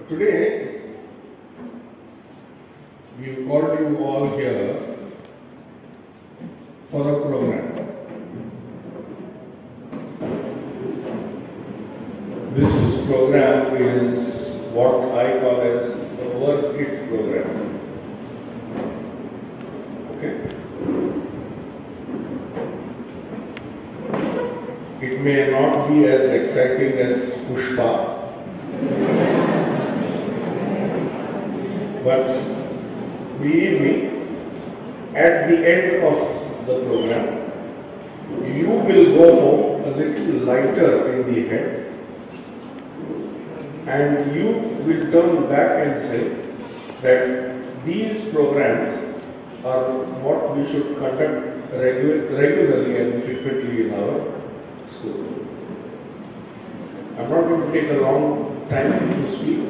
Today, we called you all here for a program. This program is what I call as the Work It program. Okay? It may not be as exciting as Pushpa, but believe me, at the end of the program, you will go home a little lighter in the head, and you will turn back and say that these programs are what we should conduct regularly and frequently in our school. I'm not going to take a long time to speak.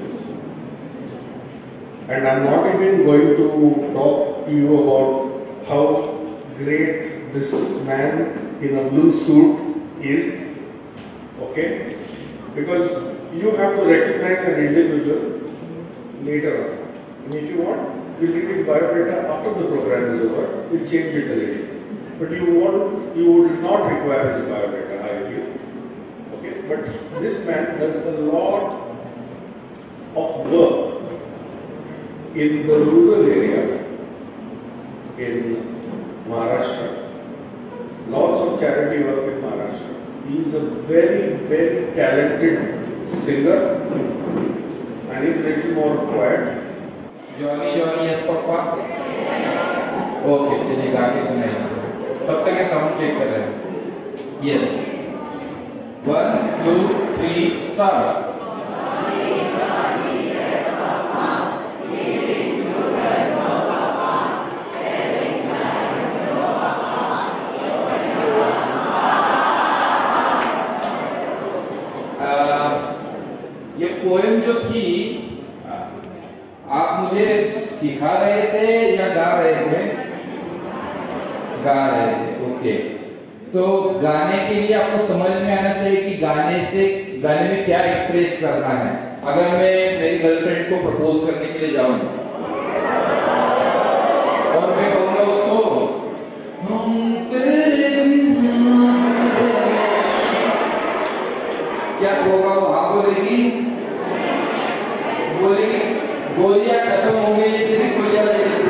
And I'm not even going to talk to you about how great this man in a blue suit is, okay? Because you have to recognize an individual later on. And if you want, we'll read his biodata after the program is over, we'll change it a little. But you would not require his biodata, I feel. Okay? But this man does a lot of work in the rural area in Maharashtra, lots of charity work in Maharashtra. He is a very, very talented singer and is a little more quiet. Johnny, yes, Papa. Okay, चलिए गा के सुनाइए. तब तक ये sound check कर रहे हैं. Yes. 1, 2, 3, start. ये पोएम जो थी आप मुझे सिखा रहे थे या गा रहे थे? गा रहे थे. ओके. तो गाने के लिए आपको समझ में आना चाहिए कि गाने में क्या एक्सप्रेस करना है. अगर मैं मेरी गर्लफ्रेंड को प्रपोज करने के लिए जाऊं और मैं कहूँगा उसको क्या होगा? वहां बोलेगी गोलियां खत्म हो गई, जैसे गोलियां लगेगी.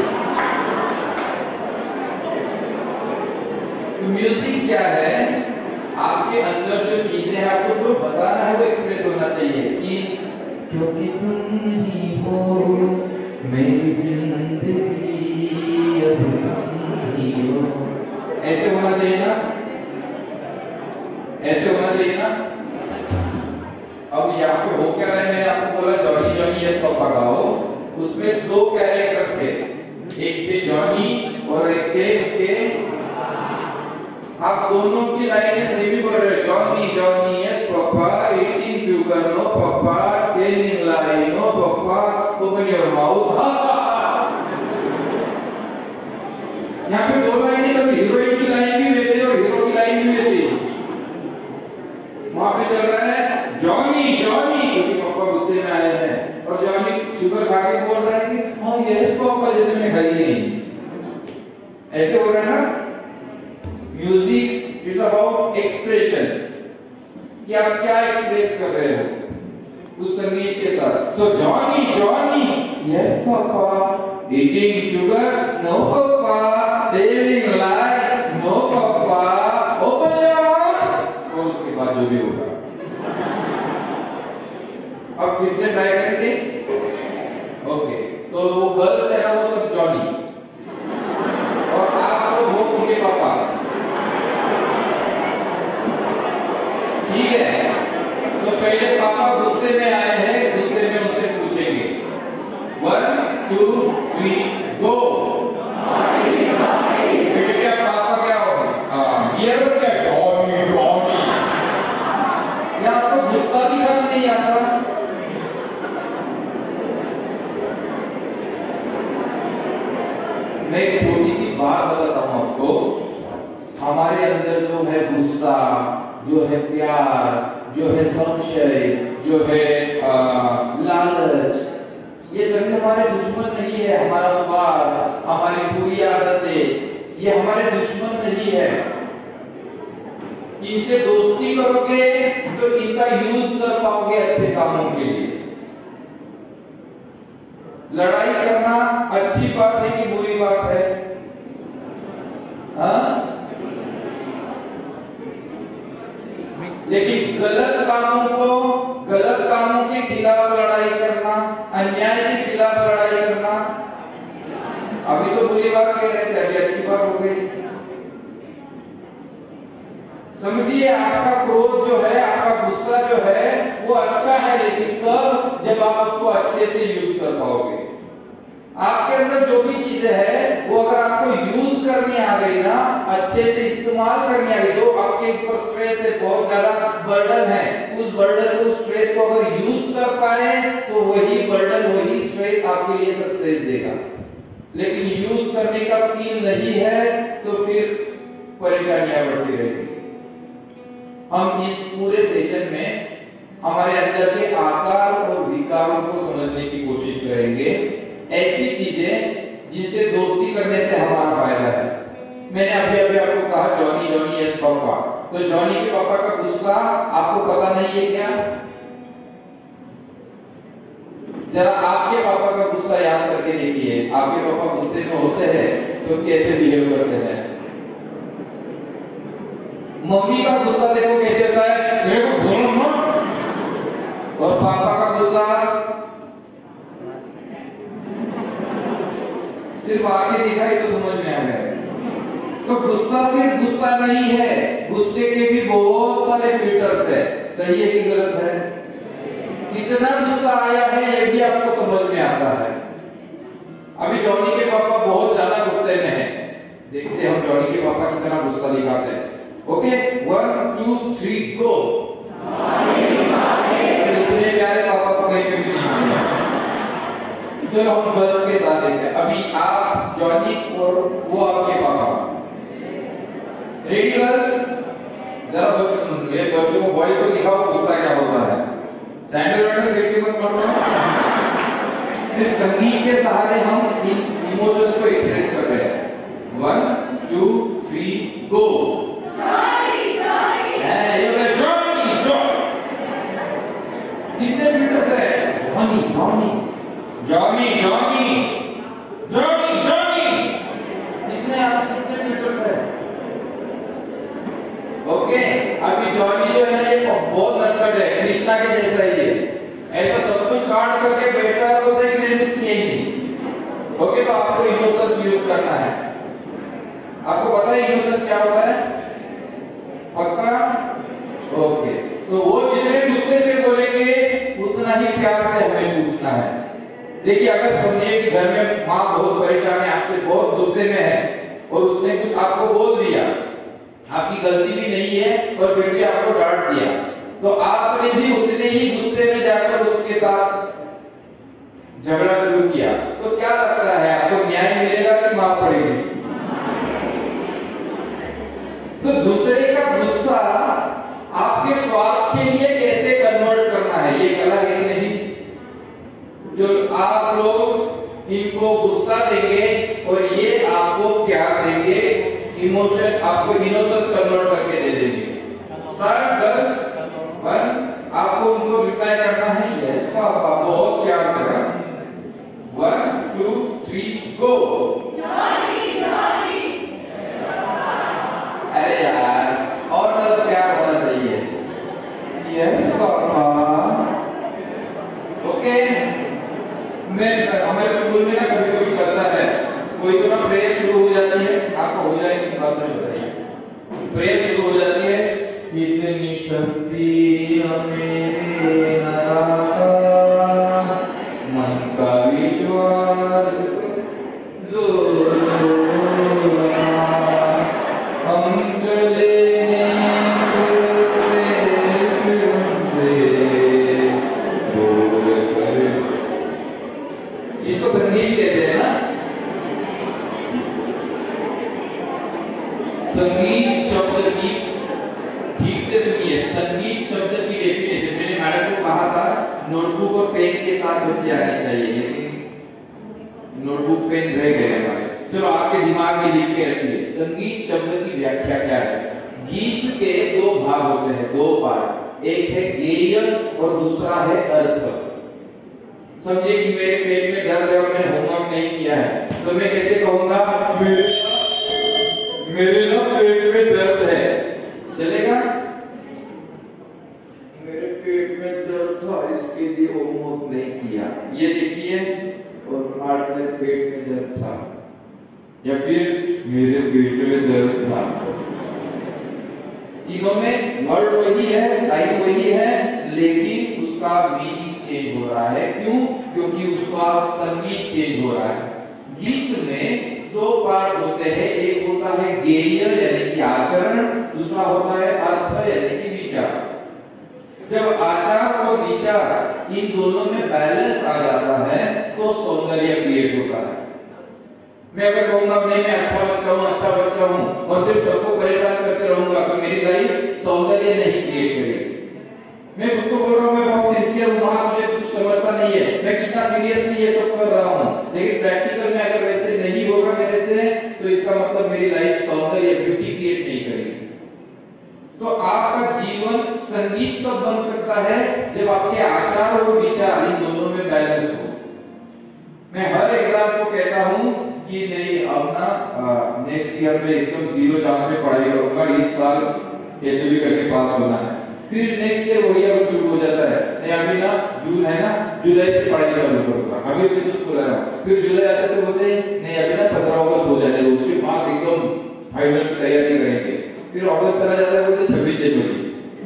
म्यूजिक क्या है? आपके अंदर जो चीजें हैं आपको जो बताना है वो एक्सप्रेस होना चाहिए कि क्योंकि तुम ही हो मेरी जिंदगी, अब तुम ही हो. ऐसे होना चाहिए ना? ऐसे होना चाहिए ना? अब यहाँ पे हो क्या रहे हैं? मैंने आपको बोला जॉनी जॉनी यस पापा गाओ. उसमें दो कैरेक्टर्स थे, एक थे जॉनी और एक थे उसके. आप दोनों की लाइनें सेम ही बोल रहे हो. Johnny Johnny yes papa, eating sugar no papa, telling lie no papa, open your mouth. यहाँ पे दो लाइनें, तो हीरोइन की लाइन भी वैसे और हीरो की लाइन भी वैसे. वहां पे चल रहा है जॉनी जॉनी क्योंकि पापा गुस्से में आए हैं, और जॉनी शुगर खा के बोल रहा है कि हाँ यस पापा, जैसे मैं खाई नहीं. ऐसे हो रहा है ना? म्यूजिक इज अबाउट एक्सप्रेशन, कि आप क्या एक्सप्रेस कर रहे हो उस संगीत के साथ. So Johnny Johnny yes papa, eating sugar no papa, telling lie no papa, open your. और उसके बाद जो भी होगा. अब फिर से ट्राई करेंगे. ओके. तो वो गर्ल्स है ना, वो सब जॉनी और आप तो वो उनके पापा. ठीक है. तो पहले पापा गुस्से में आए हैं, गुस्से में उनसे पूछेंगे. 1, 2, 3 गो. क्या पापा क्या होगा? ये लोग क्या जॉनी जॉनी. या आपको गुस्सा दिखाना नहीं आता? मैं एक छोटी सी बात बताता हूं आपको. हमारे अंदर जो है गुस्सा, जो है प्यार, जो है संशय, जो है लालच, लालच, ये सभी हमारे दुश्मन नहीं है। हमारा स्वार्थ, हमारी बुरी आदतें, ये हमारे दुश्मन नहीं है। इनसे दोस्ती करोगे तो इनका यूज कर पाओगे अच्छे कामों के लिए। लड़ाई करना अच्छी बात है कि बुरी बात है? हाँ? लेकिन गलत कामों के खिलाफ लड़ाई करना, अन्याय के खिलाफ लड़ाई करना, अभी तो बुरी बात कह रहे थे, अभी अच्छी बात हो गई। समझिए, आपका क्रोध जो है, आपका गुस्सा जो है वो अच्छा है, लेकिन कब? जब आप उसको अच्छे से यूज कर पाओगे। आपके अंदर जो भी चीजें है वो अगर आपको यूज करनी आ गई ना, अच्छे से इस्तेमाल करनी आ गई, जो आपके ऊपर स्ट्रेस है, बहुत ज्यादा बर्डन है, उस बर्डन को, स्ट्रेस को अगर यूज कर पाए तो वही बर्डन, वही स्ट्रेस आपके लिए सक्सेस देगा। लेकिन यूज करने का स्किल नहीं है तो फिर परेशानियां बढ़ती रहेगी। हम इस पूरे सेशन में हमारे अंदर के आकार और विकारों को समझने की कोशिश करेंगे, ऐसी चीजें जिनसे दोस्ती करने से हमारा फायदा है। मैंने अभी आपको कहा जॉनी जॉनी यस पापा, तो जॉनी के पापा का गुस्सा आपको पता नहीं है क्या? जरा आपके पापा का गुस्सा याद करके देखिए, आपके पापा गुस्से में होते हैं तो कैसे बिहेव करते हैं। मम्मी का गुस्सा देखो कैसे होता है, देखो बोलो मत। और पापा का गुस्सा सिर्फ आगे दिखाई तो समझ में आ गया। तो गुस्सा सिर्फ गुस्सा नहीं है, गुस्से के भी बहुत सारे फिल्टर्स है। सही है कि गलत है? कितना गुस्सा आया है ये भी आपको समझ में आता है। अभी जॉनी के पापा बहुत ज्यादा गुस्से में है, देखते हैं हम जॉनी के पापा कितना गुस्सा दिखाते हैं। Okay, 1 2 3 go. इतने प्यारे पापा को कहीं पे भी नहीं। चलो हम गर्ल्स के साथ देखते हैं। अभी आप जॉनी और वो आपके पापा, रेडी गर्ल्स? जरा बच्चों को बॉयज को दिखाओ गुस्सा क्या होता है। सैंडल वैंडल फेंक के मत मारो, सिर्फ संगीत के सहारे हम इन इमोशंस को एक्सप्रेस कर रहे हैं। 1 2 3 गो। कितने मीटर्स है? Johnny Johnny Johnny Johnny Johnny Johnny, कितने मीटर्स है? ओके, अभी जॉनी जो है ये बहुत नटखट है, कृष्णा के जैसा ही है, ऐसा सब कुछ काट करके बैठा होता है कि मैंने कुछ किया ही नहीं। ओके, तो आपको इमोशंस यूज करना है। आपको पता है इमोशंस क्या होता है? पक्का? ओके, तो वो जितने गुस्से से बोलेंगे उतना ही प्यार से हमें पूछना है। देखिए, अगर समझिए कि घर में माँ बहुत परेशान है, आपसे बहुत गुस्से में है और उसने कुछ आपको बोल दिया, आपकी गलती भी नहीं है और फिर भी आपको डांट दिया, तो आपने भी उतने ही गुस्से में जाकर उसके साथ झगड़ा शुरू किया, तो क्या लगता है आपको न्याय मिलेगा कि मार पड़ेगी? तो दूसरे का गुस्सा आपके स्वार्थ के लिए कैसे कन्वर्ट करना है, ये कला है कि नहीं? जो आप लोग इनको गुस्सा देंगे और ये आपको प्यार देंगे, इमोशन आपको इनोसेंस कन्वर्ट करके दे देंगे। गर्ल्स 1, आपको उनको रिप्लाई करना है यस पापा, बहुत प्यार से। 1 2 3 गो। अरे यार, और मतलब क्या होना चाहिए? Yes papa. ओके, मैं हमारे स्कूल में ना कभी कभी चलता है, कोई तो ना प्रेयर शुरू हो जाती है, आपको हो जाएगी कि बात नहीं बताइए। प्रेयर शुरू हो जाती है, इतनी शक्ति हमें नाता, मन का विश्वास जो नोटबुक और पेन के साथ बच्चे आने चाहिए, लेकिन नोटबुक पेन रह गए हमारे। चलो आपके दिमाग में लिख के रखिए, संगीत शब्द की व्याख्या क्या है। गीत के दो भाग होते हैं, दो पार्ट, एक है गेय और दूसरा है अर्थ। समझिए कि मेरे पेट में दर्द है और मैंने होमवर्क नहीं किया है, तो मैं कैसे कहूंगा मेरे ना पेट में दर्द है, चलेगा? मेरे पेट में दर्द था इसके लिए होमवर्क नहीं किया, ये देखिए, और हार्ट में पेट में दर्द था, या फिर मेरे पेट में दर्द था। तीनों में वर्ड वही है, लाइन वही है, लेकिन उसका मीनिंग चेंज हो रहा है। क्यों? क्योंकि उसका संगीत चेंज हो रहा है। गीत में दो पार्ट होते हैं, एक होता है गेय यानी कि आचरण, दूसरा होता है अर्थ यानी कि विचार। जब आचार और विचार इन दोनों में बैलेंस आ जाता है तो सौंदर्य क्रिएट होता है। मैं अगर कहूंगा नहीं मैं अच्छा बच्चा हूं और सिर्फ सबको परेशान करते रहूंगा तो मेरी लाइफ सौंदर्य नहीं क्रिएट करेगी। मैं खुद को बोल रहा हूं मैं बहुत सिंसियर हूं, मुझे कुछ समझता नहीं है, मैं कितना सीरियसली ये सब कर रहा हूं, लेकिन प्रैक्टिकल में अगर वैसे नहीं होगा मेरे से तो इसका मतलब मेरी लाइफ सौंदर्य ब्यूटी क्रिएट नहीं करेगी। तो आपका जीवन संगीत तब बन सकता है जब आपके आचार और विचार इन दोनों में बैलेंस हो। मैं हर एग्जाम को कहता हूं कि नहीं अब ना नेक्स्ट ईयर में एकदम जीरो चांस से पढ़ाई करूंगा, इस साल कैसे भी करके पास होना है। फिर नेक्स्ट ईयर वही अब शुरू हो जाता है, नहीं अभी ना जून है ना, जुलाई से पढ़ाई चालू करूंगा, अभी तो स्कूल है। फिर जुलाई आता तो बोलते हैं नहीं अभी ना 15 अगस्त हो जाएगा, उसके बाद एकदम फाइनल की तैयारी करेंगे। फिर अगस्त चला जाता है बोलते 26 जनवरी।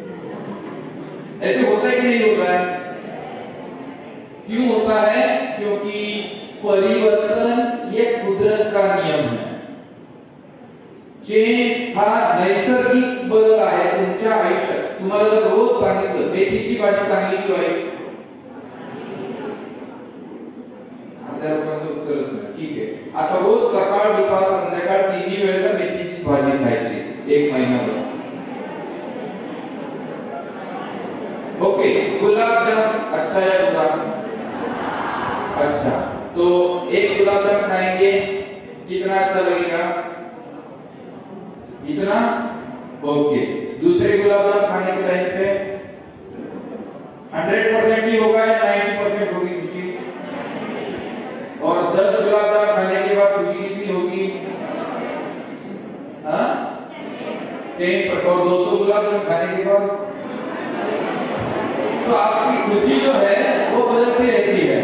ऐसे होता है कि नहीं होता है? क्यों होता है? क्योंकि परिवर्तन ये कुदरत का नियम है। चेंज हा नैसर्गिक बदल आहे तुमच्या आयुष्यात। तुम्हाला जर रोज सांगितलं मेथीची भाजी चांगली की वाईट, आता लोकांचं उत्तरच नाही। ठीक आहे, आता रोज सकाळ दुपार संध्याकाळ तिन्ही वेळेला मेथीची भाजी खायची 1 महिनाभर। ओके, गुलाब जामुन अच्छा या बुरा? अच्छा, तो एक गुलाब जामुन खाएंगे कितना अच्छा लगेगा? इतना? ओके, दूसरे गुलाब जामुन खाने के टाइम पे 100% ही होगा या 90% होगी खुशी? और 10 गुलाब जामुन खाने के बाद खुशी कितनी होगी? हाँ, 10। और 200 गुलाब जामुन खाने के बाद तो आपकी खुशी जो है वो बदलती रहती है।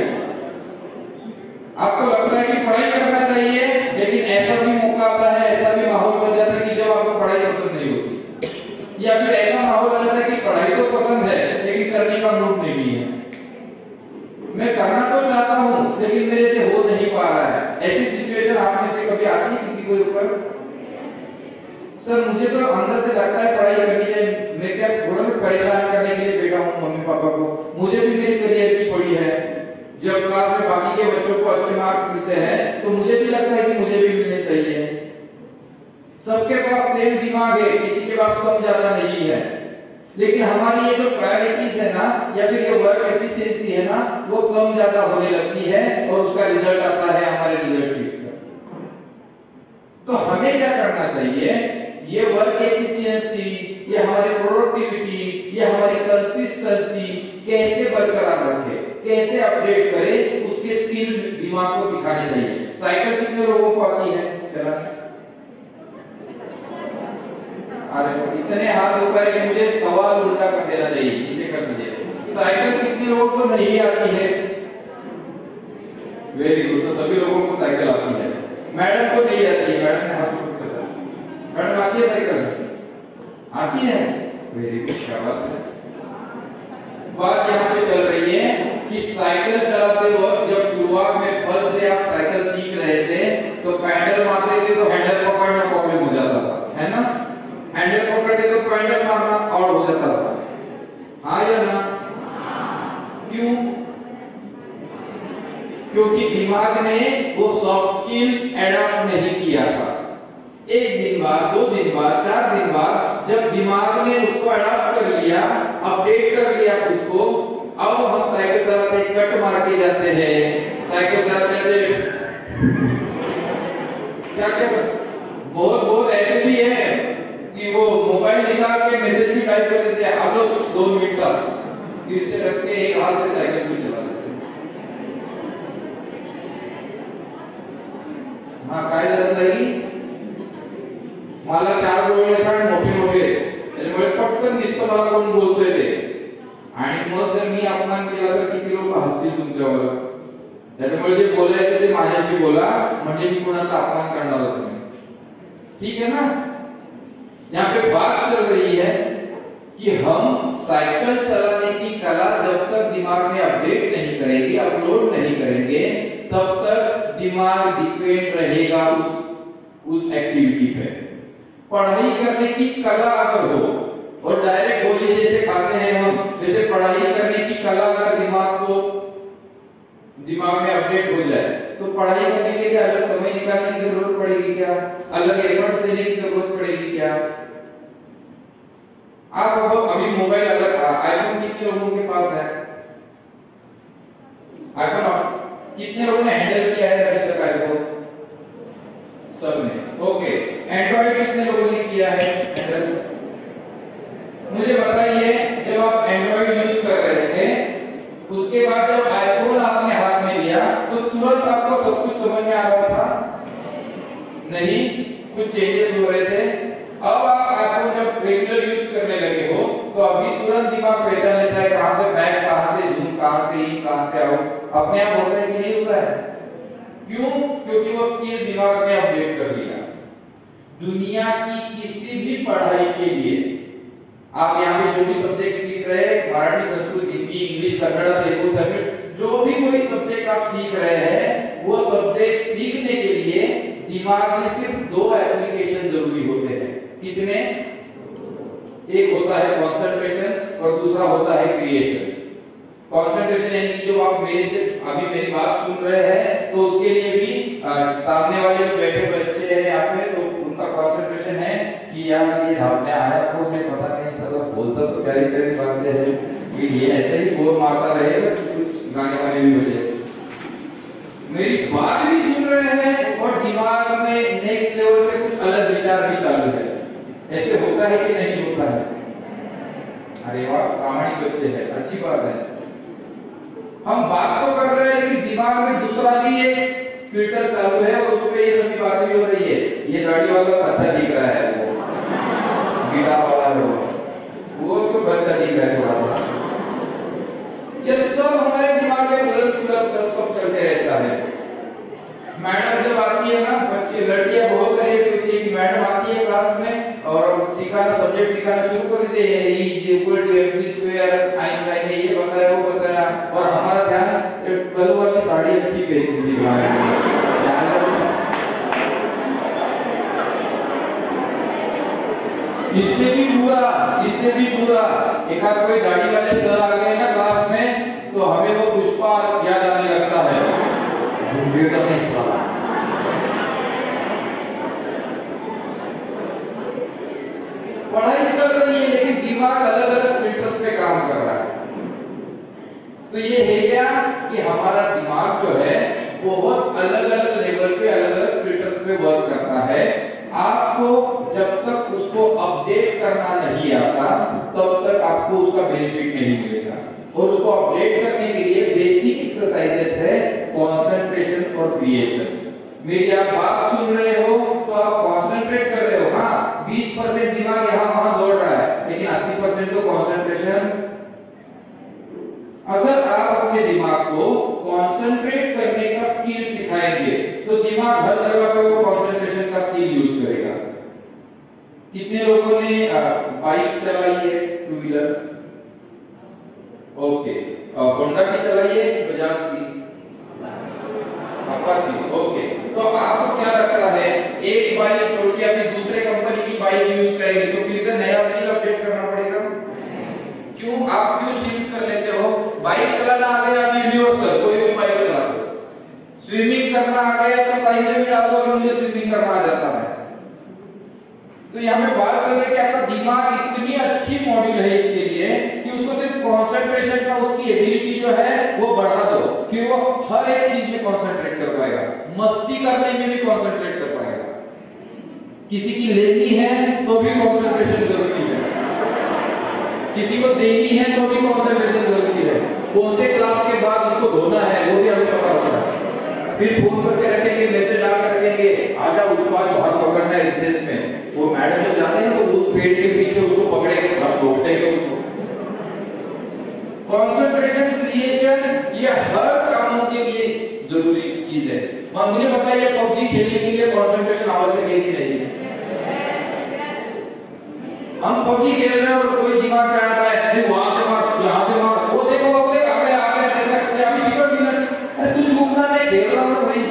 आपको लगता है कि पढ़ाई करना चाहिए, लेकिन ऐसा भी मौका आता है, ऐसा भी माहौल बन जाता है कि जब आपको पढ़ाई पसंद नहीं होती, या फिर ऐसा माहौल आ जाता है कि पढ़ाई तो पसंद है लेकिन करने का मूड नहीं है। मैं करना तो चाहता हूं लेकिन मेरे से हो नहीं पा रहा है। ऐसी सिचुएशन आप में से कभी आती है किसी के ऊपर? सर मुझे तो अंदर से लगता है पढ़ाई करनी चाहिए, मैं क्या थोड़ा भी परेशान करने के लिए बैठा हूं मम्मी पापा को, मुझे भी मेरी करियर की पड़ी है। जब क्लास में बाकी के बच्चों को अच्छे मार्क्स मिलते हैं तो मुझे भी लगता है कि मुझे भी मिलने चाहिए। सबके पास सेम दिमाग है, किसी के पास कम ज्यादा नहीं है, लेकिन हमारी ये जो प्रायोरिटीज है ना, या फिर ये वर्क एफिशिएंसी है ना, वो कम ज्यादा होने लगती है और उसका रिजल्ट आता है हमारे रिजल्ट शीट पर। तो हमें क्या करना चाहिए? ये वर्क एफिशिएंसी, ये हमारी प्रोडक्टिविटी, ये हमारी कंसिस्टेंसी कैसे बरकरार रखें, कैसे अपडेट करें, उसके स्किल दिमाग को सिखाने चाहिए। साइकिल कितने लोगों को आती है चलाने? अरे इतने हाथ ऊपर है, मुझे सवाल उल्टा कर देना चाहिए, नीचे कर दीजिए। साइकिल कितने लोगों को नहीं आती है? वेरी गुड, तो सभी लोगों को साइकिल आती है। मैडम को नहीं आती है, मैडम ने हाथ ऊपर कर दिया। मैडम आती है साइकिल? आती है, वेरी गुड, क्या बात है। बात यहाँ पे चल रही है कि साइकिल चलाते वक्त जब शुरुआत में फर्स्ट डे आप साइकिल सीख रहे थे तो पैडल मारते थे तो हैंडल पकड़ना प्रॉब्लम हो जाता था, है ना? हैंडल पकड़ते तो पैडल मारना और हो जाता था, हाँ या ना? क्यों? क्योंकि दिमाग ने वो सॉफ्ट स्किल एडॉप्ट नहीं किया था। 1 दिन बाद, 2 दिन बाद, 4 दिन बाद जब दिमाग ने उसको अडॉप्ट कर लिया, अपडेट कर लिया खुद को, अब हम साइकिल जाते हैं, साइकिल चलाते थे, क्या क्या बहुत बहुत ऐसे भी है कि वो मोबाइल निकाल के मैसेज भी टाइप कर देते हैं, आप लोग 2 मिनट का इससे रख के एक हाथ से साइकिल भी चला लेते हैं। हाँ काय जरूरत लगी मला 4 डोळे काढ मोठे मोठे त्यामुळे पटकन दिसतं मला कोण बोलतोय ते, आणि मग जर मी अपमान केला तर किती लोक हसतील तुमच्यावर, त्यामुळे जे बोलायचं ते माझ्याशी बोला, म्हणजे मी कोणाचा अपमान करणारच नाही, ठीक है ना। यहाँ पे बात चल रही है कि हम साइकिल चलाने की कला जब तक दिमाग में अपडेट नहीं करेंगे, अपलोड नहीं करेंगे, तब तक दिमाग डिपेंड रहेगा उस एक्टिविटी पे। पढ़ाई करने की कला अगर हो और डायरेक्ट गोली जैसे खाते हैं हम, वैसे पढ़ाई करने की कला अगर दिमाग में अपडेट हो जाए तो पढ़ाई करने के लिए अलग समय निकालने की जरूरत पड़ेगी क्या, अलग एफर्ट्स देने की जरूरत पड़ेगी क्या। आप अभी मोबाइल अगर आईफोन कितने लोगों के पास है, आईफोन कितने लोगों ने हैंडल किया है अभी तक आईफोन, सबने, ओके। एंड्रॉइड कितने लोगों ने किया है हैंडल, मुझे बताइए जब आप एंड्रॉइड यूज कर रहे थे उसके बाद जब आईफोन आपने हाथ में लिया तो तुरंत आपको सब कुछ समझ में आ रहा था, नहीं, कुछ चेंजेस हो रहे थे। अब आप आईफोन जब रेगुलर यूज करने लगे हो तो अभी तुरंत दिमाग पहचान लेता है कहां से बैक, कहां से जूम, कहां से इन, कहां से आउट, अपने आप होता है कि नहीं होता है, क्यों, क्योंकि वो स्किल दिमाग में अपडेट कर लिया। दुनिया की किसी भी पढ़ाई के लिए आप यहाँ पे जो भी सब्जेक्ट सीख रहे हैं, मराठी, संस्कृत, हिंदी, इंग्लिश, कन्नड़, तेलुगु, तमिल, जो भी कोई सब्जेक्ट आप सीख रहे हैं, वो सब्जेक्ट सीखने के लिए दिमाग में सिर्फ 2 एप्लीकेशन जरूरी होते हैं। कितने, एक होता है कंसंट्रेशन और दूसरा होता है क्रिएशन। कंसंट्रेशन यानी कि जो आप मेरे से अभी मेरी बात सुन रहे हैं तो उसके लिए भी सामने वाले जो बैठे बच्चे हैं यहाँ पे, तो उनका कंसंट्रेशन है कि यार ये ढाबने आया तो मैं पता नहीं सब बोलता तो प्यारी प्यारी बातें हैं कि ये ऐसे ही बोल मारता रहेगा, कुछ गाने वाने भी बजे, मेरी बात भी सुन रहे हैं और दिमाग में नेक्स्ट लेवल पे कुछ अलग विचार भी चालू है। ऐसे होता है कि नहीं होता है? अरे वाह, कहानी बच्चे है, अच्छी बात है। हम बात तो कर रहे हैं लेकिन दिमाग में दूसरा भी एक फिल्टर चालू है और उसपे ये सभी बातें भी हो रही है। ये गाड़ी वाला अच्छा दिख रहा है, वो गिटार वाला है, वो तो अच्छा दिख रहा है थोड़ा सा। ये सब हमारे दिमाग में उलट सब चलते रहता है। मैडम जब आती है ना, बच्चे लड़कियां बहुत सारी ऐसी होती है कि मैडम आती है क्लास में और सिखाना, सब्जेक्ट सिखाना शुरू कर देते हैं, E = mc², आइंस्टाइन ने ये बताया वो बताया, और हमारा ध्यान कल वाली साड़ी अच्छी पहनी थी इससे भी बुरा एक आध कोई गाड़ी वाले सर आ गए ना क्लास में तो हमें वो पुष्पा याद आने लगता है, पढ़ाई चल रही है लेकिन दिमाग अलग अलग फिल्टर्स पे काम कर रहा है। तो ये है क्या कि हमारा दिमाग जो है बहुत अलग अलग लेवल पे अलग अलग फिल्टर्स पे वर्क करता है। आपको जब तक उसको अपडेट करना नहीं आता तब तक आपको उसका बेनिफिट नहीं मिलेगा, और उसको अपडेट करने के लिए बेसिक एक्सरसाइजेस है कंसंट्रेशन और क्रिएशन। मेरी आप बात सुन रहे हो तो आप कंसंट्रेट कर रहे हो, हाँ 20% दिमाग यहाँ वहां दौड़ रहा है लेकिन 80% तो कंसंट्रेशन। अगर आप अपने दिमाग को कंसंट्रेट करने का स्किल सिखाएंगे तो दिमाग हर जगह पे वो कंसंट्रेशन का स्किल यूज करेगा। कितने लोगों ने बाइक चलाई है, 2 व्हीलर, ओके, होंडा की चलाई है, बजाज की, अपाची, ओके। तो आपको क्या लगता है एक बाइक छोड़ के अपनी दूसरे कंपनी की बाइक यूज करेंगे तो फिर से नया स्किल अपडेट करना पड़ेगा? क्यों, आप क्यों शिफ्ट कर लेते हो? बाइक चलाना आ गया अभी यूनिवर्सल, कोई भी बाइक चला दो। स्विमिंग करना आ गया तो कहीं पे भी डाल दो, मुझे स्विमिंग करना आ जाता है। तो यहाँ पे बात चल रही है कि आपका दिमाग इतनी अच्छी मॉड्यूल है इसके लिए कि उसको सिर्फ कंसंट्रेशन का, उसकी एबिलिटी जो है वो बढ़ा दो। कि वो हर एक चीज में कंसंट्रेट कर पाएगा, मस्ती करने में भी कंसंट्रेट कर पाएगा, किसी की लेनी है तो भी कंसंट्रेशन जरूरी है, किसी को देनी है तो भी कंसंट्रेशन जरूरी है, कौन से क्लास के बाद उसको धोना है वो भी हमें पता होता है, फिर फोन करके रखेंगे, मैसेज डाल रखेंगे, आजा उसको आज बाहर पकड़ना है रिसेस में, वो मैडम जब जाते हैं तो उस पेड़ के पीछे उसको पकड़ेंगे, हम रोकटेंगे उसको। कंसंट्रेशन क्रिएशन ये हर कामों के लिए जरूरी चीज है। मुझे बताइए पबजी खेलने के लिए कंसंट्रेशन आवश्यक है कि नहीं है? हम पबजी खेल रहे हैं और कोई दिमाग चढ़ रहा है, नहीं वहां से मार, यहां से मार, वो देखो वो देख आ गया अभी 0 मिनट, अरे तू झूठना नहीं खेल रहा हूं भाई।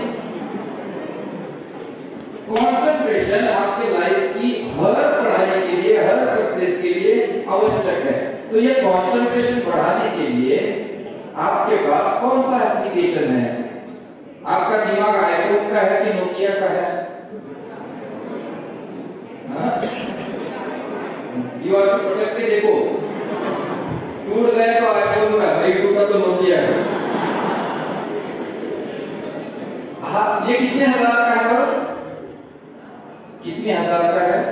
कंसंट्रेशन आपके लाइफ की हर पढ़ाई के लिए, हर सक्सेस के लिए आवश्यक है। तो ये कंसंट्रेशन बढ़ाने के लिए आपके पास कौन सा एप्लीकेशन है? आपका दिमाग आईफोन का है कि नोकिया का है? हाँ? दीवार पर पटक के देखो, टूट गया तो आईफोन का, नहीं टूटा तो नोकिया का। हाँ, ये कितने हजार का है? कितने हजार का है?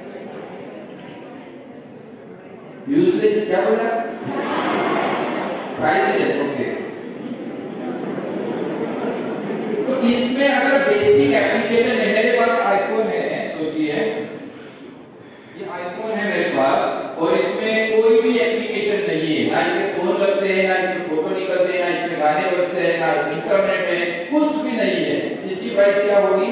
यूजलेस क्या बोला? प्राइसलेस। ओके, तो इसमें अगर बेसिक एप्लीकेशन है, मेरे पास आईफोन है, सोचिए ये आईफोन है मेरे पास और इसमें कोई भी एप्लीकेशन नहीं है, ना इसमें फोन लगते हैं, ना इसमें फोटो निकलते हैं, ना इसमें गाने बजते हैं, ना इंटरनेट है, कुछ भी नहीं है, इसकी प्राइस क्या होगी?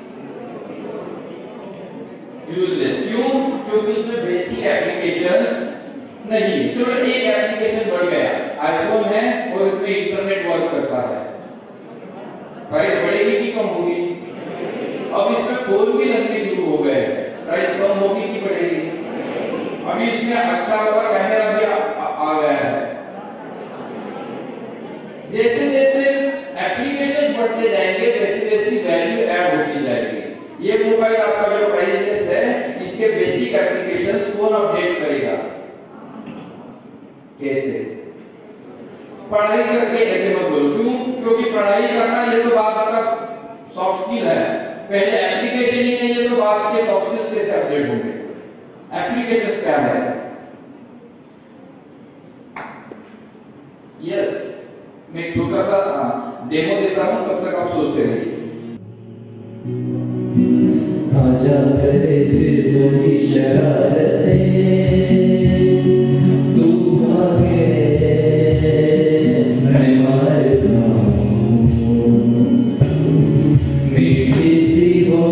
यूजलेस। क्यों? क्योंकि इसमें बेसिक एप्लीकेशंस नहीं। चलो एक एप्लीकेशन बढ़ गया, आईफोन है और इसमें इंटरनेट वर्क करता है, प्राइस बढ़ेगी कि कम होगी? अब इसमें फोन भी लगने शुरू हो गए, प्राइस कम होगी कि बढ़ेगी? अभी इसमें अच्छा वाला कैमरा भी आ गया है। जैसे जैसे एप्लीकेशन बढ़ते जाएंगे वैसे वैसी वैल्यू ऐड होती जाएगी। ये मोबाइल आपका जो प्राइसलेस है, इसके बेसिक एप्लीकेशंस कौन अपडेट करेगा? कैसे? पढ़ाई करके ऐसे मत बोलो। क्यों? क्योंकि पढ़ाई करना ये तो बात का सॉफ्ट स्किल है, पहले एप्लीकेशन ही नहीं है तो बात के सॉफ्ट स्किल्स कैसे अपडेट होंगे? एप्लीकेशन क्या है? यस, मैं एक छोटा सा डेमो देता हूं, तब तक आप सोचते रहिए। आजा करे फिर वही शरारतें, तू भागे मैं मार खाऊं, मीठी सी वो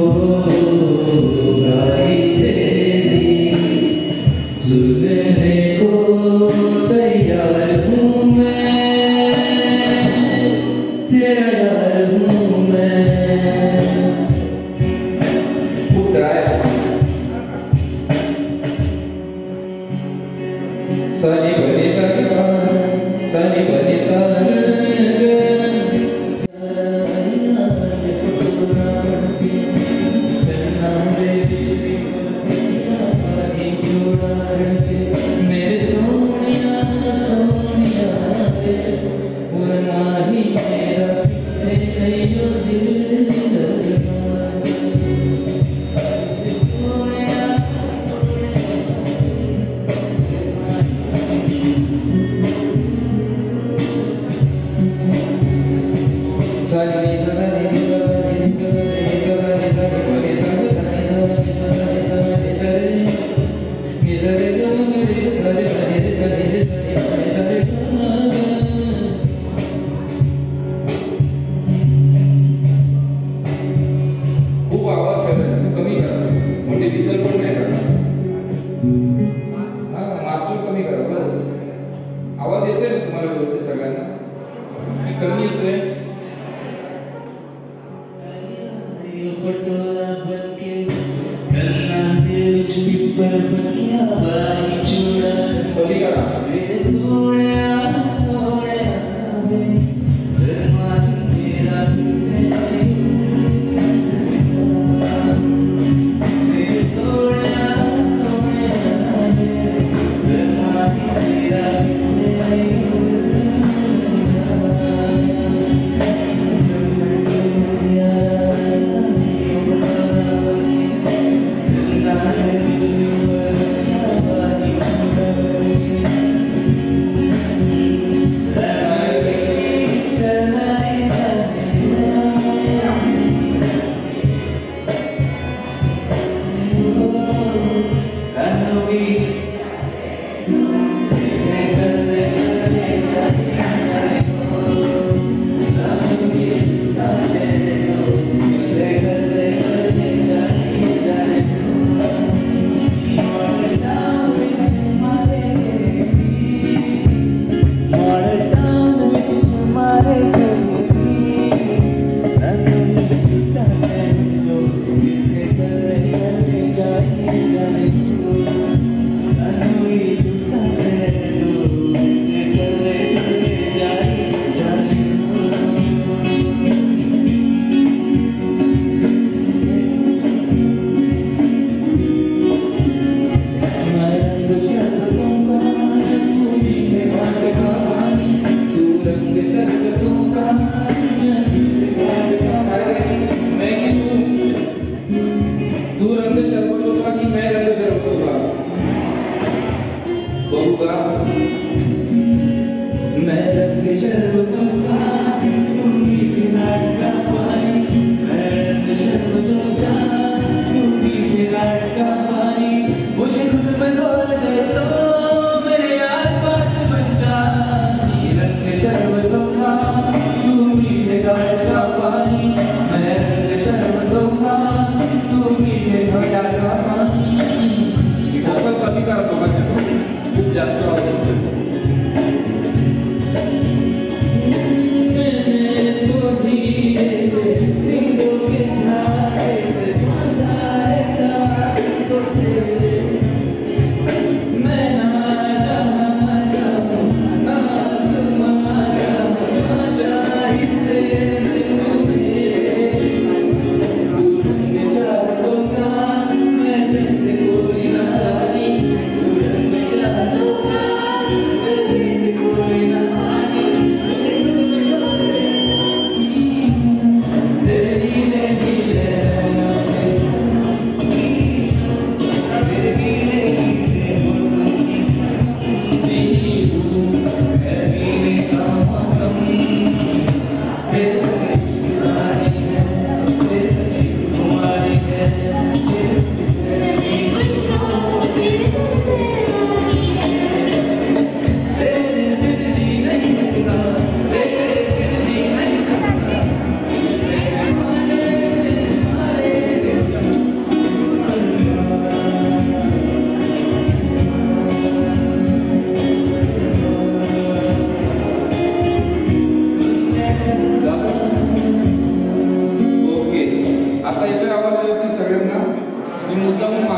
गाई तेरी सुनने को तैयार हूँ मैं, तेरा यार हूँ मैं। सनी बनी सनी सनी बनी मेरे सोनिया सोनिया वरना ही मेरा खूप आवाज करायचा, कमी करा, मोठे विसर पण नाही करणार। हा, मास्टर कमी करा बस। आवाज येतोय ना तुम्हाला व्यवस्थित सगळ्यांना? की कमी येतोय? पटोला बनके करना दे विच पिपर बनिया बाई चूड़ा कमी करा। मेरे सोनिया सोनिया बे दरमाही मेरा मेरे सोनिया सोनिया बे दरमाही मेरा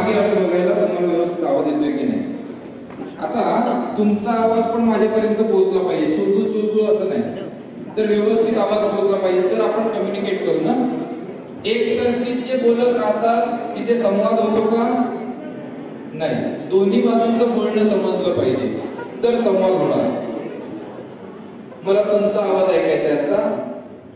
मागे आले बघायला तुम्हाला व्यवस्थित आवाज येतोय की नाही. आता तुमचा आवाज पण माझ्यापर्यंत पोहोचला पाहिजे, चुलबुल चुलबुल असं नाही, तर व्यवस्थित आवाज पोहोचला पाहिजे, तर आपण कम्युनिकेट करू ना. एकतर्फी जे बोलत राहतात तिथे संवाद होतो का नाही, दोन्ही बाजूंचं बोलणं समजलं पाहिजे तर संवाद होणार. मला तुमचा आवाज ऐकायचा आहे आता.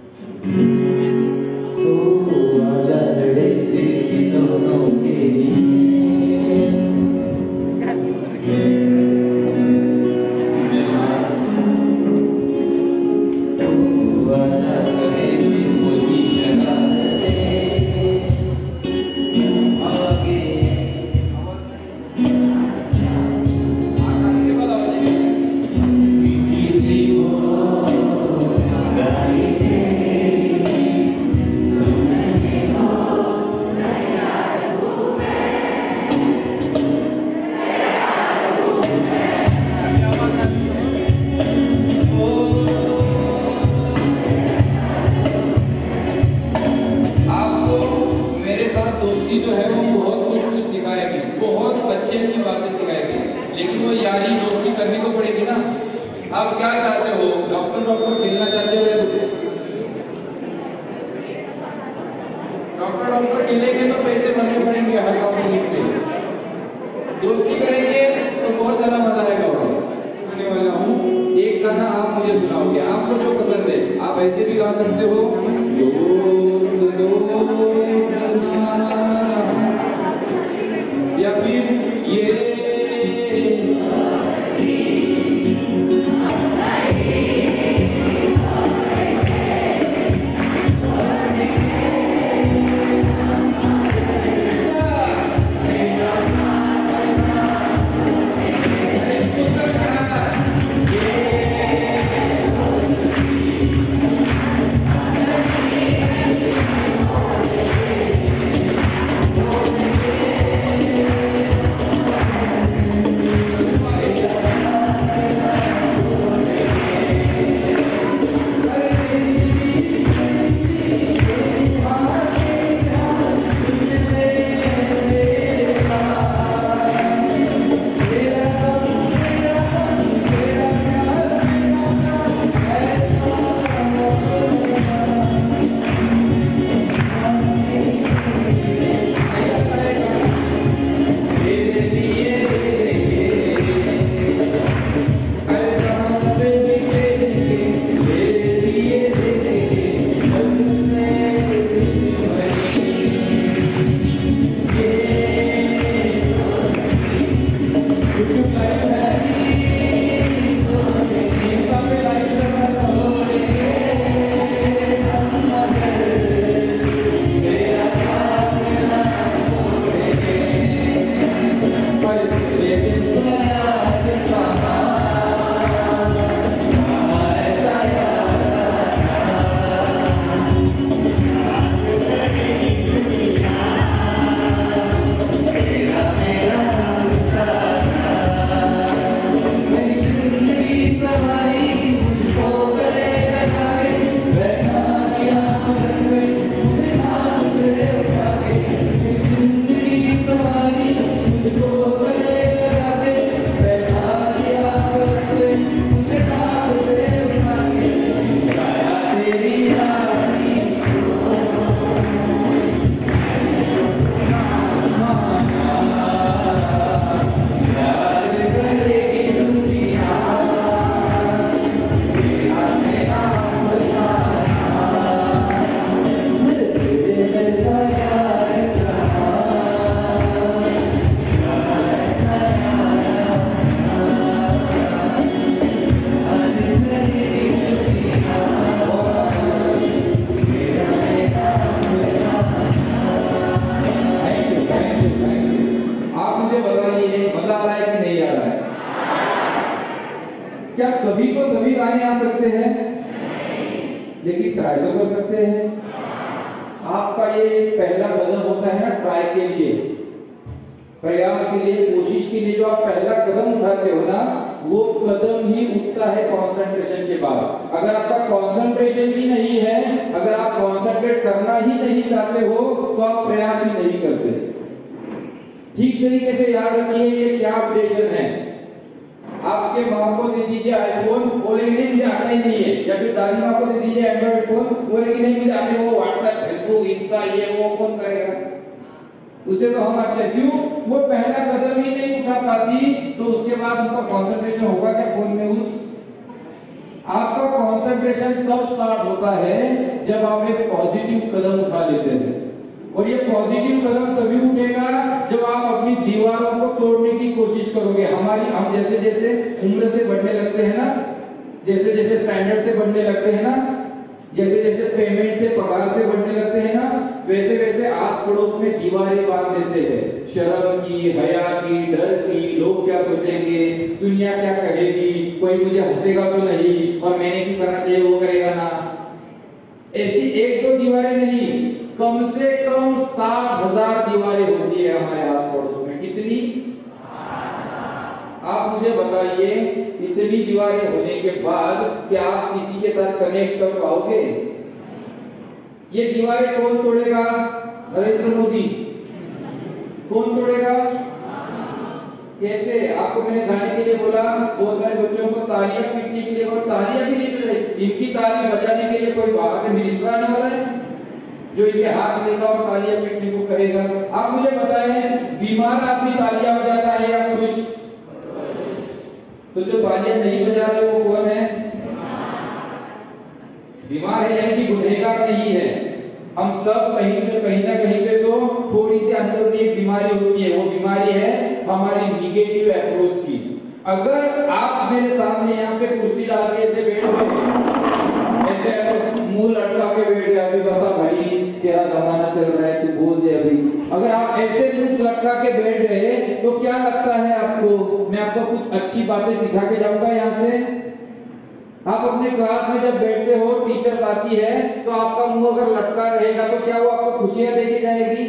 दोस्ती करेंगे तो बहुत ज्यादा मजा आएगा। सुनने वाला हूँ, एक गाना आप मुझे सुनाओगे, आपको जो पसंद है आप ऐसे भी गा सकते हो, दोस्त दोस्त या फिर ये क्या सभी को सभी गाने आ सकते हैं? लेकिन ट्राई तो कर सकते हैं। आपका ये पहला कदम होता है ना ट्राई के लिए, प्रयास के लिए, कोशिश के लिए। जो आप पहला कदम उठाते हो ना, वो कदम ही उठता है कंसंट्रेशन के बाद। अगर आपका कंसंट्रेशन ही नहीं है, अगर आप कंसंट्रेट करना ही नहीं चाहते हो, तो आप प्रयास ही नहीं करते। ठीक तरीके से याद रखिए ये क्या अपडेशन है। आपके बाप को दे दीजिए आईफोन, बोलेंगे नहीं मुझे आता ही नहीं है, या फिर दादी माँ को दे दीजिए एंड्रॉइड फोन, बोलेंगे नहीं मुझे आते, वो व्हाट्सएप फेसबुक इंस्टा ये वो कौन करेगा, उसे तो हम अच्छा क्यों, वो पहला कदम ही नहीं उठा पाती, तो उसके बाद उनका कंसंट्रेशन होगा क्या फोन में। उस आपका कंसंट्रेशन तब स्टार्ट होता है जब आप एक पॉजिटिव कदम उठा लेते हैं, और ये पॉजिटिव कदम तभी उठेगा जब आप अपनी दीवारों को तोड़ने की कोशिश करोगे। हम जैसे जैसे उम्र से बढ़ने लगते हैं ना, जैसे जैसे स्टैंडर्ड से बढ़ने लगते हैं ना, जैसे जैसे पेमेंट से पगार से बढ़ने लगते हैं ना, वैसे वैसे आस पड़ोस में दीवारें बांध देते हैं, शर्म की, हया की, डर की, लोग क्या सोचेंगे, दुनिया क्या कहेगी, कोई मुझे हंसेगा तो नहीं, और मैंने क्यों करना चाहिए वो करेगा ना। ऐसी एक दो दीवारें नहीं, कम से कम 60,000 दीवारें होती है हमारे आस पड़ोस में। कितनी? आप मुझे बताइए, इतनी दीवारें होने के बाद क्या आप किसी के साथ कनेक्ट कर पाओगे? ये दीवारें कौन तोड़ेगा? नरेंद्र मोदी। कौन तोड़ेगा? कैसे? आपको मैंने गाने के लिए बोला, बहुत सारे बच्चों को तालियां पीटने के लिए, और तालियां भी नहीं मिल रही। इनकी ताली बजाने के लिए कोई बाहर से मिनिस्टर आने वाला है जो इनके हाथ देगा और तालियां पीटने को कहेगा? आप मुझे बताएं, बीमार आदमी तालियां बजाता है या खुश? तो जो तालियां नहीं बजा रहे वो कौन है? बीमार है, यानी कि गुनहगार नहीं है। हम सब कहीं ना कहीं पे तो थोड़ी सी अंदर में एक बीमारी होती है, वो बीमारी है हमारी निगेटिव अप्रोच की। अगर आप मेरे सामने यहाँ पे कुर्सी डाल के ऐसे बैठ गए, ऐसे मुंह लटका के बैठ गए, अभी बता भाई क्या जमाना चल रहा है, तू बोल दे अभी। अगर आप ऐसे मुंह लटका के बैठ गए तो क्या लगता है आपको, मैं आपको कुछ अच्छी बातें सिखा के जाऊंगा यहाँ से? आप अपने क्लास में जब बैठते हो, टीचर्स आती है, तो आपका मुंह अगर लटका रहेगा तो क्या वो आपको खुशियां देके जाएगी?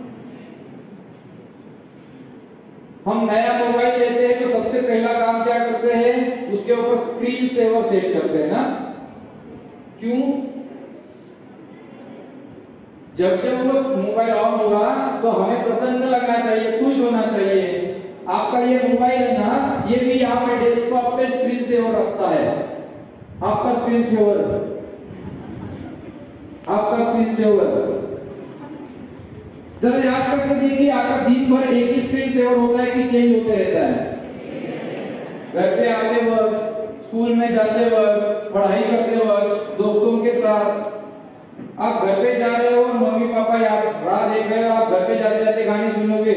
हम नया मोबाइल लेते हैं तो सबसे पहला काम क्या करते हैं? उसके ऊपर स्क्रीन सेवर सेट करते हैं ना। क्यों? जब जब वो मोबाइल ऑन होगा तो हमें प्रसन्न लगना चाहिए, खुश होना चाहिए। आपका ये मोबाइल है ना, ये भी यहाँ पे डेस्कटॉप पे स्क्रीन सेवर रखता है। आपका स्क्रीन सेवर, आपका स्क्रीन सेवर जरा याद करके देखिए, आपका दिन भर एक ही स्क्रीन सेवर होता है कि चेंज होते रहता है? घर पे आते वक्त, स्कूल में जाते वक्त, पढ़ाई करते वक्त, दोस्तों के साथ, आप घर पे जा रहे हो, मम्मी पापा यार राह देख रहे हो, आप घर पे जाते जाते गाने सुनोगे,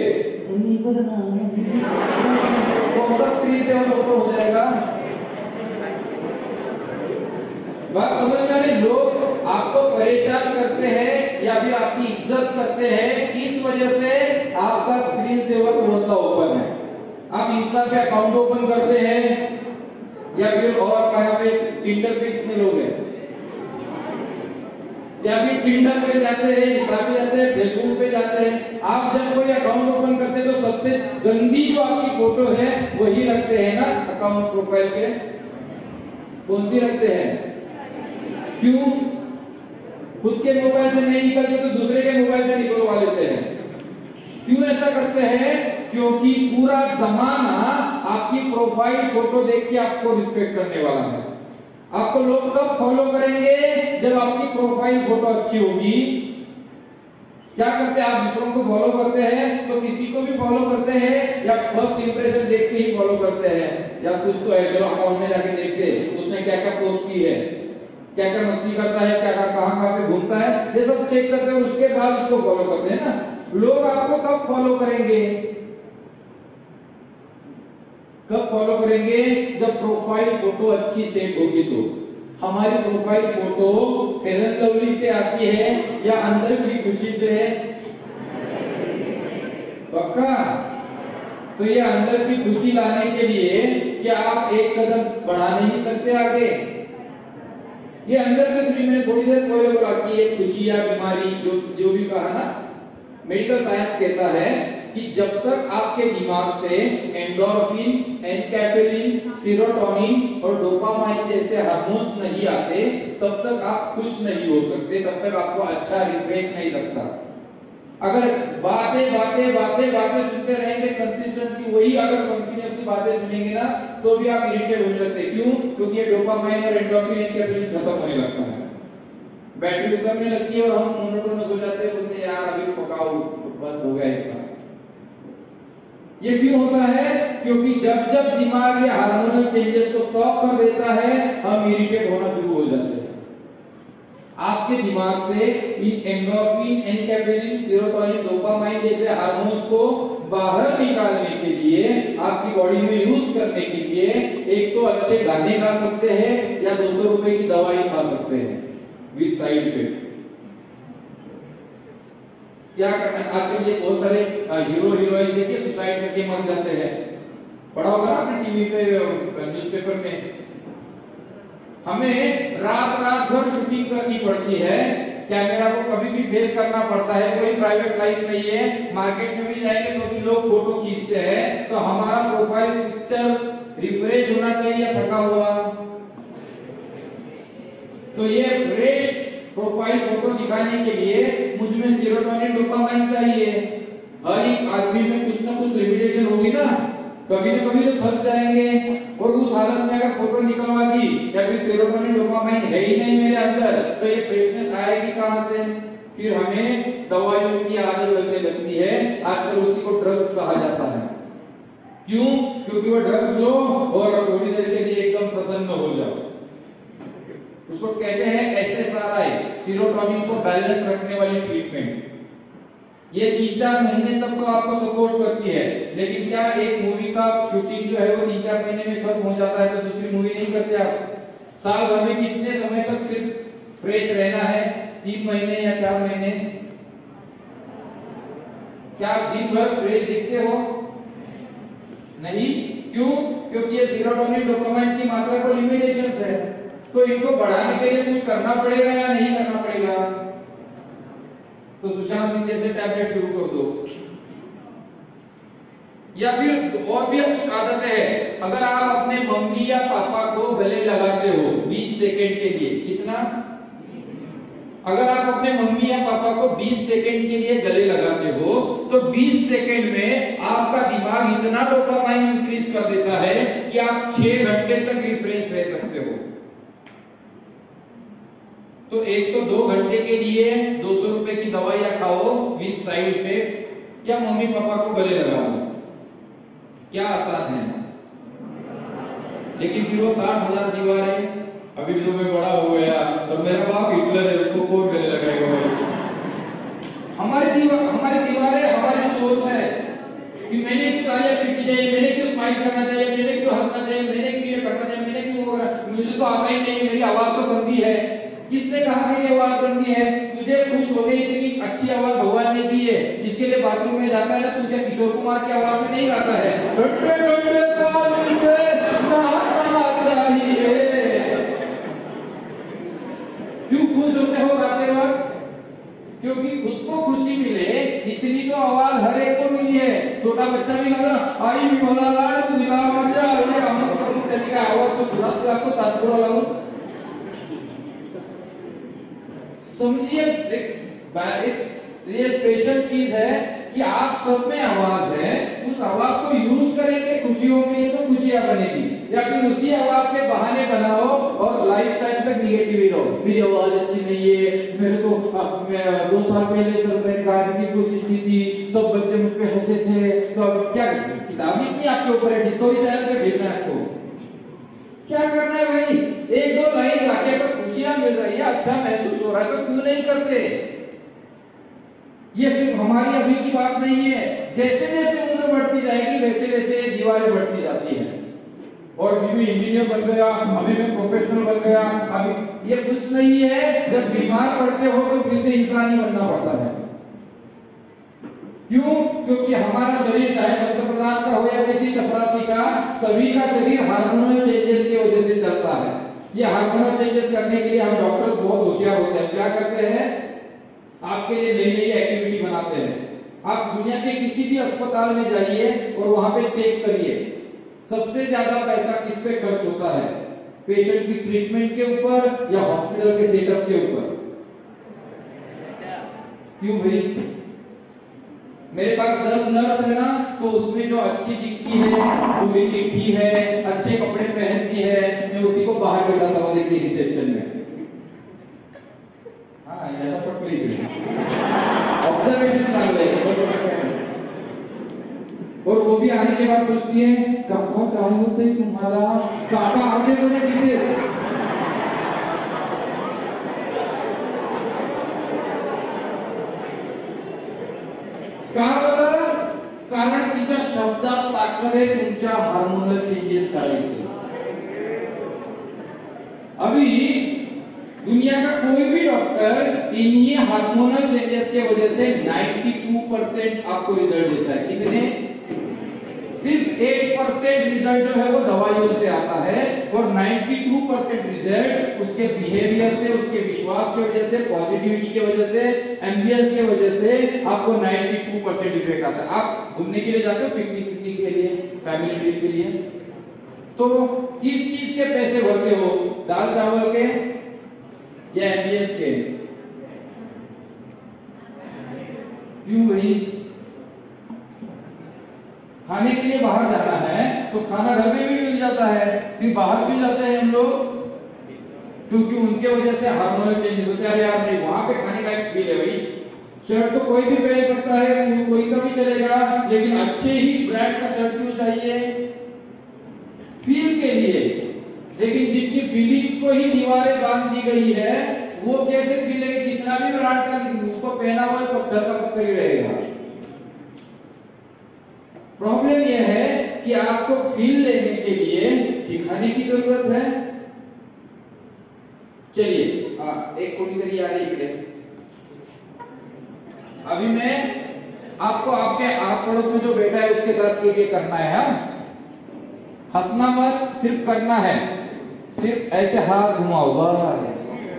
कौन सा स्क्रीन सेवर ओपन हो जाएगा? बात समझ में नहीं? लोग आपको परेशान करते हैं या फिर आपकी इज्जत करते हैं, किस वजह से? आपका स्क्रीन सेवर कौन सा ओपन है? आप इंस्टा पे अकाउंट ओपन करते हैं या फिर और कहां पे? टिंडर पे कितने लोग हैं? या फिर टिंडर पे जाते हैं, इंस्टा पे जाते हैं, फेसबुक पे जाते हैं। आप जब कोई अकाउंट ओपन करते हैं तो सबसे गंदी जो आपकी फोटो है वही रखते हैं ना अकाउंट प्रोफाइल पे। कौन सी रखते हैं? क्यों? खुद के मोबाइल से नहीं निकलते तो दूसरे के मोबाइल से निकलवा लेते हैं। क्यों ऐसा करते हैं? क्योंकि पूरा जमाना आपकी प्रोफाइल फोटो देख के आपको रिस्पेक्ट करने वाला है। आपको लोग कब फॉलो करेंगे? जब आपकी प्रोफाइल फोटो अच्छी होगी। क्या करते हैं आप? दूसरों को फॉलो करते हैं तो किसी को भी फॉलो करते हैं या फर्स्ट इंप्रेशन देख के ही फॉलो करते हैं, या कुछ तो है चलो अकाउंट में जाके देखते हैं उसने क्या क्या पोस्ट की है, क्या क्या मस्ती करता है, क्या क्या कहां पे घूमता है, ये सब चेक करते हैं, उसके बाद उसको फॉलो करते हैं ना। लोग आपको कब फॉलो करेंगे? कब फॉलो करेंगे? जब प्रोफाइल फोटो अच्छी सेट होगी। तो हमारी profile photo fair and lovely से आती है या अंदर की खुशी से? पक्का? तो ये अंदर की खुशी लाने के लिए क्या आप एक कदम बढ़ा नहीं सकते आगे? ये अंदर की खुशी, मैंने थोड़ी देर पहले बोला कि ये खुशी या बीमारी जो भी कहा ना, मेडिकल साइंस कहता है कि जब तक आपके दिमाग से एंडोर्फिन, एनकैफेलिन, सेरोटोनिन और डोपामाइन जैसे हार्मोन्स नहीं आते तब तक आप खुश नहीं हो सकते, तब तक आपको अच्छा रिफ्रेश नहीं लगता। अगर बातें सुनते रहेंगे कंसिस्टेंटली, वही अगर कंटिन्यूअसली बातें सुनेंगे ना, तो भी आप इरिटेट होने लगते हैं। क्यों? क्योंकि ये डोपामाइन और एंडोर्फिन इनके अपने खत्म होने लगता है, बैटरी उतरने लगती है और हम मोनोटोनस हो जाते हैं, बोलते हैं यार अभी पकाओ, बस हो गया इसका। ये क्यों होता है? क्योंकि जब दिमाग ये हार्मोनल चेंजेस को स्टॉप कर देता है, हम इरिटेट होना शुरू हो जाते हैं। आपके दिमाग से इन एंडोर्फिन, एनकैफेलिन, सेरोटोनिन, डोपामाइन जैसे हार्मोन्स को बाहर निकालने के लिए, आपकी बॉडी में यूज करने के लिए एक तो अच्छे गाने गा सकते हैं या 200 रुपए की दवाई खा सकते हैं विद साइड इफेक्ट। क्या करना है? आजकल ये बहुत सारे हीरो हीरोइन देखिए सुसाइड करके मर जाते हैं, पढ़ा होगा आपने टीवी पे, न्यूज़पेपर में। हमें रात भर शूटिंग करनी पड़ती है, कैमरा को कभी भी फेस करना पड़ता है, कोई प्राइवेट लाइफ नहीं है। मार्केट में भी जाएंगे तो भी लोग फोटो खींचते हैं, तो हमारा प्रोफाइल पिक्चर रिफ्रेश होना चाहिए, थका हुआ। तो ये फ्रेश प्रोफाइल फोटो दिखाने के लिए मुझ में सेरोटोनिन, डोपामाइन चाहिए। हर एक आदमी में कुछ ना कुछ लिमिटेशन होगी ना, कभी न कभी तो थक जाएंगे, और उस हालत में अगर फोटो निकलवा दी या फिर सेरोटोनिन, डोपामाइन है ही नहीं मेरे अंदर, तो ये फ्रेशनेस आएगी कहां से? फिर हमें दवाइयों की आदत लगने लगती है। आजकल उसी को ड्रग्स कहा जाता है। क्यों? क्योंकि वो ड्रग्स लो और थोड़ी देर के लिए एकदम प्रसन्न हो जाओ। उसको कहते हैं SSRI, सेरोटोनिन को बैलेंस रखने वाली ट्रीटमेंट। ये 3-4 महीने तक तो आपको सपोर्ट करती है, लेकिन क्या एक मूवी का शूटिंग जो है वो 3-4 महीने में खत्म हो जाता है तो दूसरी मूवी नहीं करते आप? साल भर में कितने समय तक सिर्फ फ्रेश रहना है? 3 महीने या 4 महीने? क्या आप दिन भर फ्रेश दिखते हो? नहीं। क्यों? क्योंकि ये सेरोटोनिन, डोपामाइन की मात्रा को लिमिटेशंस है, तो इनको बढ़ाने के लिए कुछ करना पड़ेगा या नहीं करना पड़ेगा? तो सुशांत सिंह जैसे टैबलेट शुरू कर दो, या फिर और भी कुछ आदतें हैं। अगर आप अपने मम्मी या पापा को गले लगाते हो 20 सेकंड के लिए, कितना? अगर आप अपने मम्मी या पापा को 20 सेकंड के लिए गले लगाते हो, तो 20 सेकंड में आपका दिमाग इतना डोपामाइन इंक्रीज कर देता है कि आप 6 घंटे तक रिफ्रेश रह सकते हो। तो एक तो 2 घंटे के लिए 200 रुपए की दवाइयां खाओ विद साइड इफेक्ट, या मम्मी पापा को गले लगाओ। क्या आसान है? लेकिन फिर वो 60,000 दीवारें, अभी भी तो मैं बड़ा हो गया और मेरा बाप हिटलर है, उसको कौन गले लगाएगा? हमारी दीवारें हमारी सोच है कि मैंने क्यों तालियां पीटनी चाहिए, मैंने क्यों स्माइल करना चाहिए, मैंने क्यों हंसना चाहिए, मैंने क्यों ये करना चाहिए, मैंने क्यों मुझे तो आता ही नहीं है, मेरी आवाज तो गंदी है। किसने कहा मेरी आवाज गंदी है? तुझे खुश होने इतनी अच्छी आवाज भगवान ने दी है, इसके लिए बाथरूम में जाता है ना, तुझे किशोर कुमार की आवाज में नहीं गाता है, ठंडे ठंडे पानी से नहाना चाहिए। क्यों खुश होते हो गाते वक्त? क्योंकि खुद को खुशी मिले, इतनी तो आवाज हर एक को मिली है। छोटा बच्चा भी लगा आई भी भला लाड दिला मजा, अरे हम का आवाज को सुना तो आपको तात्पुरा लाऊं, समझिए। ये स्पेशल चीज है कि आप सब में आवाज है, उस आवाज को यूज करेंगे खुशियों के लिए तो खुशियां बनेगी, या फिर उसी आवाज के बहाने बनाओ और लाइफ टाइम तक निगेटिव ही रहो। मेरी आवाज अच्छी नहीं है, मेरे को 2 साल पहले सर मैंने गाने की कोशिश की थी, सब बच्चे मुझ पे हंसे थे, तो अब क्या किताब इतनी आपके ऊपर है, डिस्कवरी चैनल पे भेजना है आपको, क्या करना है भाई? 1-2 लाइन गाके अगर खुशियां मिल रही है, अच्छा महसूस हो रहा है, तो क्यों नहीं करते? ये सिर्फ हमारी अभी की बात नहीं है, जैसे जैसे उम्र बढ़ती जाएगी वैसे वैसे दीवारें बढ़ती जाती हैं। और अभी मैं इंजीनियर बन गया, अभी मैं प्रोफेशनल बन गया, अभी ये कुछ नहीं है। जब बीमार पड़ते हो तो फिर से इंसान ही बनना पड़ता है। क्यों? क्योंकि हमारा शरीर चाहे मध्य प्रदेश का हो या किसी चपरासी का, सभी का शरीर हार्मोनल चेंजेस की वजह से चलता है। ये हार्मोनल चेंजेस करने के लिए हम डॉक्टर्स बहुत होशियार होते हैं। क्या करते हैं? आपके लिए नई नई एक्टिविटी बनाते हैं। आप दुनिया के किसी भी अस्पताल में जाइए और वहां पे चेक करिए, सबसे ज्यादा पैसा किस पे खर्च होता है? पेशेंट की ट्रीटमेंट के ऊपर या हॉस्पिटल के सेटअप के ऊपर? क्यों भाई? मेरे पास 10 नर्स है ना, तो उसमें जो अच्छी दिखती है, पूरी चिट्ठी है, अच्छे कपड़े पहनती है, मैं उसी को बाहर बिठाता हूँ देखिए रिसेप्शन में। हाँ यार पकड़ी ऑब्जर्वेशन चालू है। और वो भी आने के बाद पूछती है काका काय होते तुम्हाला, काका आते बने तिथे का बरं? कारण तिच्या शब्दात ताकद तुमच्या हार्मोनल चेंजेस करायचे। अभी दुनिया का कोई भी डॉक्टर इन्हीं हार्मोनल चेंजेस के वजह से 92% आपको रिजल्ट देता है। कितने? सिर्फ 8% रिजल्ट जो है वो दवाइयों से आता है और 92% रिजल्ट उसके बिहेवियर से, उसके विश्वास की वजह से, पॉजिटिविटी की वजह से, एम्बियंस की वजह से आपको 92% इफेक्ट आता है। आप घूमने के लिए जाते हो पिकनिक के लिए, फैमिली ट्रिप के लिए, तो किस चीज के पैसे भरते हो? दाल चावल के या एम्बियंस के? क्यों भाई? खाने के लिए बाहर जाना है तो खाना घर में भी मिल जाता है, फिर बाहर भी जाते हैं हम लोग क्योंकि उनके वजह से हार्मोनल चेंजेस होते हैं। अरे यार नहीं, वहां पे खाने का एक फील है भाई। शर्ट तो कोई भी पहन सकता है, कोई का भी चलेगा, लेकिन अच्छे ही ब्रांड का शर्ट क्यों चाहिए? फील के लिए। लेकिन जिनकी फीलिंग्स को ही दीवारें बांध दी गई है, वो कैसे फील है? कितना भी ब्रांड का उसको पहना हुआ पत्थर का पत्थर ही रहेगा। प्रॉब्लम यह है कि आपको फील लेने के लिए सिखाने की जरूरत है। चलिए एक कोई आ रही है। अभी मैं आपको आपके आस पड़ोस में जो बैठा है उसके साथ ये करना है। हंसना मत, सिर्फ करना है। सिर्फ ऐसे हाथ घुमाओ बस।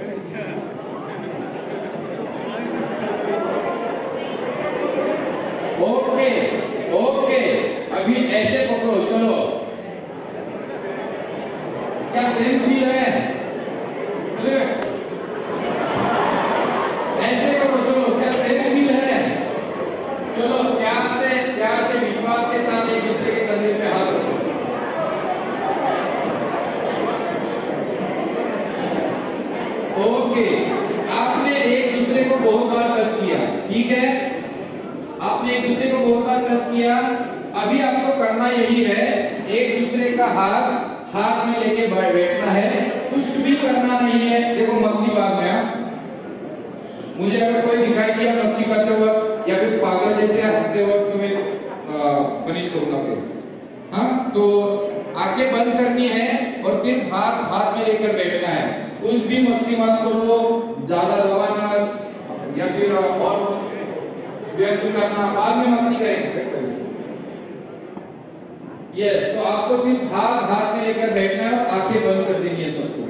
ओके ओके, अभी ऐसे पकड़ो, चलो। क्या सेम फील है? ऐसे करो, चलो। क्या सेम फील है? चलो प्यार से विश्वास के साथ एक दूसरे के कंधे पे हाथ रखो। ओके, आपने एक दूसरे को बहुत बार टच किया, ठीक है? आपने एक दूसरे को बहुत बार टच किया। अभी आपको करना यही है, एक दूसरे का हाथ में लेके बैठना है, कुछ भी करना नहीं है। देखो मस्ती बात में, मुझे अगर कोई दिखाई दिया मस्ती करते वक्त या फिर पागल जैसे हंसते वक्त, तो मैं पनिश करूंगा फिर। हाँ, तो आंखें बंद करनी है और सिर्फ हाथ में लेकर बैठना है। कुछ भी मस्ती मत करो, ज्यादा दबाना या फिर और व्यक्त करना, बाद में मस्ती करेंगे। यस, तो आपको सिर्फ हाथ में लेकर बैठना है, आंखें बंद कर देनी है सबको।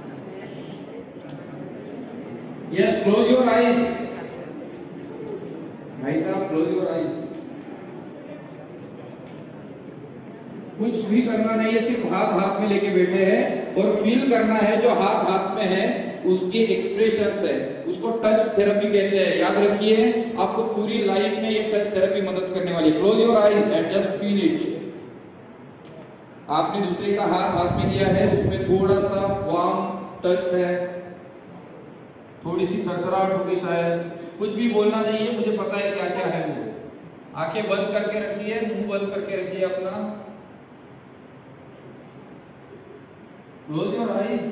Yes, close your eyes. भाई साहब क्लोज योर आईज। कुछ भी करना नहीं है, सिर्फ हाथ में लेके बैठे हैं और फील करना है जो हाथ में है उसके एक्सप्रेशंस है, उसको टच थेरेपी कहते हैं। याद रखिए, आपको पूरी लाइफ में ये टच थेरेपी मदद करने वाली है। Close your eyes and just feel it. आपने दूसरे का हाथ में लिया है, उसमें थोड़ा सा वार्म टच है, थोड़ी सी थरथराहट होगी शायद। कुछ भी बोलना नहीं है, मुझे पता है क्या क्या है वो। आंखें बंद करके रखिए, मुंह बंद करके रखिए अपना। Close your eyes.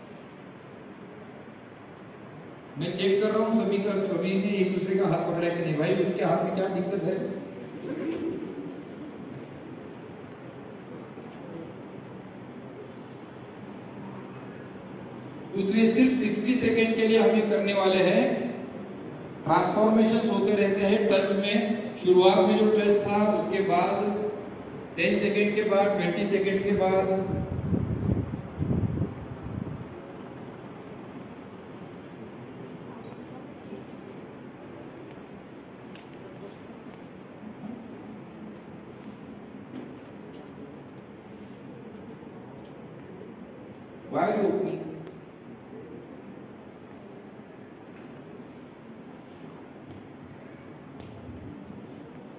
मैं चेक कर रहा हूँ सभी ने एक दूसरे का हाथ पकड़ा कि नहीं। भाई उसके हाथ में क्या दिक्कत है? दूसरे सिर्फ 60 सेकेंड के लिए हम ये करने वाले हैं। ट्रांसफॉर्मेशंस होते रहते हैं टच में। शुरुआत में जो टच था, उसके बाद 10 सेकेंड के बाद, 20 सेकेंड्स के बाद। Why are you opening?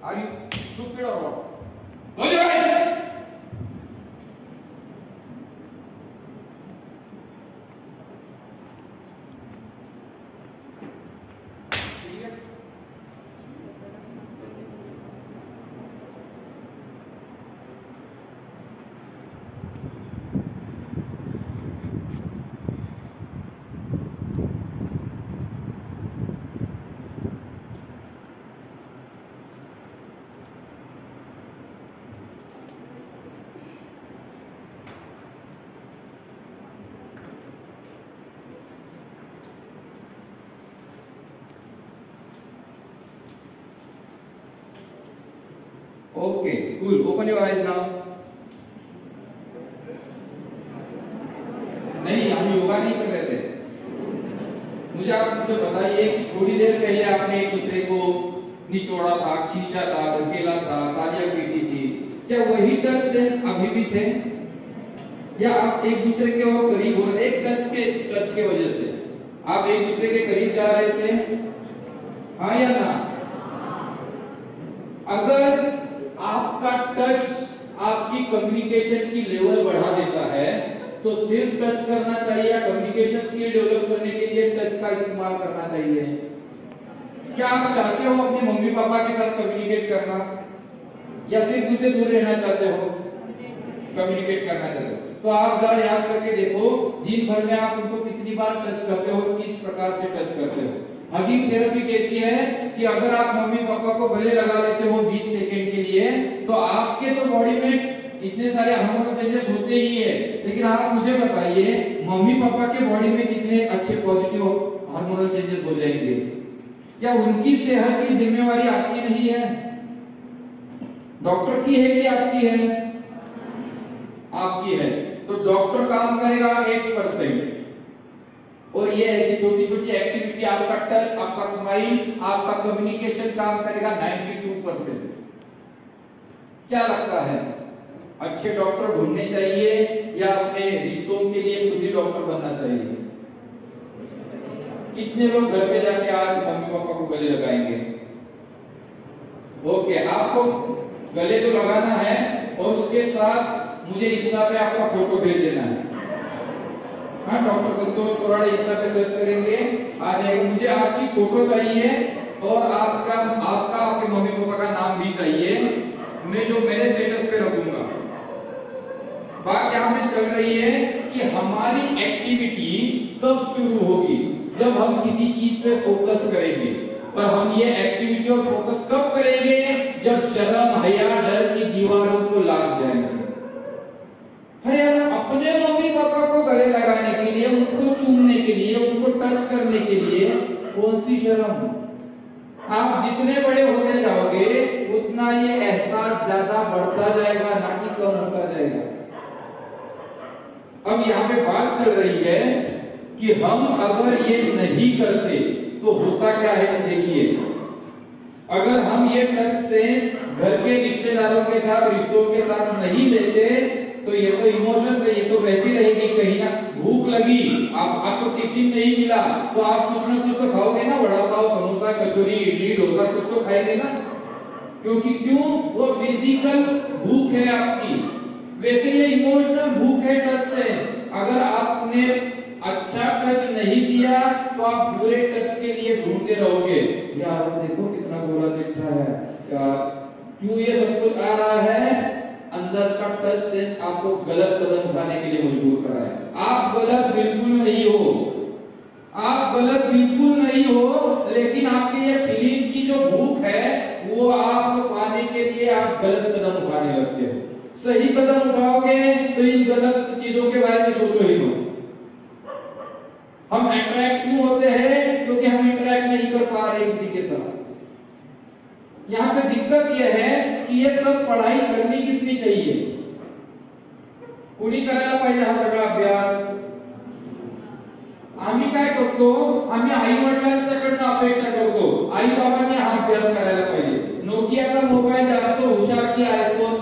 Are you stupid or what? Close your eyes. Okay, cool. Open your eyes now. नहीं, हम योगा नहीं कर रहे थे। मुझे आप मुझे बताइए कि थोड़ी देर पहले आपने एक दूसरे को निचोड़ा था, खींचा था, धकेला था, तालियां पीटी थी। क्या वही टच सेंस अभी भी थे? या आप एक दूसरे के और करीब हो रहे? एक टच के वजह से आप एक दूसरे के करीब जा रहे थे? हाँ या ना? अगर आपका टच आपकी कम्युनिकेशन की लेवल बढ़ा देता है तो सिर्फ टच करना चाहिए या कम्युनिकेशन स्किल डेवलप करने के लिए टच का इस्तेमाल करना चाहिए? क्या आप चाहते हो अपने मम्मी पापा के साथ कम्युनिकेट करना या सिर्फ उनसे दूर रहना चाहते हो? कम्युनिकेट करना चाहते हो तो आप जरा याद करके देखो, दिन भर में आप उनको कितनी बार टच करते हो, किस प्रकार से टच करते हो। हगिंग थेरेपी कहती है कि अगर आप मम्मी पापा को गले लगा लेते हो 20 सेकंड के लिए तो आपके तो बॉडी में इतने सारे हार्मोनल चेंजेस होते ही है, लेकिन आप मुझे बताइए मम्मी पापा के बॉडी में कितने अच्छे पॉजिटिव हार्मोनल चेंजेस हो जाएंगे? क्या उनकी सेहत की जिम्मेवारी आपकी नहीं है? डॉक्टर की है कि आपकी है? आपकी है। तो डॉक्टर काम करेगा 8% और ये ऐसी छोटी छोटी एक्टिविटी, आपका टच, आपका स्माइल, आपका कम्युनिकेशन काम करेगा 92%। क्या लगता है अच्छे डॉक्टर ढूंढने चाहिए या अपने रिश्तों के लिए खुद ही डॉक्टर बनना चाहिए? कितने लोग घर पे जाके आज मम्मी पापा को गले लगाएंगे? ओके, आपको गले तो लगाना है और उसके साथ मुझे इंस्टा पे आपका फोटो भेज देना है। हाँ, डॉक्टर संतोष कोराड़े इंस्टा पे सर्च करेंगे, आ जाएगा। मुझे आपकी फोटो चाहिए और आपका आपके मम्मी पापा का नाम भी चाहिए, मैं जो मेरे स्टेटस पे रखूंगा। बात यहाँ पे चल रही है कि हमारी एक्टिविटी कब शुरू होगी? जब हम किसी चीज पे फोकस करेंगे। पर हम ये एक्टिविटी और फोकस कब करेंगे? जब शर्म, हया, डर की दीवारों को लाग जाएंगे। अरे यार, अपने मम्मी पापा को गले लगाने के लिए, उनको चूमने के लिए, उनको टच करने के लिए कौन सी शर्म? आप जितने बड़े होते जाओगे उतना ये एहसास ज्यादा बढ़ता जाएगा, ना कि कम होता जाएगा। अब यहाँ पे बात चल रही है कि हम अगर ये नहीं करते तो होता क्या है। देखिए, अगर हम ये टच सेंस घर के रिश्तेदारों के साथ, रिश्तों के साथ नहीं लेते तो ये तो इमोशन से ये तो बहती रहेगी। कहीं ना भूख लगी, आपको टिफिन नहीं मिला तो आप कुछ ना कुछ तो खाओगे ना, वड़ा पाव, समोसा, कचौरी, इडली, डोसा, कुछ तो खाएंगे ना। क्योंकि क्यों? वो फिजिकल भूख है आपकी। वैसे ये इमोशनल भूख है टच सेंस। अगर आपने अच्छा टच नहीं दिया तो आप बुरे टच के लिए ढूंढते रहोगे। यार देखो कितना गोरा चिट्ठा है यार, क्यों ये सब कुछ आ रहा है? अंदर का टच सेंस आपको गलत कदम उठाने के लिए मजबूर कर रहा है। आप गलत बिल्कुल नहीं हो, आप गलत बिल्कुल नहीं हो, लेकिन आपके ये फीलिंग की जो भूख है वो आपको पाने के लिए आप गलत कदम उठाने लगते हो। सही कदम उठाओगे तो इन गलत चीजों के बारे में सोचो ही मत। हम अट्रैक्ट क्यों होते हैं? क्योंकि हम इंटरेक्ट नहीं कर पा रहे किसी के साथ। यहाँ पे दिक्कत यह है कि ये सब पढ़ाई करनी किसनी चाहिए? कुणी करायला पाहिजे हा सगळा अभ्यास? आम्ही काय करतो? आम्ही आई वडिलांच्याकडनं अपेक्षा करतो आई बाबांनी हा अभ्यास करायला पाहिजे। नोकियाचा मोबाईल जास्त हुशार की आयफोन?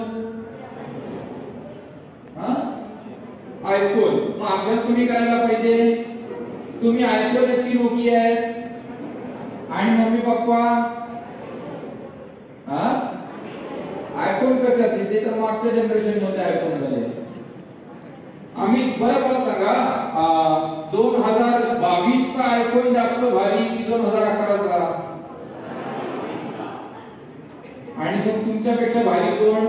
आयफोन। मग अभ्यास कुणी करायला पाहिजे? तुम्ही आयफोन आहेत की नोकिया आहेत? आणि मम्मी पप्पा आयफोन कसे असतील ते तर मागच्या जनरेशन मध्ये आयफोन झाले. आम्ही बरं मला सांगा 2022 चा आयफोन जास्त भारी की 2011 चा? आणि मग तुमच्यापेक्षा भारी कोण?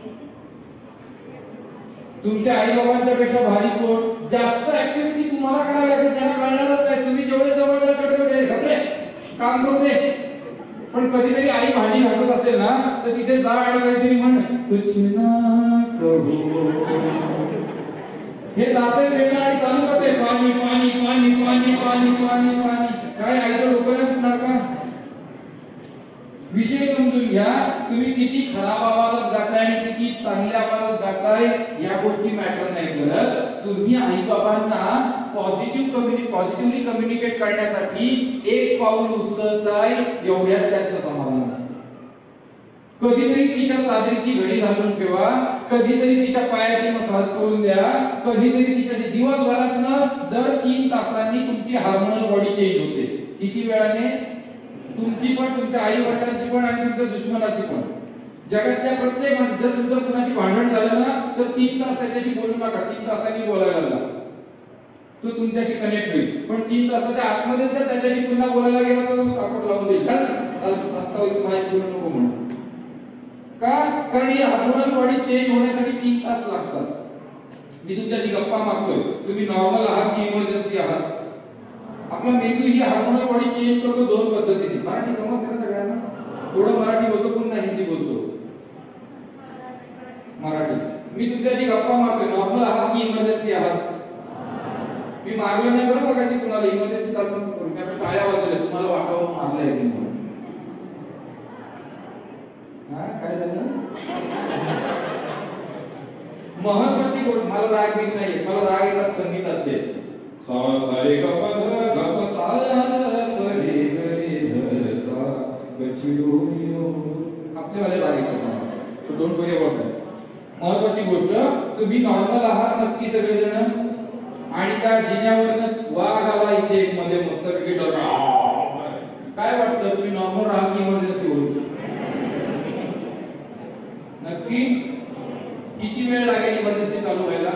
तुमच्या आई बाबांच्या पेक्षा भारी कोण? जास्त ऍक्टिव्हिटी तुम्हाला करावी लागेल, त्यांना कळणारच नाही. तुम्ही जेवढे जवळ जाल तेवढे घबरे काम करू दे. पण कधीतरी आई भांडी घासत असेल ना तर तिथे जा आणि काहीतरी म्हण कुछ ना कहो. हे जाते वेगळं आणि चालू करते पाणी पाणी पाणी पाणी पाणी पाणी पाणी. काय आईचं डोकं नाही फुटणार का? विषय समजून घ्या. तुम्ही किती खराब आवाजात गाताय आणि किती चांगल्या आवाजात गाताय या गोष्टी मॅटर नाही करत. तुम्ही आई बाबांना पॉझिटिव्हली कम्युनिकेट करण्यासाठी एक पाऊल उचलताय एवढ्यात त्यांचं समाधान असतं. कधीतरी तिच्या चादरीची घडी घालून ठेवा, कधीतरी तिच्या पायाची मसाज करून द्या, कधीतरी तिच्या दिवसभरातनं दर 3 तासांनी तुमची हार्मोनल बॉडी चेंज होते. किती वेळाने? तुमची पण, तुमच्या आई वडिलांची पण आणि तुमच्या दुश्मनाची पण. जगातल्या प्रत्येक जर तुमचं कुणाशी भांडण झालं ना तर 3 तास त्याच्याशी बोलू नका. 3 तासांनी बोलायला लागला तो तुमच्याशी कनेक्ट होईल. पण 3 तासाच्या आतमध्ये जर त्याच्याशी पुन्हा बोलायला गेला तर तो चापट लावून देईल. नको म्हणून का? कारण ही हार्मोनल बॉडी चेंज होण्यासाठी 3 तास लागतात. मी तुमच्याशी गप्पा मारतोय, तुम्ही नॉर्मल आहात की इमर्जन्सी आहात? आपला मेंदू ही हार्मोनल बॉडी चेंज करतो 2 पद्धतीने. मराठी समजते ना सगळ्यांना? थोडं मराठी बोलतो, पुन्हा हिंदी बोलतो. मराठी. मी तुमच्याशी गप्पा मारतोय, नॉर्मल आहात की इमर्जन्सी आहात? मी मारलं नाही बरं बघाशी कुणाला. इमर्जन्सी चालू करून त्यामुळे टाळ्या वाजवल्या, तुम्हाला वाटावं मारलंय म्हणून. काय झालं? महत्वाची गोष्ट, मला राग येत नाहीये, मला राग येतात संगीतात ते सा रे ग प ध ग प सा रे ग रे ध सा गचिडोनियो असले वाले राग येतात. So don't worry about that. महत्वाची गोष्ट, तुम्ही नॉर्मल आहात नक्की सगळेजण. आणि त्या जिन्यावरनं वाघ आला इथे मध्ये मस्तपैकी डोका. काय वाटतं तुम्ही नॉर्मल राहा की इमर्जन्सी होईल? नक्की? किती वेळ लागेल इमर्जन्सी चालू व्हायला?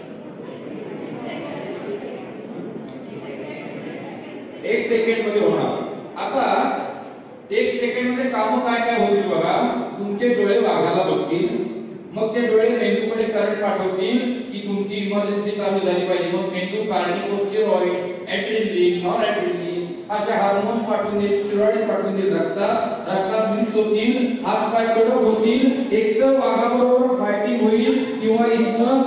1 सेकंड मध्ये होणार. आता 1 सेकंड मध्ये काम काय काय होतील बघा. तुमचे डोळे वाघाला बघतील, मग ते डोळे मेंदूकडे करंट पाठवतील की तुमची इमर्जन्सी चालू झाली पाहिजे. मग मेंदू कार्टिकोस्टेरॉइड्स, एड्रेनलिन, नॉरएड्रेनलिन अशा हार्मोन्स पाठवून देईल, स्टेरॉइड्स पाठवून देईल. रक्तात मिक्स होतील, हात पाय कडक होतील. एक तर वाघाबरोबर फायटिंग होईल किंवा इथं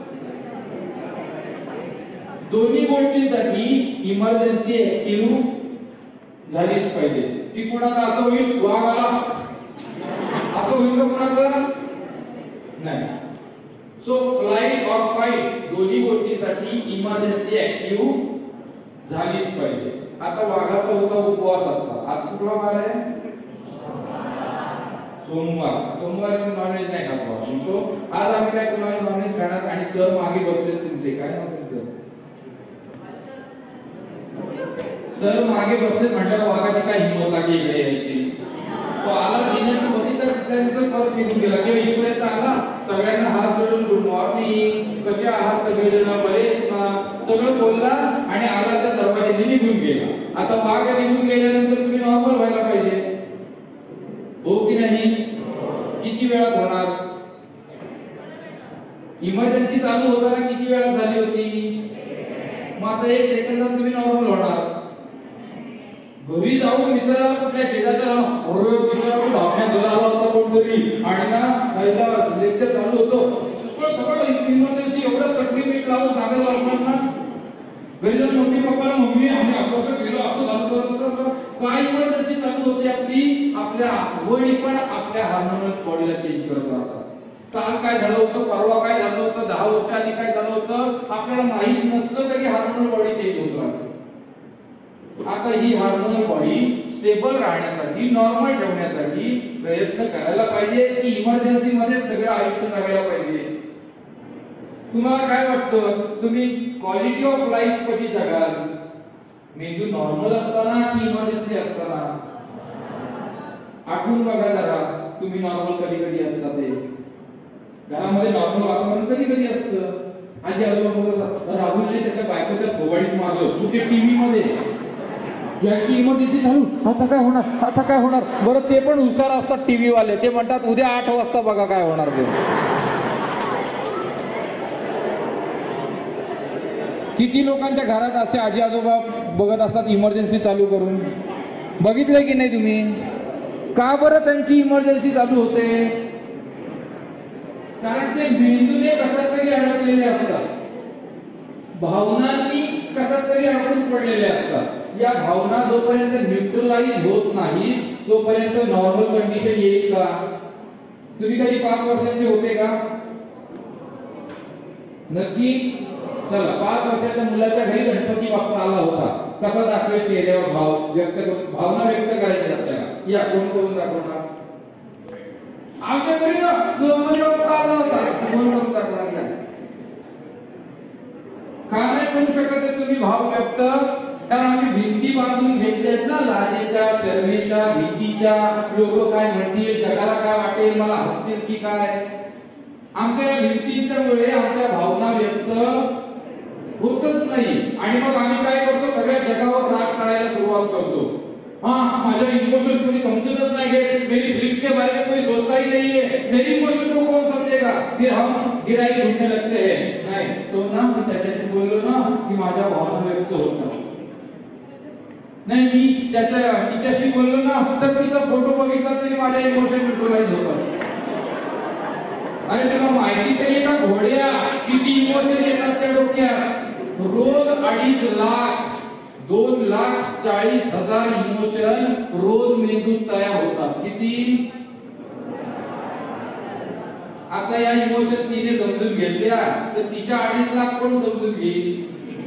दोन्ही गोष्टींसाठी इमर्जन्सी ऍक्टिव्ह झालीच पाहिजे. ती कोणाला असं होईल वाघ आला असं होईल का कोणाचं? नाही. सो फ्लाइट और फाइट दोन्ही गोष्टीसाठी इमर्जन्सी ऍक्टिव्ह झालीच पाहिजे. आता वाघाचा होता उपवासाचा. आज कुठला वार आहे? सोमवार. सोमवारी नॉनव्हेज नाही खात. सो आज आम्ही काय कुणाला नॉनव्हेज खाणार. आणि सर मागे बसले तुमचे, काय नाव तुमचं? सर मागे बसले म्हटल्यावर वाघाची काय हिंमत लागली इकडे यायची. तो आला जिन्यात बघितलं त्यांचं परत निघून गेला किंवा इकडे आला, सगळ्यांना हात जोडून गुड मॉर्निंग, कसे आहात सगळेजण, बरे आहेत ना, सगळं बोलला आणि आला त्या दरवाजाने निघून गेला. आता वाघ निघून गेल्यानंतर तुम्ही नॉर्मल व्हायला पाहिजे, हो की नाही? किती वेळात होणार? इमर्जन्सी चालू होताना किती वेळात झाली होती? मग आता 1 सेकंदात तुम्ही नॉर्मल होणार. घरी जाऊन मित्राला कुठल्या शेजारच्या धावण्या सर आला होता कोणतरी आणि ना लेक्चर चालू होतं, सगळं इमर्जन्सी एवढं चटणी मीठ लावून सांगायला लागणार ना. घरी जाऊन मम्मी पप्पाला मम्मी आम्ही असं असं केलं, असं झालं तर काय इमर्जन्सी चालू होते आपली. आपल्या आवडी पण आपल्या हार्मोनल बॉडीला चेंज करत राहतात. काल काय झालं होतं, परवा काय झालं होतं, 10 वर्षांनी काय झालं होतं आपल्याला माहित नसतं तरी हार्मोनल बॉडी चेंज होत राहते. आता ही हार्मोनल बॉडी स्टेबल राहण्यासाठी, नॉर्मल ठेवण्यासाठी प्रयत्न करायला पाहिजे की इमर्जन्सी मध्ये सगळं आयुष्य जगायला पाहिजे. तुम्हाला काय वाटतं, तुम्ही क्वालिटी ऑफ लाईफ कधी जगाल? मेंदू नॉर्मल असताना की इमर्जन्सी असताना? आठवून बघा जरा. तुम्ही नॉर्मल कधी कधी असता ते घरामध्ये नॉर्मल वातावरण कधी कधी असतं. आजी आजोबा बघत राहुलने त्याच्या बायकोच्या थोबाडीत मारलं कुठे टीव्ही मध्ये. याची इमर्जन्सी चालू, आता काय होणार, आता काय होणार. बरं ते पण हुशार असतात टीव्ही वाले, ते म्हणतात उद्या 8 वाजता बघा काय होणार ते. किती लोकांच्या घरात असे आजी आजोबा बघत असतात इमर्जन्सी चालू करून. बघितलंय की नाही तुम्ही? का बरं त्यांची इमर्जन्सी चालू होते? कारण ते मेंदूने कशात तरी अडकलेले असतात, भावनांनी कशात तरी अडकून पडलेले असतात. या भावना जोपर्यंत न्यूट्रलाइज होत नाही तोपर्यंत नॉर्मल कंडिशन येईल का? तुम्ही कधी 5 वर्षांचे होते का? नक्की. चला, 5 वर्षाच्या मुलाच्या घरी गणपती बाप्पा आला होता. कसा दाखवेल चेहऱ्यावर भावना व्यक्त करायची आपल्याला. या कोण करून दाखवणार? आमच्या घरी ना गणपती बाप्पा आला होता कोण करून दाखवणार? का नाही करू शकत तुम्ही भाव व्यक्त? कारण आम्ही भिंती बांधून घेतल्यात ना, लाजेच्या, शर्मेच्या, भीतीच्या. लोक काय म्हणतील, जगाला काय वाटेल, मला हसतील की काय. आमच्या या भिंतींच्या मुळे आमच्या भावना व्यक्त होतच नाही. आणि मग आम्ही काय करतो, सगळ्या जगावर राग काढायला सुरुवात करतो. हाँ, माझ्या इमोशन्स कोणी समजूनच नहीं गए, मेरी फीलिंग्स के बारे में कोई सोचता ही नहीं है, मेरी इमोशन को कौन समझेगा. फिर हम गिराई ढूंढने लगते हैं. नाही तो ना मी त्याच्याशी बोललो ना की माझ्या भावना व्यक्त होतात. नाही मी तिच्याशी बोललो ना तर तिचा फोटो बघितला तरी माझ्या इमोशन न्यूट्रलाइज होतात. अरे तुला माहिती तरी का घोड्या किती इमोशन येतात त्या डोक्यात? रोज 2.5 लाख 2,40,000 इमोशन रोज मेंदूत तयार होतात. किती? आता या इमोशन तिने समजून घेतल्या तर तिच्या 2.5 लाख कोण समजून घेईल?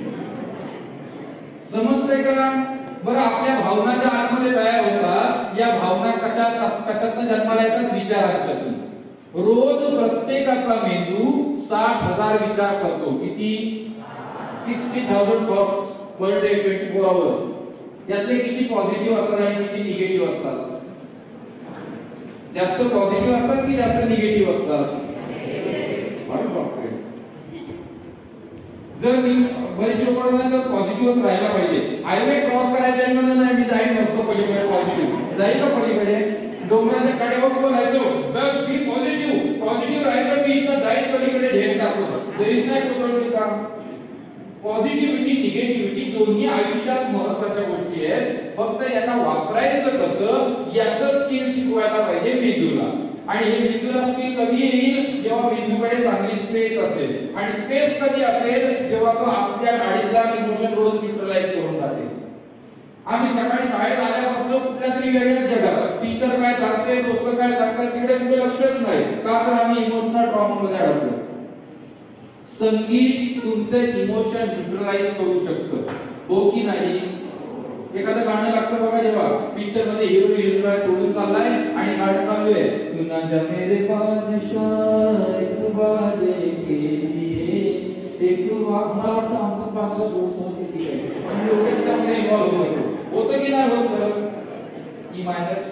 समजतंय का? बरं, आपल्या भावना ज्या आतमध्ये तयार होतात, या भावना कशातनं जन्माला येतात? विचारांच्यातून. रोज प्रत्येकाचा मेंदू 60,000 विचार करतो. किती? 60,000 थॉट्स पर डे 24 आवर्स. यातले किती पॉझिटिव्ह असतात आणि किती निगेटिव्ह असतात? जास्त पॉझिटिव्ह असतात की जास्त निगेटिव्ह असतात? अरे बापरे. जर मी बरेच लोकांना जर पॉझिटिव्ह राहायला पाहिजे, हायवे क्रॉस करायच्या आहे म्हणून नाही मी जाईन नसतो पलीकडे, पॉझिटिव्ह जाईल का पलीकडे? डोंगराच्या कडेवर उभं राहायचो, तर मी पॉझिटिव्ह राहायचं, मी इथं जाईल पलीकडे ढेर टाकतो. जरी नाही कोसळशील का? पॉझिटिव्हिटी निगेटिव्हिटी दोन्ही आयुष्यात महत्त्वाच्या गोष्टी आहेत. फक्त यांना वापरायचं कसं याचं स्किल शिकवायला पाहिजे मेंदूला. आणि हे मेंदूला स्किल कधी येईल? जेव्हा मेंदूकडे चांगली स्पेस असेल. आणि स्पेस कधी असेल? जेव्हा तो आपल्या 2.5 लाख इमोशन रोज न्यूट्रलाइज करून जाते. आम्ही सकाळी शाळेत आल्यापासून कुठल्या तरी वेगळ्याच जगात, टीचर काय सांगते, दोस्त काय सांगतात, तिकडे कुठे लक्षच नाही. का तर आम्ही इमोशनल ट्रॉमामध्ये अडकलो. संगीत तुमचे इमोशन न्यूट्रलाइज करू शकतं, हो की नाही? एखादं गाणं लागतं बघा, जेव्हा पिक्चर मध्ये हिरो हिरोईन सोडून चाललाय आणि गाणं चालू आहे, तू ना जा मेरे बादशाह एक वादे के लिए एक मला वाटतं आमचं पासा सोडून चालते की काय, आणि लोक त्यामध्ये इन्व्हॉल्व होतं की नाही होत? बरं, की मायनर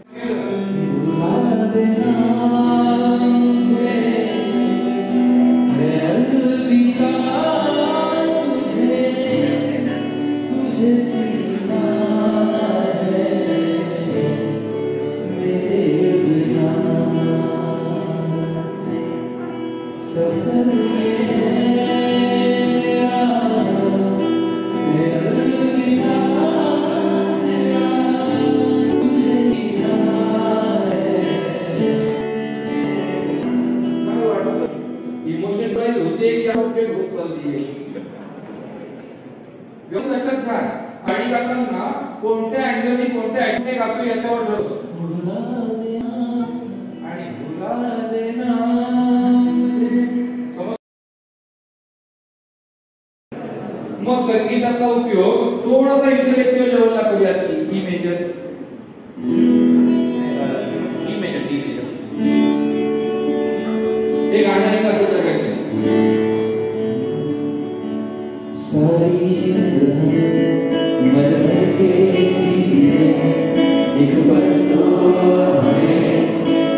लक्षात घ्या. गाडी गाताना कोणत्या अँगलने कोणत्या ऍक्टने गातो याच्यावर ठरतो. आणि भुला देना मग संगीताचा उपयोग थोडासा इंटेलेक्च्युअल लेवलला करूयात. ई मेजर हे गाणं आहे कसं जगायचं. एक पल तो हमें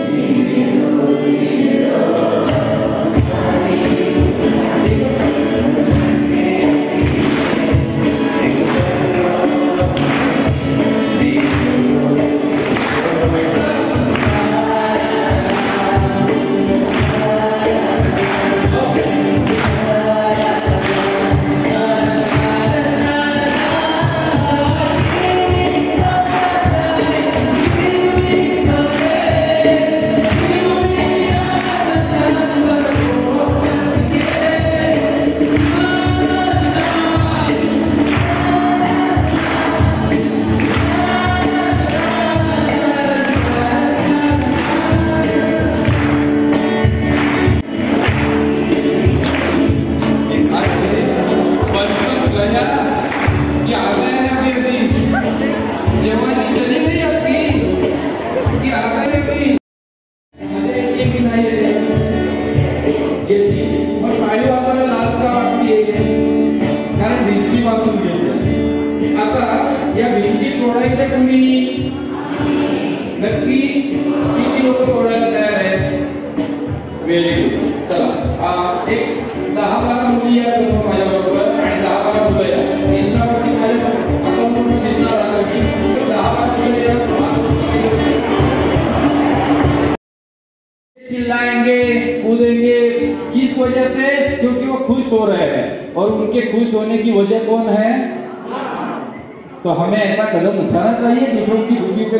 से कुंडली नक्की किती लोक तोडायला तयार आहेत? Very good. चला एक 10-12 मुली या समोर माझ्याबरोबर आणि 10-12 मुलं या. दिसणारवरती माझ्या अकाउंटवरून दिसणार आहे की 10-12 मुलं या. चिल्लाएंगे कूदेंगे किस वजह से? क्योंकि वो खुश हो रहे हैं और उनके खुश होने की वजह कौन है? तो हमें ऐसा कदम उठाना चाहिए दूसरों की खुशी पे।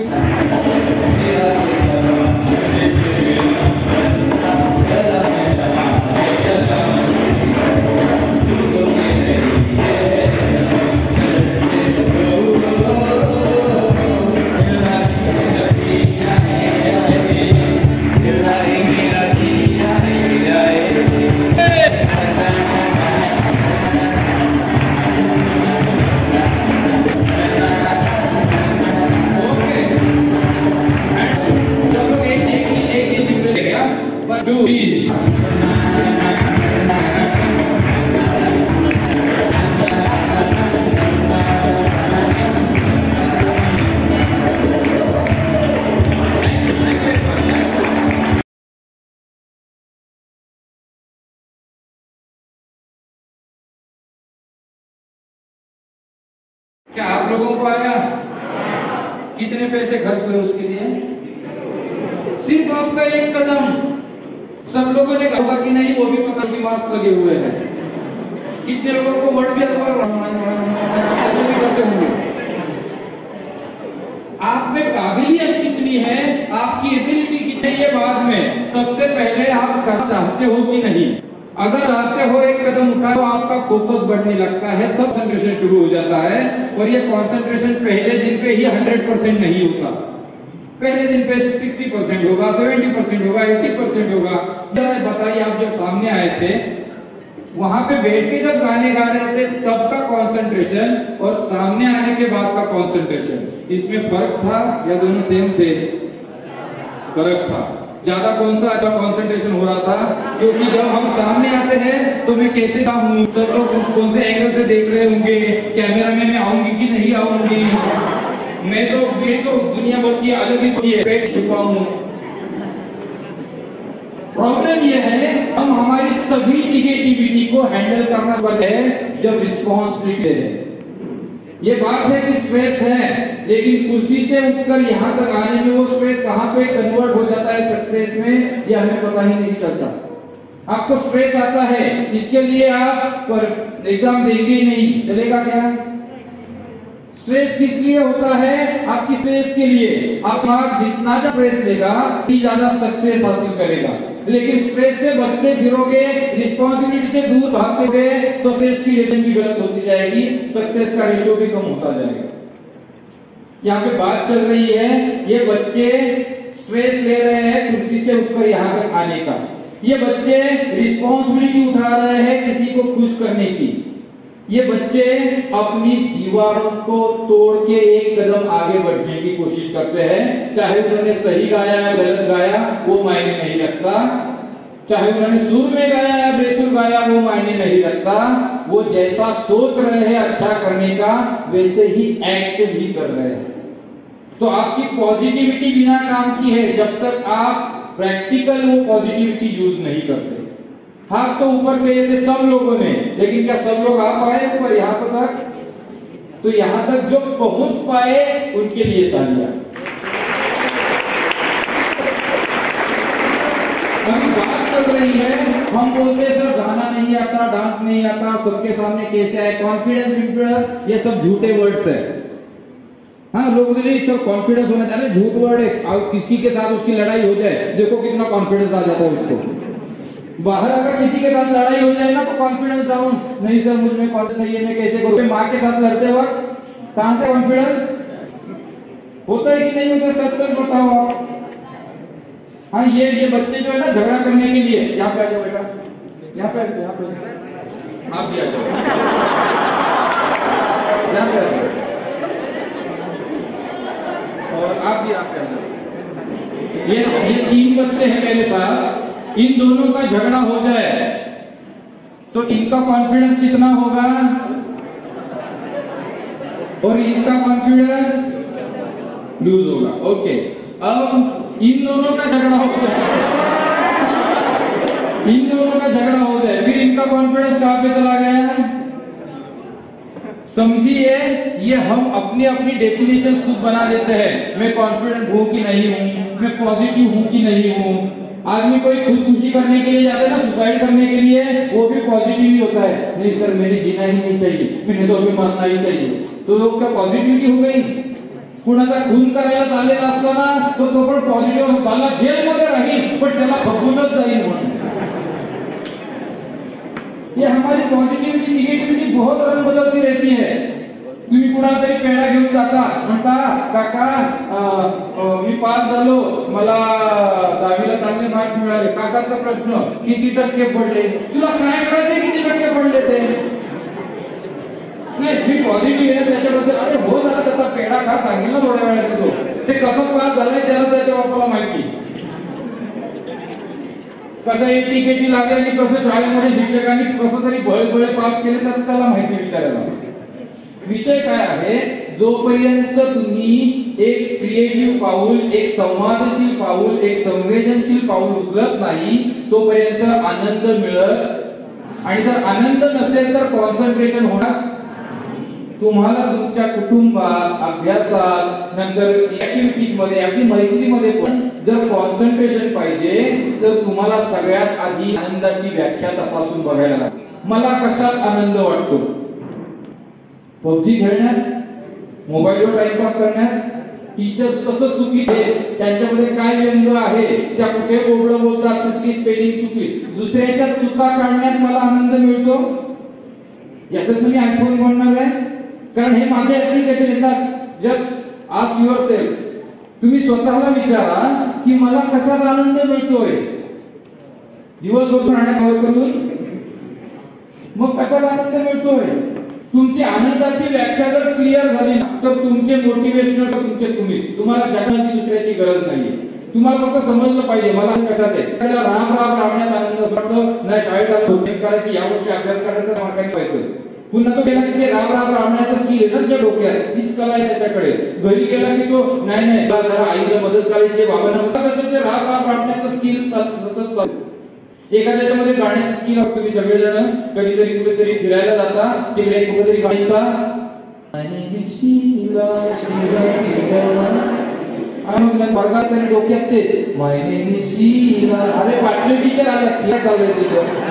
क्या आप लोगों को आया? कितने पैसे खर्च हुए उसके लिए? सिर्फ आपका एक कदम। सब लोगों ने कहा कि नहीं, वो भी पता कि मास्क लगे हुए हैं। कितने लोगों को वर्ड भी करते होंगे। आप में काबिलियत कितनी है, आपकी एबिलिटी कितनी है, बाद में। सबसे पहले आप करना चाहते हो कि नहीं। अगर चाहते हो एक कदम उठाओ तो आपका फोकस बढ़ने लगता है, तब कंसंट्रेशन शुरू हो जाता है। और ये कंसंट्रेशन पहले दिन पे ही 100% नहीं होता। पहले दिन पे 60% होगा, 70% होगा, 80% होगा। बताइए, आप जब सामने आए थे वहां पे बैठ के जब गाने गा रहे थे तब का कंसंट्रेशन और सामने आने के बाद का कंसंट्रेशन, इसमें फर्क था या दोनों सेम थे? फर्क था। ज्यादा कौन सा कंसंट्रेशन हो रहा था? क्योंकि जब हम सामने आते हैं तो मैं कैसे गाऊं, सब लोग कौन से एंगल से देख रहे होंगे, कैमरा में मैं आऊंगी कि नहीं आऊंगी, मेरी तो दुनिया भर की अलग ही सोच है, बैठ चुका हूं। प्रॉब्लम यह है हम हमारी सभी निगेटिविटी को हैंडल करना पड़ता है जब रिस्पॉन्सिबिलिटी है। ये बात है कि स्ट्रेस है, लेकिन कुर्सी से उठकर यहाँ तक आने में वो स्ट्रेस कहाँ पे कन्वर्ट हो जाता है सक्सेस में, ये हमें पता ही नहीं चलता। आपको स्ट्रेस आता है, इसके लिए आप एग्जाम देंगे ही नहीं, चलेगा क्या? स्ट्रेस किस लिए होता है? आपकी स्ट्रेस के लिए। आप जितना ज्यादा स्ट्रेस लेगा उतनी ज्यादा सक्सेस हासिल करेगा। लेकिन स्ट्रेस से बचते फिरोगे, रिस्पॉन्सिबिलिटी से दूर भागोगे तो स्ट्रेस की रेटिंग भी गलत होती जाएगी, सक्सेस का रेशियो भी कम होता जाएगा। यहाँ पे बात चल रही है, ये बच्चे स्ट्रेस ले रहे हैं कुर्सी से उठकर यहाँ तक आने का। ये बच्चे रिस्पॉन्सिबिलिटी उठा रहे हैं किसी को खुश करने की। ये बच्चे अपनी दीवारों को तोड़ के एक कदम आगे बढ़ने की कोशिश करते हैं। चाहे उन्होंने सही गाया या गलत गाया वो मायने नहीं रखता, चाहे उन्होंने सुर में गाया या बेसुर गाया वो मायने नहीं रखता। वो जैसा सोच रहे हैं अच्छा करने का, वैसे ही एक्ट भी कर रहे हैं। तो आपकी पॉजिटिविटी बिना काम की है जब तक आप प्रैक्टिकल वो पॉजिटिविटी यूज नहीं करते। हाथ तो ऊपर किए थे सब लोगों ने, लेकिन क्या सब लोग आ पाए ऊपर यहाँ तक? तो यहाँ तक जो पहुंच पाए उनके लिए तालियां। अभी बात चल रही है, हम बोलते हैं सर गाना नहीं आता, डांस नहीं आता, सबके सामने कैसे है, कॉन्फिडेंस, ये सब झूठे वर्ड्स है। हाँ, लोग सब कॉन्फिडेंस होना चाहिए, झूठ वर्ड है। और किसी के साथ उसकी लड़ाई हो जाए, देखो कितना कॉन्फिडेंस आ जाता है उसको। बाहर अगर किसी के साथ लड़ाई हो जाए ना तो कॉन्फिडेंस डाउन, नहीं सर मुझ में कॉन्फिडेंस नहीं है, मैं कैसे करूं। माँ के साथ लड़ते वक्त कहां से कॉन्फिडेंस होता है कि नहीं होता? सच सच बताओ आप। हाँ, ये बच्चे जो है ना झगड़ा करने के लिए, यहाँ पे आ जाओ बेटा, यहाँ पे आप भी आ जाओ, यहाँ पे आ जाओ, और आप भी आ जाओ। ये 3 बच्चे हैं मेरे साथ, इन दोनों का झगड़ा हो जाए तो इनका कॉन्फिडेंस कितना होगा और इनका कॉन्फिडेंस लूज होगा। ओके, अब इन दोनों का झगड़ा हो जाए, इन दोनों का झगड़ा हो जाए, फिर इनका कॉन्फिडेंस कहां पे चला गया? समझिए, ये हम अपनी अपनी डेफिनेशन खुद बना लेते हैं। मैं कॉन्फिडेंट हूं कि नहीं हूं, मैं पॉजिटिव हूं कि नहीं हूं। आदमी कोई खुदकुशी करने के लिए जाता है ना, सुसाइड करने के लिए, वो भी पॉजिटिव ही होता है, नहीं सर मेरी जीना ही नहीं चाहिए, मैंने तो अभी मरना ही चाहिए। तो लोग क्या पॉझिटिव्हिटी हो गई? कुणाचा खून करायला चाललेला असताना तो पण पॉझिटिव्ह साला जेलमध्ये राहील पण त्याला फकूनच जाईल म्हणून। ये हमारी पॉझिटिव्हिटी निगेटिव्हिटी बहुत रंग बदलती रहती है। तुम्ही कुणाला तरी पेढा घेऊन जाता, म्हणता काका मी पास झालो, मला 10वीला चांगले मार्क्स मिळाले, काकाचा प्रश्न किती टक्के पडले? तुला काय करायचे किती टक्के पडले ते? नाही, मी पॉझिटिव्ह आहे त्याच्याबद्दल, अरे हो झाला त्याचा पेढा खा, सांगेल ना थोड्या वेळात तो, ते कसं पास झालंय त्याला त्याच्या बापाला माहिती, कसं एटीकेटी लागले आणि कसं शाळेमध्ये शिक्षकांनी कसं तरी बळ पास केले तर त्याला माहिती विचारायला। विषय काय आहे, जोपर्यंत तुम्ही एक क्रिएटिव्ह पाऊल, एक संवादशील पाऊल, एक संवेदनशील पाऊल उचलत नाही तोपर्यंत आनंद मिळत, आणि जर आनंद नसेल तर कॉन्सन्ट्रेशन होणार। तुम्हाला तुमच्या कुटुंबात, अभ्यासात, नंतर ऍक्टिव्हिटीज मध्ये, अगदी मैत्रीमध्ये पण जर कॉन्सन्ट्रेशन पाहिजे तर तुम्हाला सगळ्यात आधी आनंदाची व्याख्या तपासून बघायला लागेल। मला कशात आनंद वाटतो? पबजी खेळण्यात, मोबाईलवर टाइमपास करण्यात, टीचर्स कसं चुकीचे, त्यांच्यामध्ये काय व्यंग आहे, त्या कुठे बोबडं बोलतात, कुठली स्पेलिंग चुकली, दुसऱ्याच्या चुका काढण्यात मला आनंद मिळतो? याचं तुम्ही आयफोन म्हणणार आहे, कारण हे माझे ऍप्लिकेशन येतात। जस्ट आस्क युअर सेल्फ, तुम्ही स्वतःला विचारा की मला कशात आनंद मिळतोय? दिवसभर राहण्यावर करून मग कशात आनंद मिळतोय? तुमची आनंदाची व्याख्या जर क्लिअर झाली तर तुमचे मोटिवेशनल तुम्हीच, तुम्हाला जगाची दुसऱ्याची गरज नाहीये। तुम्हाला फक्त समजलं पाहिजे मला कशात आहे। त्याला राम राम राहण्यात आनंद वाटतो, नाही शाळेत आलो कारण की यावर्षी अभ्यास करायचा मार्गाने पाहिजे, पुन्हा तो गेला की राम राम राहण्याचं स्किल आहे ना त्याच्या डोक्यात, तीच कला आहे त्याच्याकडे। घरी गेला की तो नाही जरा आईला मदत करायची, बाबांना मदत करायची, ते राम राम राहण्याचं स्किल सतत चालू। एखाद्याच्या मध्ये गाण्याचं स्किल आहे, तुम्ही सगळेजण कधीतरी कुठेतरी फिरायला जाता, तिकडे कुठेतरी गायता आणि शिला आणि वर्गात तरी डोक्यात तेच माय नेम इज शीला, अरे पाटले टीचर आले शिला चाललंय तिथं।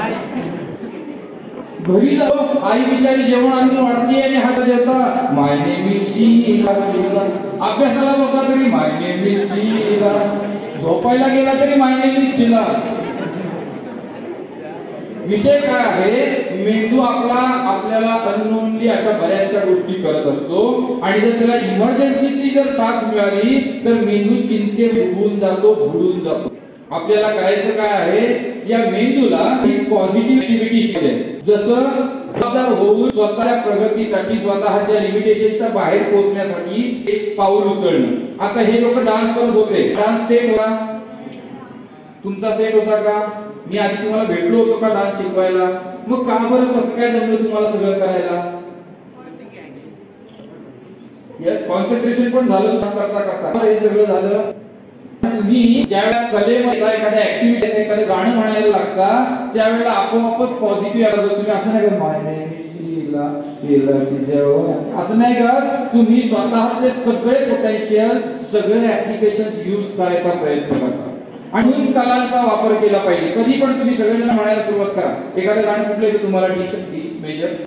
घरी जाऊ, आई बिचारी जेवण आणून वाढते आणि हात जेवता माय नेम इज शीला, अभ्यासाला बसला तरी माय नेम इज शीला, झोपायला गेला तरी माय नेम इज शीला। विषय काय आहे, मेंदू आपल्याला अननोनली अशा बऱ्याचशा गोष्टी करत असतो, आणि जर त्याला इमर्जन्सीची जर साथ मिळाली तर मेंदू चिंतेत डुबून जातो, बुडून जातो। आपल्याला करायचं काय आहे, या मेंदूला एक पॉझिटिव्ह ऍक्टिव्हिटी शिकायची, जसं जबाबदार होऊन स्वतःच्या प्रगतीसाठी, स्वतःच्या लिमिटेशनच्या बाहेर पोहोचण्यासाठी एक पाऊल उचलणं। आता हे लोक डान्स करत होते, डान्स सेट होता, तुमचा सेट होता का? मी आधी तुम्हाला भेटलो होतो का डान्स शिकवायला? मग का बरं कसं काय जमलं तुम्हाला सगळं करायला? यस, कॉन्सन्ट्रेशन पण झालं डान्स करता करता, हे सगळं झालं। तुम्ही ज्यावेळेला कलेमध्ये एखाद्या ऍक्टिव्हिटी, एखादं गाणं म्हणायला लागता त्यावेळेला आपोआपच पॉझिटिव्ह येतो। तुम्ही असं नाही का my name is Sheela, Sheela की जेवण, असं नाही का, तुम्ही स्वतःचे सगळे पोटेन्शियल, सगळे ऍप्लिकेशन्स यूज करायचा प्रयत्न करता आणि कलांचा वापर केला पाहिजे। कधी पण तुम्ही सगळेजण म्हणायला सुरुवात करा, एखादं गाणं कुठलं की तुम्हाला टी शक्ती मेजर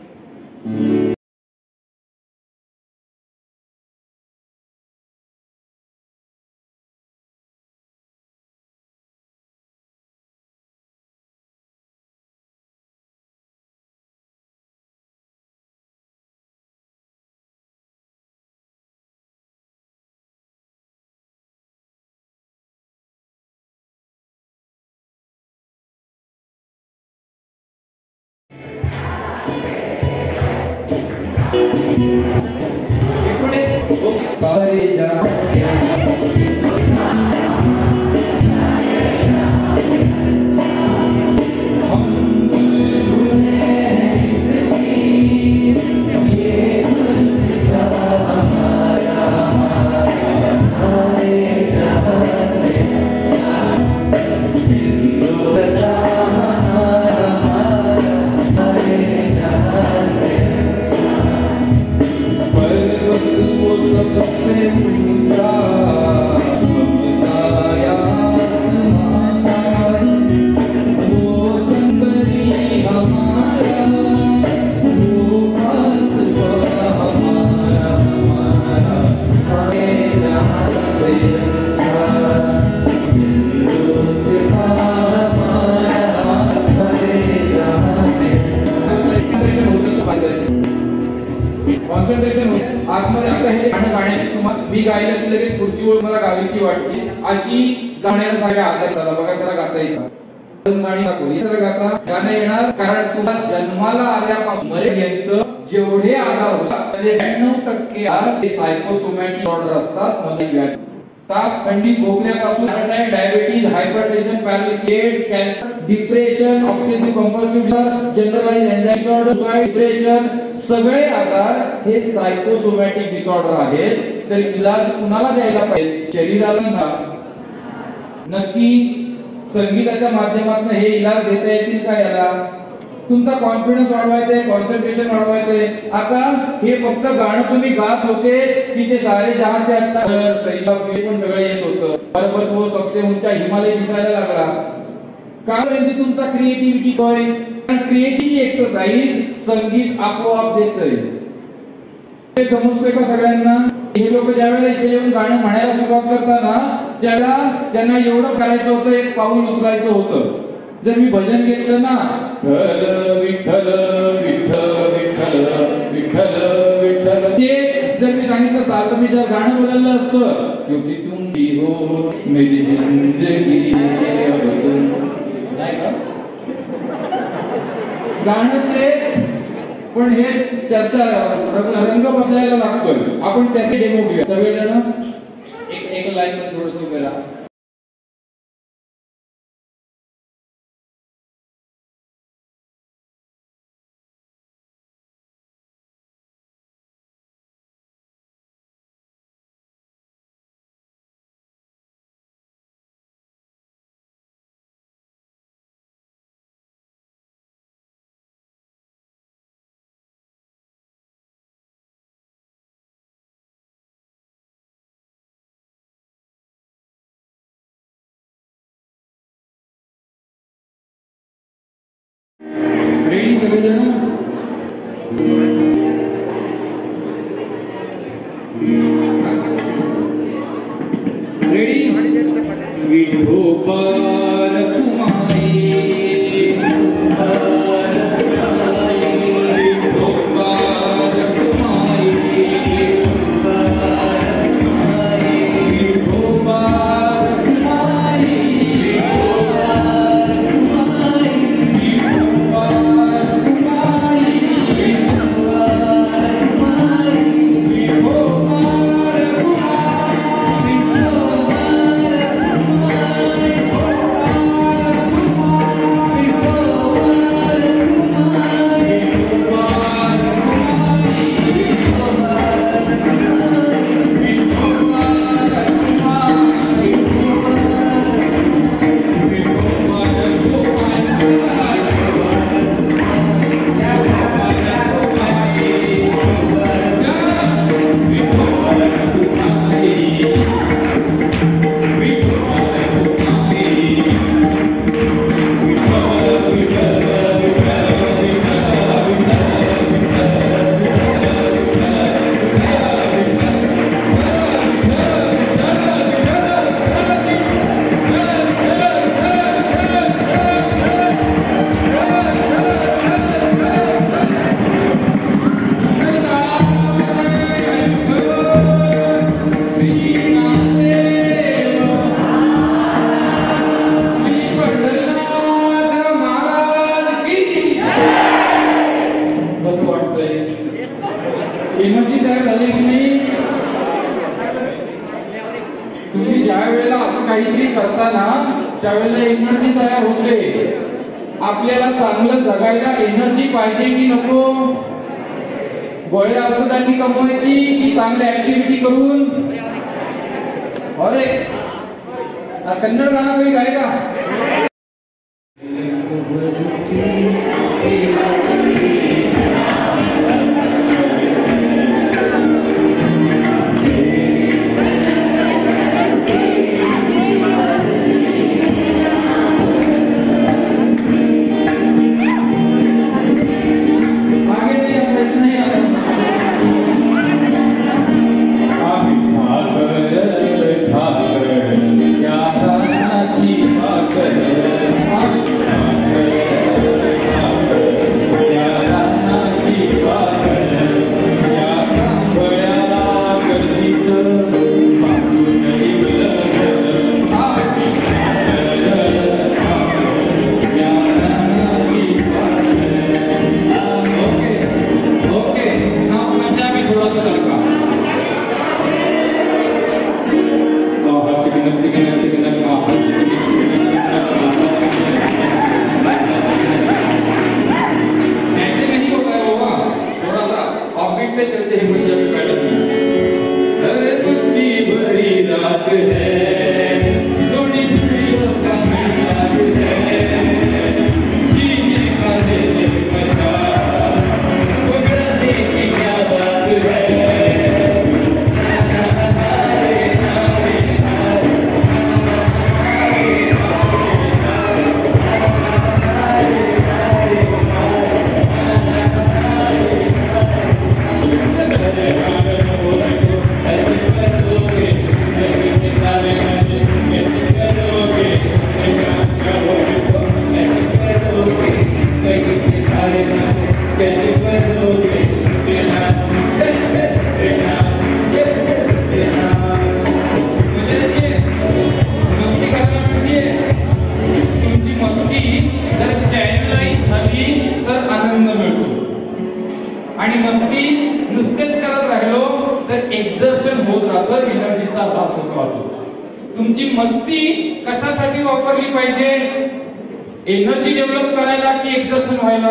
मी गायला की लगेच पुढची ओळ मला गावीशी वाटते, अशी गाण्याला सगळ्या आजार झाला बघा. त्याला गाता येतं गाणी गाता गाणं येणार, कारण तुम्हाला जन्माला आल्यापासून मरेपर्यंत जेवढे आजार होतात त्याचे 99% हे सायकोसोमॅटिक डिसऑर्डर असतात. मध्ये ताप, थंडी, खोकल्यापासून diabetes, hypertension, paralysis, cancer, depression, obsessive compulsive, generalised anxiety disorder, suicide, depression, सगळे आजार हे सायकोसोमॅटिक डिसऑर्डर आहेत. तर इलाज कुणाला द्यायला पाहिजे? शरीराला. नक्की संगीताच्या माध्यमातून हे इलाज देता येतील का? याला तुमचा कॉन्फिडन्स वाढवायचंय, कॉन्सन्ट्रेशन वाढवायचंय. आता हे फक्त गाणं तुम्ही गात होते की ते सारे जहां से अच्छा सैला पण सगळं येत होतं, बरोबर. तो सबसे उंचा हिमालय दिसायला लागला. कारण तुमचा क्रिएटिव्हिटी होय. क्रिएटिव्हिटी एक्सरसाइज संगीत आपोआप देतंय. ते समजतंय का सगळ्यांना? हे लोक ज्यावेळेला इथे येऊन गाणं म्हणायला सुरुवात करताना ज्याला त्यांना एवढं करायचं होतं, एक पाऊल उचलायचं होतं. जर मी भजन घेतलं ना, विठ्ठल विठ्ठल विठ्ठल विठ्ठल विठ्ठल, ते जर मी सांगितलं सारखं, मी जर गाणं बदललं असतं, क्योंकि तुम भी हो मेरी जिंदगी, नाही का गाणं तेच, पण हे चर्चा रंग बदलायला लागतोय. आपण त्याचे डेमो घेऊया सगळेजण. एक लाईन मध्ये थोडंसं उभे राहा. रेडी सगळेजण? रेडी? विठोबार तुम्हारी, विठोबार तुम्हारी, विठोबार तुम्हारी, एनर्जी तयार झाली की नाही? तुम्ही ज्या वेळेला असं काहीतरी करताना त्यावेळेला एनर्जी तयार होते. आपल्याला चांगलं जगायला एनर्जी पाहिजे की नको? गोळ्या औषधांनी कमवायची की चांगल्या ऍक्टिव्हिटी करून? अरे कन्नड गाणं कोणी गायका? ठाकर ठाकर क्या बात है, जोड़ी जुड़ियों का मिलाप है, जीने का दिल मचा, उगड़ने की क्या बात है। आणि मस्ती नुसतेच करत राहिलो तर एक्झर्शन होत राहतं, एनर्जीचा लॉस होत राहतो. तुमची मस्ती कशासाठी वापरली पाहिजे? एनर्जी डेव्हलप करायला की एक्झर्शन व्हायला?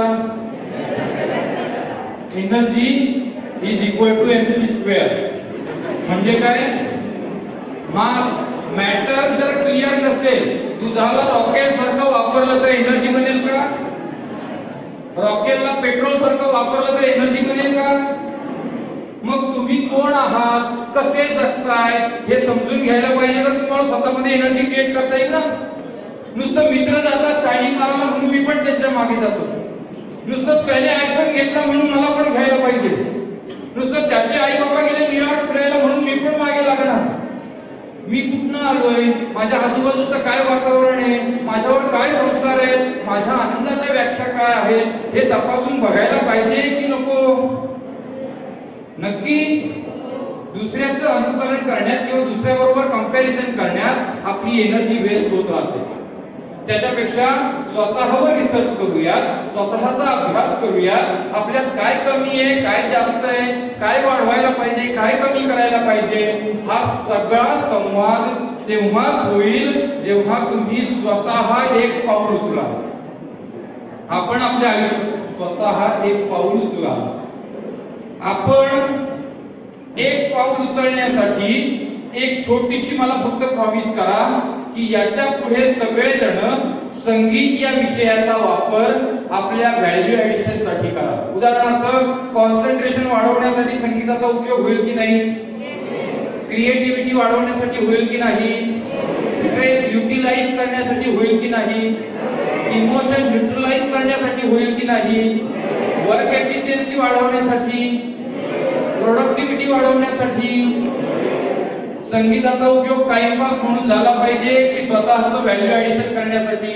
Energy is equal to mc square. म्हणजे काय? मास मॅटर जर क्लिअर नसेल, दुधाला रॉकेट सारखं वापरलं तर एनर्जी बनेल का? रॉकेटला पेट्रोल सारखं वापरलं तर एनर्जी बनेल का? मग तुम्ही कोण आहात, कसे जगताय हे समजून घ्यायला पाहिजे. तर तुम्हाला स्वतःमध्ये एनर्जी क्रिएट करता येईल ना. नुसतं मित्र जातात शायनिंग मारायला म्हणून मी पण त्यांच्या मागे जातो. नुसतं त्याने आयफोन घेतला म्हणून मला पण घ्यायला पाहिजे. नुसतं त्याचे आई बाबा गेले न्यूयॉर्क फिरायला म्हणून मी पण मागे लागणार. मी कुठनं आलोय, माझ्या आजूबाजूचं काय वातावरण आहे, माझ्यावर काय संस्कार आहेत, माझ्या आनंदाच्या व्याख्या काय आहेत हे तपासून बघायला पाहिजे की नको? नक्की दुसऱ्याचं अनुकरण करण्यात किंवा दुसऱ्याबरोबर कंपॅरिझन करण्यात आपली एनर्जी वेस्ट होत राहते. त्याच्यापेक्षा स्वतःवर रिसर्च करूयात, स्वतःचा अभ्यास करूयात, आपल्यात काय कमी आहे, काय जास्त आहे, काय वाढवायला पाहिजे, काय कमी करायला पाहिजे. हा सगळा संवाद तेव्हाच होईल जेव्हा तुम्ही स्वतः एक पाऊल उचलाल. आपण आपल्या आयुष्यात स्वतः एक पाऊल उचलाल. आपण एक पाऊल उचलण्यासाठी एक छोटीशी मला फक्त प्रॉमिस करा की याच्या पुढे सगळेजण संगीत या विषयाचा वापर आपल्या व्हॅल्यू ऍडिशन साठी करा. उदाहरणार्थ कॉन्सन्ट्रेशन वाढवण्यासाठी संगीताचा उपयोग होईल की नाही? क्रिएटिव्हिटी वाढवण्यासाठी होईल की नाही? स्ट्रेस युटिलाइज करण्यासाठी होईल की नाही? इमोशन न्यूट्रलाइज करण्यासाठी होईल की नाही? वर्क एफिशियन्सी वाढवण्यासाठी, प्रोडक्टिव्हिटी वाढवण्यासाठी. संगीताचा उपयोग टाइमपास म्हणून झाला पाहिजे की स्वतःचं व्हॅल्यू ऍडिशन करण्यासाठी?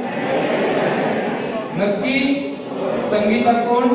नक्की संगीतात कोण?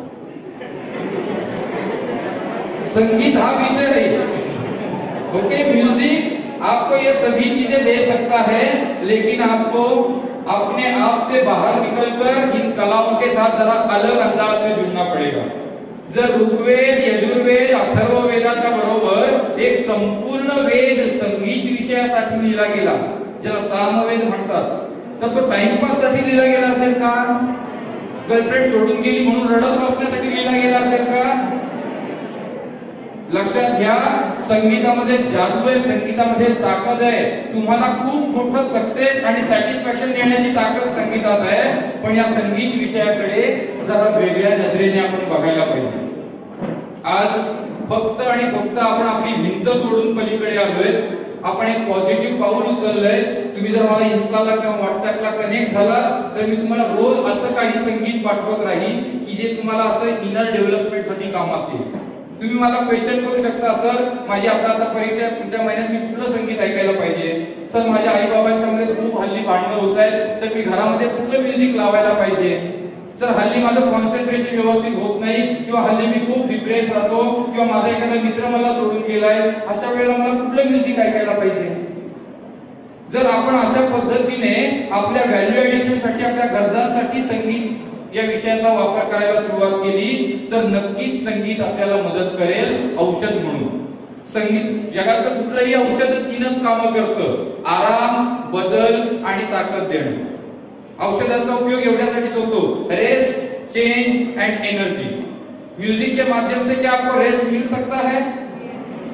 संगीत हा विषय है. ओके, म्यूजिक आपको ये सभी चीजें दे सकता है, लेकिन आपको अपने आप से बाहर निकलकर इन कलाओं के साथ जरा अलग अंदाज से जुड़ना पड़ेगा. जर ऋग्वेद, यजुर्वेद, अथर्ववेदाच्या बरोबर एक संपूर्ण वेद संगीत विषयासाठी लिहिला गेला, ज्याला सामवेद म्हणतात, तर तो टाइमपास साठी लिहिला गेला असेल का? गर्लफ्रेंड सोडून गेली म्हणून रडत बसण्यासाठी लिहिला गेला असेल का? लक्षात घ्या, संगीतामध्ये जादू आहे, संगीतामध्ये ताकद आहे. तुम्हाला खूप मोठं सक्सेस आणि सॅटिस्फॅक्शन देण्याची ताकद संगीतात आहे. पण या संगीत विषयाकडे जरा वेगळ्या नजरेने आपण बघायला पाहिजे. आज फक्त आणि फक्त आपण आपली भिंत तोडून पलीकडे आलोय. आपण एक पॉझिटिव्ह पाऊल उचललंय. तुम्ही जर मला इन्स्टाला किंवा व्हॉट्सअपला कनेक्ट झाला तर मी तुम्हाला रोज असं काही संगीत पाठवत राहीन की जे तुम्हाला असं इनर डेव्हलपमेंटसाठी काम असेल. तुम्ही मला क्वेश्चन करू शकता, सर माझी आता परीक्षा पुढच्या महिन्यात, मी कुठलं संगीत ऐकायला पाहिजे? सर माझ्या आई बाबांच्या मध्ये खूप हल्ली भांडणं होत आहेत, तर मी घरामध्ये कुठलं म्युझिक लावायला पाहिजे? सर हल्ली माझं कॉन्सन्ट्रेशन व्यवस्थित होत नाही, किंवा हल्ली मी खूप डिप्रेस राहतो, किंवा माझा एखादा मित्र मला सोडून गेलाय, अशा वेळेला मला कुठलं म्युझिक ऐकायला पाहिजे? जर आपण अशा पद्धतीने आपल्या व्हॅल्यू ऍडिशन साठी, आपल्या गरजांसाठी संगीत या विषयाचा वापर करायला सुरुवात केली तर नक्कीच संगीत आपल्याला मदत करेल औषध म्हणून. संगीत जगातलं कुठलंही औषध तीनच कामं करतं: आराम, बदल आणि ताकद देणं. औषधाचा उपयोग एवढ्यासाठीच होतो: rest, change and energy. Music के माध्यम से क्या आपको रेस्ट मिल सकता है?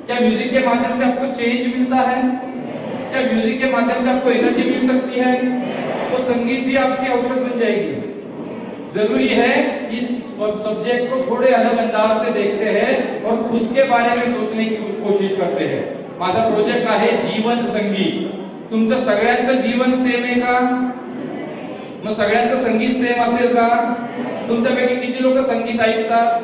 क्या म्यूजिक के माध्यम से आपको चेंज मिलता है? क्या म्यूजिक के माध्यम से आपको एनर्जी मिल सकती है? तो संगीत भी आपकी औषध बन जाएगी। जरूरी है इस सब्जेक्ट को थोड़े अलग अंदाज से देखते हैं और खुद के बारे में सोचने की कोशिश करते हैं। माझा प्रोजेक्ट आहे जीवन संगीत। तुमचं सगळ्यांचं जीवन सेम आहे का? मग सगळ्यांचं संगीत सेम असेल का? तुमच्यापैकी किती लोक संगीत ऐकतात?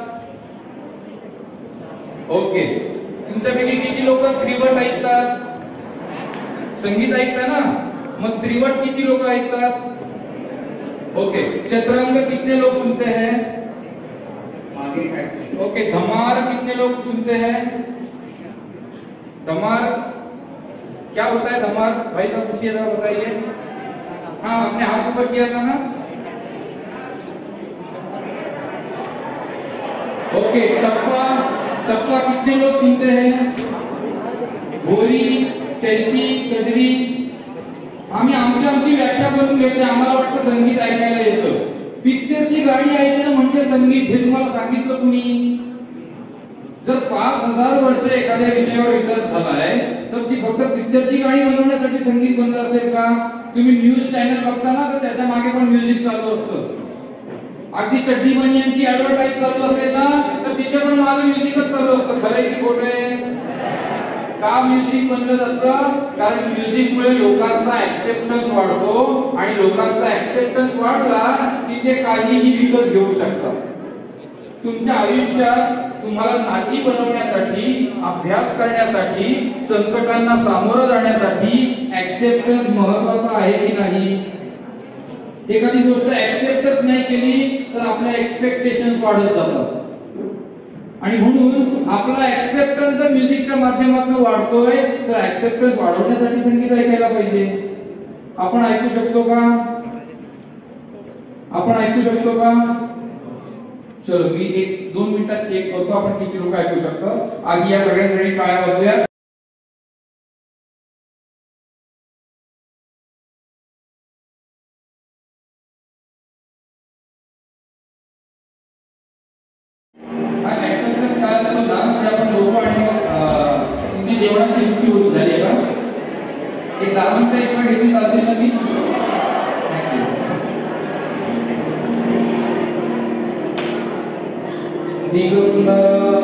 ओके, तुमच्यापैकी किती लोक त्रिवट ऐकतात? संगीत ऐकता ना? मग त्रिवट किती लोक ऐकतात? ओके, चतरंग कितने लोग सुनते हैं? ओके, धमार कितने लोग सुनते हैं? धमार क्या होता है? धमार भाई साहब पूछिए जरा, बताइए। हाँ, आपने हाथ ऊपर किया था ना? ओके, टप्पा, टप्पा कितने लोग सुनते हैं? भोरी, चैती, कजरी। आम्ही आमची व्याख्या करून घेतली। आम्हाला वाटतं संगीत ऐकायला येतं। पिक्चरची गाणी ऐकणं म्हणजे संगीत हे तुम्हाला सांगितलं कुणी? जर 5000 वर्ष एखाद्या विषयावर रिसर्च झालाय तर ती फक्त पिक्चरची गाणी बनवण्यासाठी संगीत बनलं असेल का? तुम्ही न्यूज चॅनल बघता ना, तर त्याच्या मागे पण म्युझिक चालू असतं। अगदी चड्डी बनियांची ऍडव्हर्टाइज चालू असेल ना, तर तिथे पण मागे म्युझिकच चालू असतं। खरं की खोटं? का म्युझिक बनलं जातं? कारण म्युझिकमुळे लोकांचा ऍक्सेप्टन्स वाढतो आणि लोकांचा ऍक्सेप्टन्स वाढला की ते काहीही विकत घेऊ शकतात। तुमच्या आयुष्यात तुम्हाला नाती बनवण्यासाठी, अभ्यास करण्यासाठी, संकटांना सामोरं जाण्यासाठी ऍक्सेप्टन्स महत्त्वाचा आहे की नाही? एखादी गोष्ट ऍक्सेप्टच नाही केली तर आपल्या एक्सपेक्टेशन्स वाढत जातात आणि म्हणून आपला ऍक्सेप्टन्स जर म्युझिकच्या माध्यमातून वाढतोय तर ऍक्सेप्टन्स वाढवण्यासाठी संगीत ऐकायला पाहिजे। आपण ऐकू शकतो का? आपण ऐकू शकतो का? चलो, मी 1-2 मिनिटात चेक करतो आपण किती लोक ऐकू शकतो। आधी या सगळ्यांसाठी टाळ्या वाजवूया। आपण लोक आणि तुमची जेवणाची सुट्टी होती झाली आहे का? एक 10 मिनिटं एक्स्ट्रा घेतली चालते ना? मी दिगंबर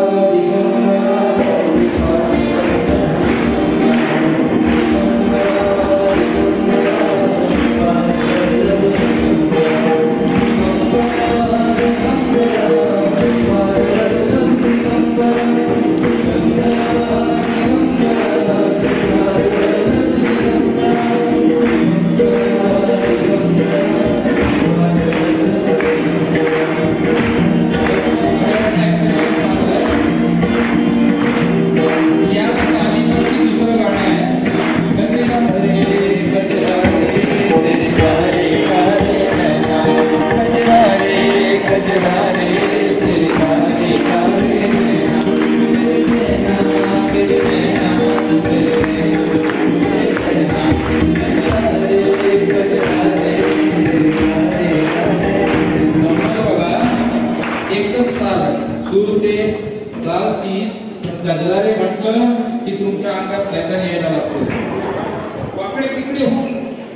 गजरारे म्हटलं की तुमच्या अंगात सैतान यायला लागतो। वाकडे तिकडे होऊन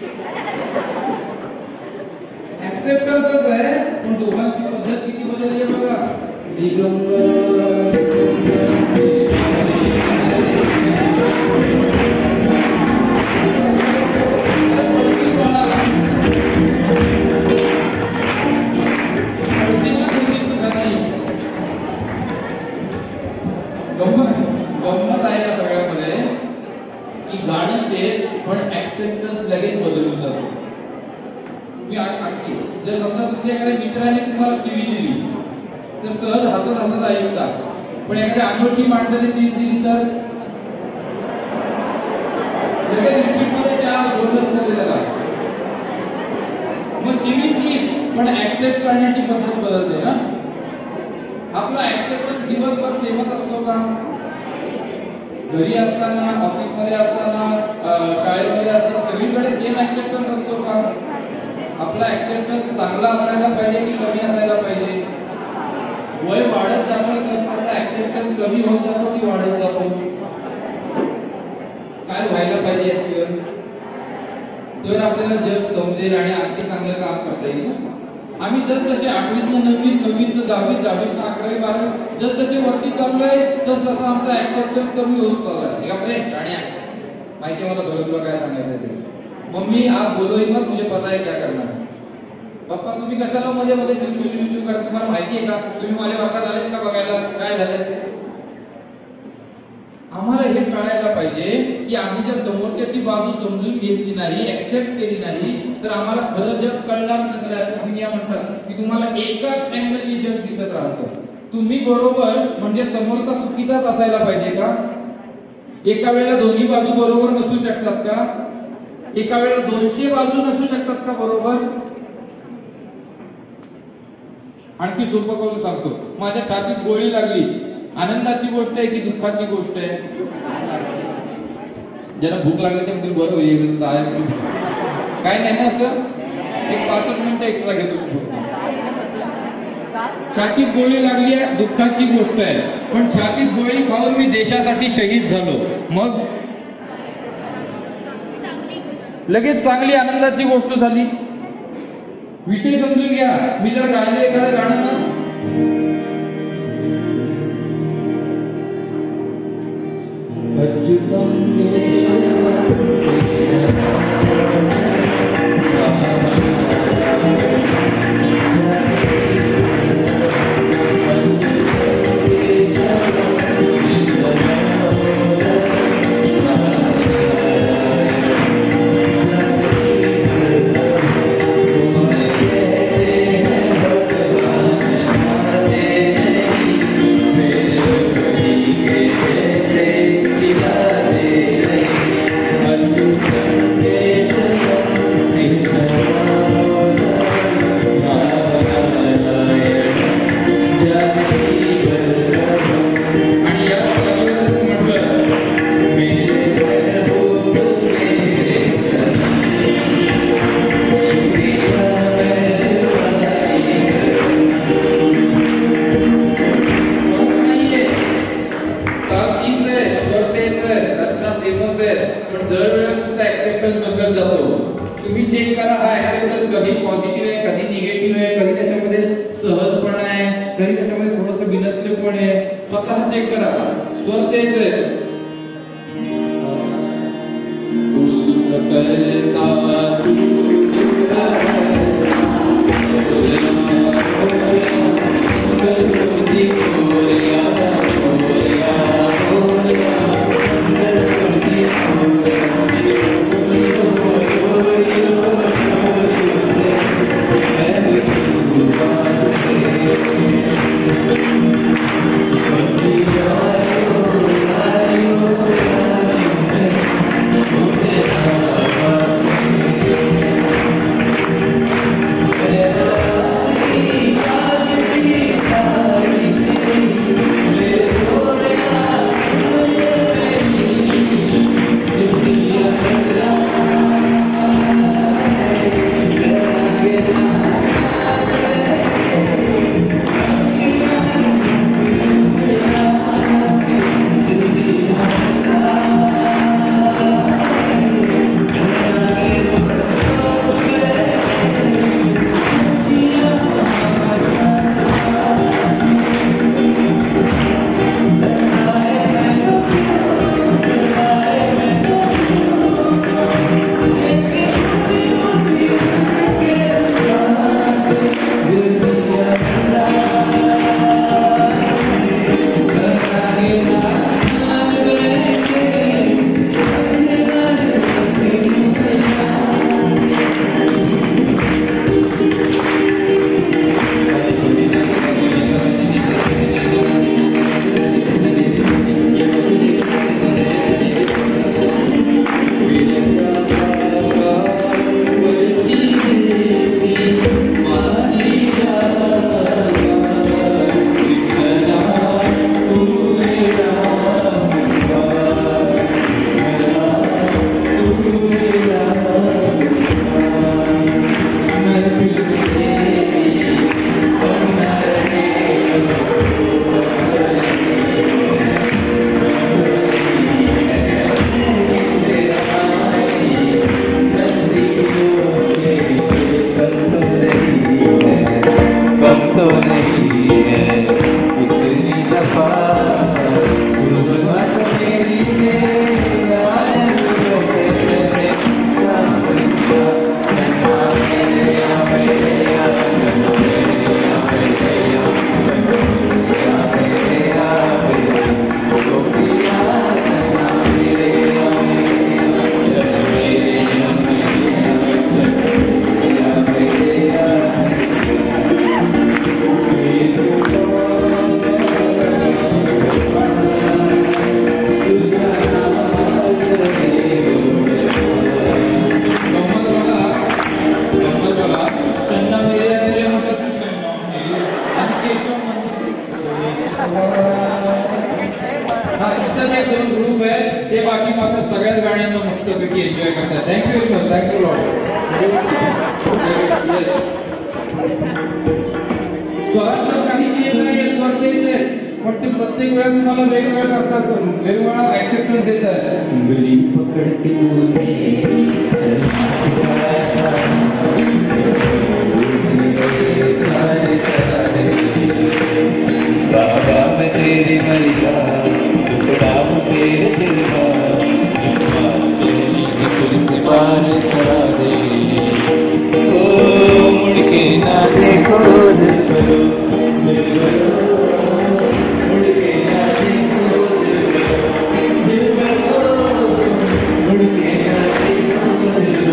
ऍक्सेप्टन्सच आहे, पण दोघांची पद्धत किती बदलली आहे बघा। गंमत आहे या सगळ्यामध्ये की गाणी तेच, पण ऍक्सेप्टन्स लगेच बदलून जातो। मी आखी जर समजा तुमच्या एखाद्या मित्राने तुम्हाला शिवी दिली तर सहज हसत हसत ऐकता, पण एखाद्या अनोळखी माणसाने तीच दिली तर लगेच रिपीटमध्ये 4 बोनस मध्ये त्याला। मग शिवी तीच, पण ऍक्सेप्ट करण्याची पद्धत बदलते ना। आपला ऍक्सेप्टन्स दिवसभर सेमच असतो का? घरी असताना, ऑफिसमध्ये असताना, शाळेमध्ये असताना सगळीकडे सेम ऍक्सेप्टन्स असतो का? आपला ऍक्सेप्टन्स चांगला असायला पाहिजे की कमी असायला पाहिजे? वय वाढत जातं तसं ऍक्सेप्टन्स कमी होत जातो की वाढत जातो? तर आपल्याला जग समजेल आणि आणखी चांगलं काम करता येईल ना. आम्ही जसे 8वीतनं 9वीत 9वीतनं 10वीत 10वीतनं 11वी 12वी जसे वरती चाललोय तसं आमचा ऍक्सेप्टन्स कमी होत चाललाय. एक आपले राण्या माहिती मला थोडं तुला काय सांगायचं ते. मम्मी आप बोलो ही मत, मुझे पता है क्या करना है. पप्पा तुम्ही कशाला मध्ये मध्ये जुजू करता, तुम्हाला माहिती आहे का तुम्ही माझ्या वर्गात आलेत का बघायला काय झालंय. आम्हाला हे कळायला पाहिजे की आम्ही जर समोरच्याची बाजू समजून घेतली नाही, ऍक्सेप्ट केली नाही, तर आम्हाला खरं जग कळणार नाही. म्हणतात की तुम्हाला एकाच अँगलनी जग दिसत राहतं. तुम्ही बरोबर म्हणजे समोरचा चुकीचाच असायला पाहिजे का? एका वेळेला दोन्ही बाजू बरोबर नसू शकतात का? एका वेळेला 200 बाजू नसू शकतात का बरोबर? आणखी सोपं करून सांगतो. माझ्या छातीत गोळी लागली, आनंदाची गोष्ट आहे की दुःखाची गोष्ट आहे? ज्यांना भूक लागली ते म्हणजे बरं होईल काय नाही ना असं. एक 5 मिनिटं एक्स्ट्रा घेतो. छातीत गोळी लागली आहे, दुःखाची गोष्ट आहे. पण छातीत गोळी खाऊन मी देशासाठी शहीद झालो, मग लगेच चांगली आनंदाची गोष्ट झाली. विषय समजून घ्या. मी जर गायलं एखादं गाणं ना, तुम्ही चेक करा हा ऍक्सेप्टन्स कधी पॉझिटिव्ह आहे, कधी निगेटिव्ह आहे, कधी त्याच्यामध्ये सहजपणा आहे, कधी त्याच्यामध्ये थोडंसं बिनसलेपण आहे. स्वतः चेक करा. स्वर तेच आहे. सुरुवातीला सगळ्याच गाण्यांना मस्तपैकी एन्जॉय करताय. Thank you very much. Thanks a lot. स्वरांचं काही चेंज नाही, स्वर तेच आहे, पण ते प्रत्येक वेळा तुम्हाला वेगवेगळ्या करतात, वेगवेगळा ऍक्सेप्टन्स देतात. उंगली पकड़ के बोले बाबा मैं तेरे मरिया टुकड़ा तेरे दिल का फिर से पार करा दे. ओ मुड़ के ना देखो दिल करो, दिल करो, मुड़ के ना देखो दिल करो, दिल करो, मुड़ के ना देखो दिल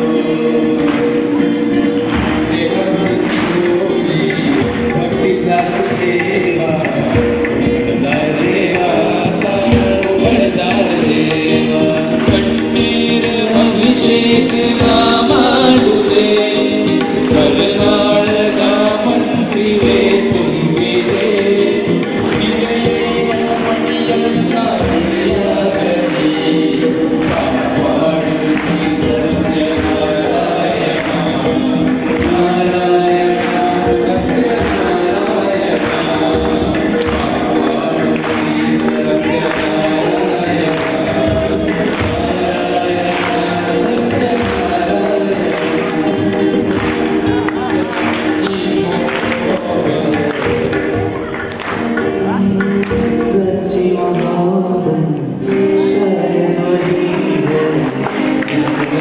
करो. भक्ति साथ देवा देवा वरदान देवा कण्णीर अभिषेक रामाडुदे कर्नाळगा मंत्रिवे ತುಂಬಿದೆ ವಿಜಯ ಮಣಿಯಲ್ಲ ಗಣಿ ಕಾಪಾಡು ಶ್ರೀ ಸತ್ಯನಾರಾಯಣ ನಾರಾಯಣ ಸತ್ಯನಾರಾಯಣ ಕಾಪಾಡು ಶ್ರೀ ಸತ್ಯನಾರಾಯಣ सच्ची मोहब्बत शायद वही है जिसमें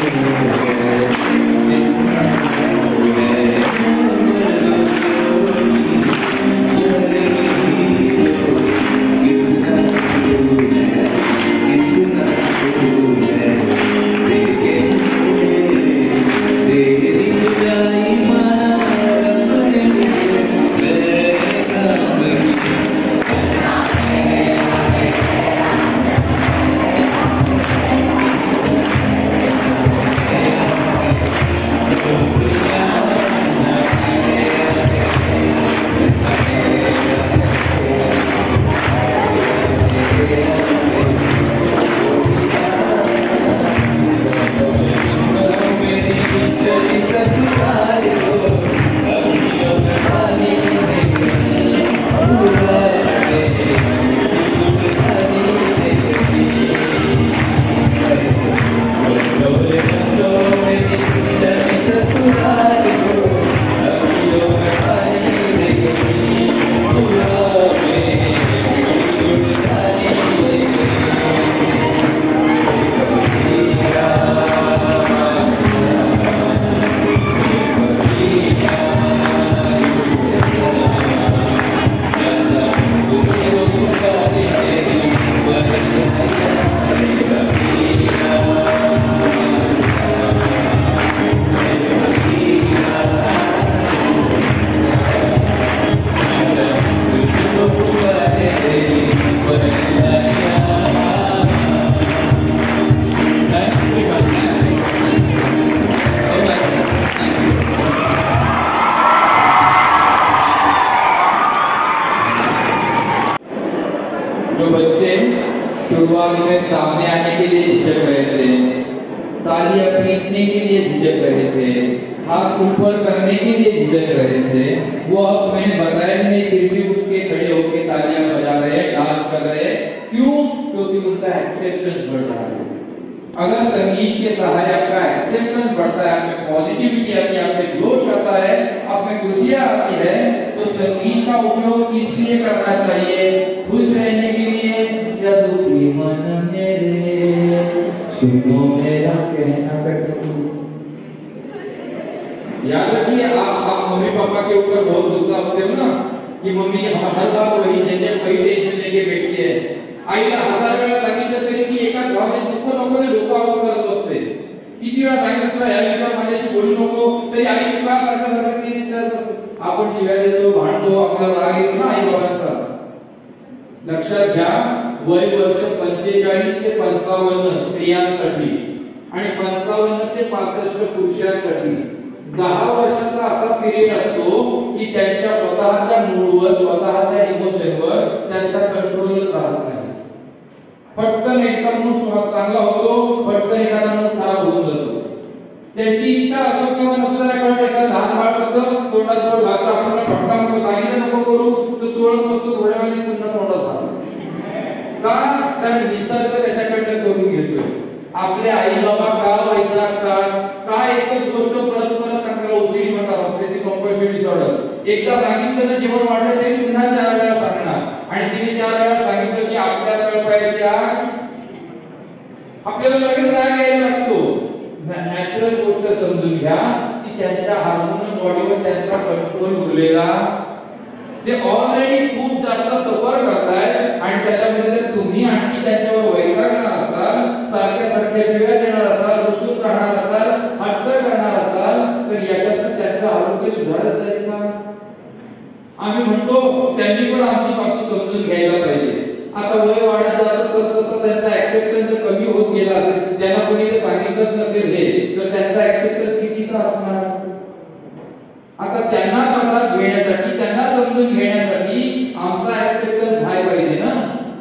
जो बच्चे शुरुआत में सामने आने के लिए झिझक रहे थे, तालियां खींचने के लिए झिझक रहे थे, हाथ ऊपर करने के लिए झिझक रहे थे, वो अब मैंने बताया नहीं, फिर भी उठ के खड़े होकर तालियां बजा रहे हैं, डांस कर रहे हैं. क्यों? क्योंकि उनका एक्सेप्टेंस बढ़ रहा है. अगर संगीत के सहारे आपका एक्सेप्टेंस बढ़ता है, आप में पॉजिटिविटी आती है, आप में जोश आता है, आप में खुशियां आती है, तो संगीत का उपयोग किस लिए करना चाहिए? खुश रहने के लिए या दुखी मन मेरे सुनो मेरा कहना करके. याद रखिए, आप मम्मी पापा के ऊपर बहुत गुस्सा होते हो ना की मम्मी हर बार वही झंझट वही टेन्शन लेके बैठी है. आईला 1000 वेळा सांगितलं तरी ती एका भावनेत दुःख नको ते डोकं आउट करत बसते. किती वेळा सांगितलं तुला या विषयावर माझ्याशी बोलू नको, तरी आई तुला सारखं ती विचारत असते. आपण शिव्या देतो, भांडतो, आपल्याला राग येतो ना आई बाबांचा. लक्षात घ्या, वय वर्ष 45 ते 55 स्त्रियांसाठी आणि 55 ते 65 पुरुषांसाठी 10 वर्षाचा असा पिरियड असतो की त्यांच्या स्वतःच्या मूडवर, स्वतःच्या इमोशनवर त्यांचा कंट्रोलच राहत नाही. पटकन एखादा माणूस चांगला होतो, पटकन एखादा माणूस खराब होऊन जातो. त्यांची इच्छा असो किंवा नसो, जरा कळत एखादा लहान बाळ कसं तोंडात गोड घालतं, आपल्याला फटका नको सांगितलं नको करू, तो चोळत बसतो, थोड्या वेळाने पुन्हा तोंडात घालतो. का? कारण निसर्ग त्याच्याकडनं करून घेतोय. आपले आई बाबा का वैतागतात? का एकच गोष्ट परत परत सांगतात? ओसीडी म्हणतात, ऑब्सेसिव्ह कंपल्सिव्ह डिसऑर्डर. एकदा सांगितलं ना जेवण वाढलं तरी पुन्हा 4 वेळा सांगणार, आणि तिने 4 वेळा सांगितलं की आपल्या तळपायाची आग आपल्याला लगेच राग यायला लागतो. नॅचरल गोष्ट समजून घ्या की त्यांच्या हार्मोनल बॉडीवर त्यांचा कंट्रोल उरलेला, ते ऑलरेडी खूप जास्त सफर करतायत, आणि त्याच्यामध्ये जर तुम्ही आणखी त्यांच्यावर वैतागणार असाल, सारख्या सारख्या शिव्या देणार असाल, रुसून राहणार असाल, हट्ट करणार असाल, तर याच्यातून त्यांचं आरोग्य सुधारत जाईल का? आम्ही म्हणतो त्यांनी पण आमची बाजू समजून घ्यायला पाहिजे. आता वय वाढत जातं तसं तसं त्यांचा ऍक्सेप्टन्स कमी होत गेला असेल, त्यांना कोणी जर सांगितलंच नसेल हे, तर त्यांचा ऍक्सेप्टन्स कितीसा असणार? आता त्यांना मनात घेण्यासाठी, त्यांना समजून घेण्यासाठी आमचा ऍक्सेप्टन्स हाय पाहिजे ना.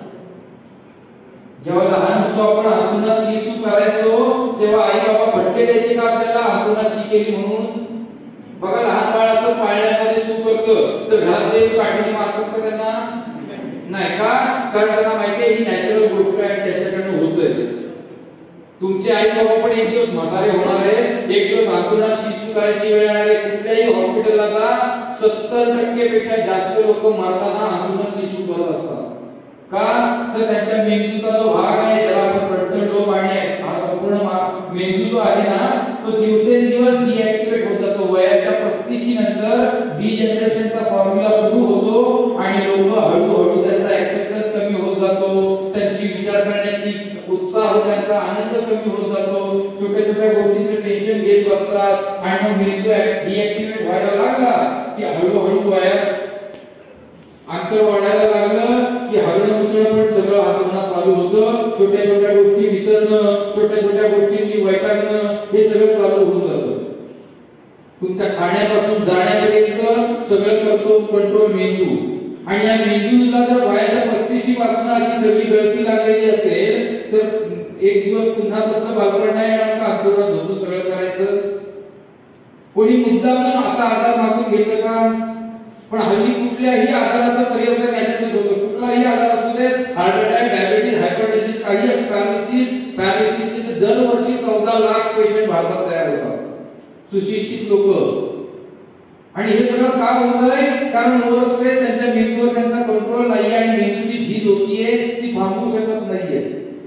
जेव्हा लहान होतो आपण अंतुना शी सू करायचो, तेव्हा आई बाबा फटके द्यायचे का आपल्याला अंतुना शी केली म्हणून? बघा लहान बाळ असं पाळण्यामध्ये सू करतं तर घरात ते काठीने मारतात का त्यांना? नाही का? कारण त्यांना माहिती आहे ही नॅचरल गोष्ट आहे, त्याच्याकडनं होतंय. तुमचे आई बाबा पण एक दिवस म्हातारे होणार आहे, एक दिवस अंतुना शी सू करायची वेळ येणार आहे. कुठल्याही हॉस्पिटलला जा, 70% पेक्षा जास्त लोक मरताना अंतुना शी सू करत असतात. का? तर त्यांच्या मेंदूचा जो भाग आहे, त्याला आपण फ्रंटल लोब आणि हा संपूर्ण मेंदू जो आहे ना, तो दिवसेंदिवस डिॲक्टिव्हेट होत जातो. वयाच्या 35 नंतर डिजनरेशनचा फॉर्म्युला सुरू होतो, आणि लोक हळूहळू त्यांचा ऍक्सेप्टन्स कमी होत जातो, त्यांची विचार करण्याची उत्साह, त्यांचा आनंद कमी होत जातो, छोट्या छोट्या गोष्टींचं टेन्शन घेत बसतात, आणि मग मेंदू डिॲक्टिव्हेट व्हायला लागला की हळूहळू वयात अंतर वाढायला लागलं की हरणं मुतणं पण सगळं हातवणं चालू होतं. छोट्या छोट्या गोष्टी विसरणं, छोट्या छोट्या गोष्टींनी वैतागणं, हे सगळं चालू होऊन जातं. तुमच्या खाण्यापासून जाण्यापर्यंत सगळं करतो कंट्रोल मेंदू, आणि या मेंदूला जर वयाच्या 35 पासून अशी सगळी गळती लागलेली असेल तर एक दिवस पुन्हा तसं बालपण नाही येणार का? अंतरात झोपून सगळं करायचं? कोणी मुद्दामून असा आजार मागून घेतं का? पण हल्ली कुठल्याही आजाराचं पर्यवेक्षण याच्यातच होतं. कुठलाही आजार असू दे, हार्ट अटॅक, डायबिटीज, हायपरटेन्शन, काही असो, पॅरालिसिसचे दरवर्षी 14 लाख पेशंट भारतात तयार होतात, सुशिक्षित लोक. आणि हे सगळं का होतंय? कारण ओव्हर स्ट्रेस, त्यांच्या मेंदूवर त्यांचा कंट्रोल नाही, आणि मेंदूची झीज होतीये ती थांबवू शकत नाहीये.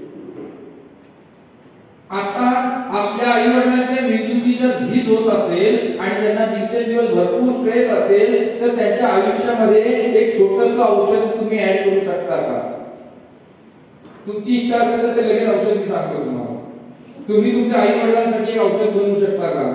आता आपल्या आई वडिलांच्या मेंदूची जर झीज होत असेल आणि त्यांना दिवसेंदिवस भरपूर स्ट्रेस असेल, तर त्यांच्या आयुष्यामध्ये एक छोटंसं औषध तुम्ही ऍड करू शकता का? तुमची इच्छा असेल तर ते लगेच औषध मी सांगतो तुम्हाला. तुम्ही तुमच्या आई वडिलांसाठी एक औषध बनवू शकता का?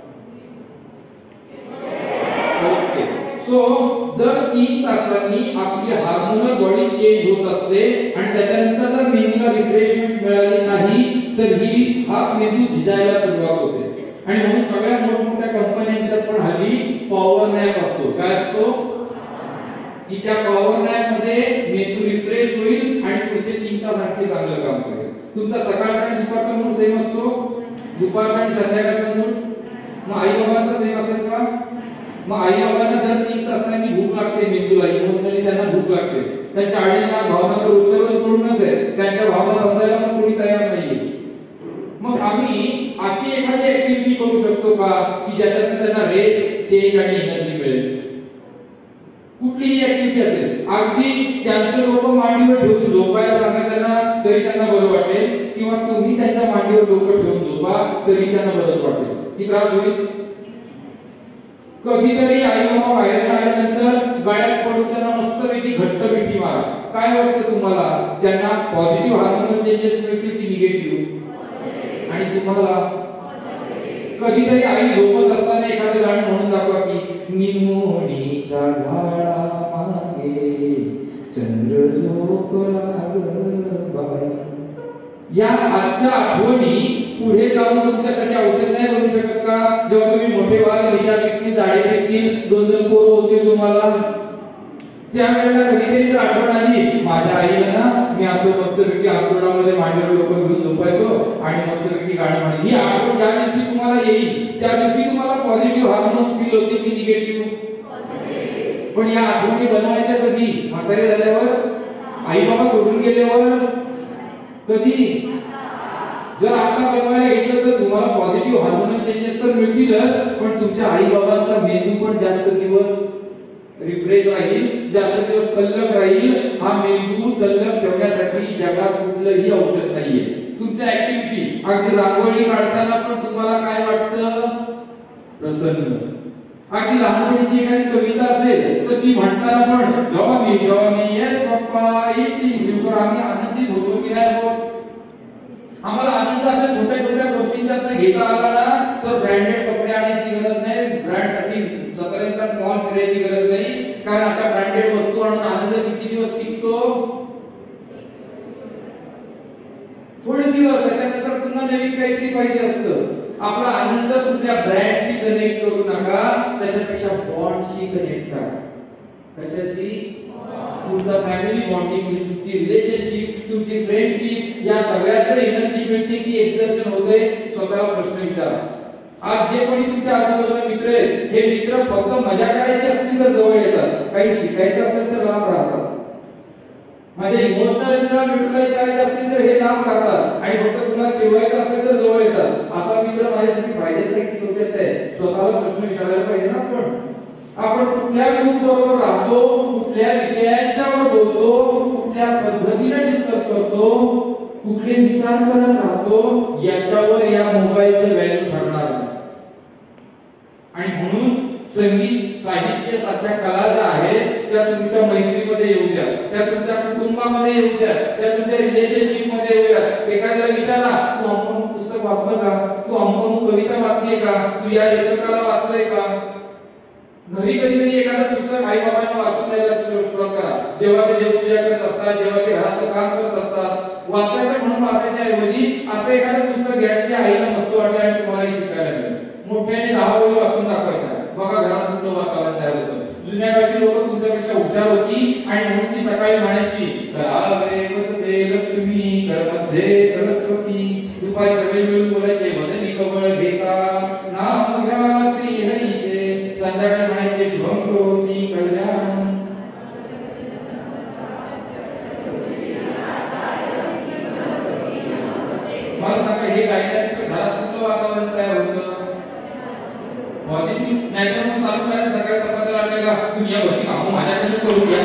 ओके. सो दर 3 तासांनी आपली हार्मोनल बॉडी चेंज होत असते, आणि त्याच्यानंतर जर मेंदूला रिफ्रेशमेंट मिळाली नाही तर हा मेंदू झिजायला सुरुवात होते. आणि म्हणून सगळ्या मोठमोठ्या कंपन्यांच्यात पण हल्ली पॉवर नॅप असतो. काय असतो? की त्या पॉवर नॅप मध्ये मेंदू रिफ्रेश होईल आणि पुढचे 3 तास आणखी चांगलं काम करेल. तुमचा सकाळचा आणि दुपारचा मूड सेम असतो? दुपारचा आणि संध्याकाळचा मूड? मग आई बाबांचा सेम असेल का? मग आई बाबांना जर 3 तासांनी भूक लागते, मेंदूला इमोशनली त्यांना भूक लागते, त्यांच्या 2.5 लाख भावना तर उत्तरच पडूनच आहे, त्यांच्या भावना समजायला पण कोणी तयार नाहीये. मग आम्ही अशी एखादी ऍक्टिव्हिटी करू शकतो का की ज्याच्यातून त्यांना रेस्ट, चेंज आणि एनर्जी मिळेल? कुठलीही ऍक्टिव्हिटी असेल, अगदी त्यांचं लोक मांडीवर ठेवून झोपायला सांगा त्यांना तरी त्यांना बरं वाटेल, किंवा तुम्ही त्यांच्या मांडीवर डोकं ठेवून झोपा तरी त्यांना बरंच वाटेल. ती त्रास होईल? कधीतरी आई बाबा बाहेर आल्यानंतर गळ्यात पडून त्यांना मस्तपैकी घट्ट मिठी मारा. काय वाटतं तुम्हाला? त्यांना पॉझिटिव्ह हार्मोनल चेंजेस मिळतील की निगेटिव्ह? आणि तुम्हाला? कधीतरी आई झोपत असताना एखादं गाणं म्हणून दाखवा की निमोणीच्या झाडामागे चंद्र झोपला ग बाई. या आजच्या आठवणी पुढे जाऊन तुमच्यासाठी औषध नाही बनू शकत का? जेव्हा तुम्ही मोठे व्हाल, निशा पिकतील, दाढी पिकतील, 2 पोरं होतील तुम्हाला, त्यावेळेला कधीतरी जर आठवण आली माझ्या आईला ना मी असं मस्तपैकी अंतरुणामध्ये मांडीवर डोकं घेऊन झोपायचो आणि मस्तपैकी गाणं म्हणायचो, ही आठवण ज्या दिवशी तुम्हाला येईल त्या दिवशी तुम्हाला पॉझिटिव्ह हार्मोन्स फील होते की निगेटिव्ह? पण या आठवणी बनवायच्या कधी? म्हातारे झाल्यावर, आई बाबा सोडून गेल्यावर, कधी? जर आता बनवायला घेतलं तर तुम्हाला पॉझिटिव्ह हार्मोनल चेंजेस तर मिळतीलच, पण तुमच्या आई बाबांचा मेंदू पण जास्त दिवस रिफ्रेश राहील, जास्त दिवस तल्लख राहील. हा मेंदू तल्लख ठेवण्यासाठी जगात कुठलंही औषध नाहीये. तुमच्या ऍक्टिव्हिटी, अगदी रांगोळी काढताना पण तुम्हाला काय वाटतं? प्रसन्न. अगदी लहानपणीची एखादी कविता असेल तर ती म्हणताना पण जेव्हा मी येस पप्पा इटिंग शुगर, आम्ही आनंदित होतो की नाही होत? आम्हाला आनंद अशा छोट्या छोट्या गोष्टींचा घेता आला ना तर ब्रँडेड कपडे आणायची गरज नाही, ब्रँडसाठी 17 मॉल फिरायची गरज नाही, कारण अशा ब्रँडेड वस्तू आणून आनंद किती दिवस टिकतो? थोडे दिवस, त्याच्यानंतर पुन्हा नवीन काहीतरी पाहिजे असतं. आपला आनंद कुठल्या ब्रँडशी कनेक्ट करू नका, त्याच्यापेक्षा बॉन्डशी कनेक्ट करा. कशाशी? तुमचा फॅमिली बॉन्डिंग, तुमची रिलेशनशिप, तुमची फ्रेंडशिप, या सगळ्यात एनर्जी मिळते की एक्झर्शन होते. स्वतःला प्रश्न विचारा. आज जे कोणी तुमच्या आजूबाजूला मित्र आहेत, हे मित्र फक्त मजा करायची असतील तर जवळ येतात, काही शिकायचं असेल तर लांब राहतात. माझ्या इमोशनल न्यूट्रलाइज करायचे असतील तर हे लांब राहतात, आणि फक्त तुम्हाला चिडवायचं असेल तर जवळ येतात. असा मित्र माझ्यासाठी फायद्याचा आहे की तोट्याचा आहे? स्वतःला प्रश्न विचारायला पाहिजे ना. आपण कुठल्या ग्रुप बरोबर राहतो, कुठल्या विषयांच्यावर बोलतो, कुठल्या पद्धतीने डिस्कस करतो, कुठले विचार करत राहतो, याच्यावर या मोबाईलचं व्हॅल्यू ठरणार आहे. आणि म्हणून संगीत, साहित्य सारख्या कला ज्या आहेत त्या तुमच्या मैत्रीमध्ये येऊ द्या, त्या तुमच्या कुटुंबामध्ये येऊ द्या, त्या तुमच्या रिलेशनशिप मध्ये येऊ द्या. एखाद्याला विचारा, तू अमोल पुस्तक वाचलं का? तू अमोल कविता वाचली का? तू या लेखकाला वाचलंय का? घरी कधीतरी एखादं पुस्तक आई बाबांना वाचून द्यायला सुरुवात करा. जेव्हा ते देवपूजा करत असतात, जेव्हा ते घराचं काम करत असतात, वाचायचं म्हणून वाचायच्या ऐवजी असं एखादं पुस्तक घ्या जे आईला मस्त वाटेल आणि तुम्हालाही शिकायला मिळेल. मोठ्याने 10 ओळी वाचून दाखवायच्या, बघा घरात कुठलं वातावरण तयार होतं. जुन्या काळची लोक तुमच्यापेक्षा हुशार होती आणि म्हणून ती सकाळी म्हणायची, घरामध्ये बसते लक्ष्मी, घरामध्ये सरस्वती. दुपारी सगळे मिळून बोलायचे, मदनी कवळ घेता नाम घ्या श्री हरीचे. संध्याकाळी म्हणायचे, शुभम करोति कल्याण. मला सांगा, हे गायल्यानंतर घरात कुठलं वातावरण तयार होतं? पॉझिटिव्ह. नाहीतर मग चालू करायला सकाळी चपात्या लागलेला, तुम्ही या गोष्टी कामं माझ्याकडे करू द्या,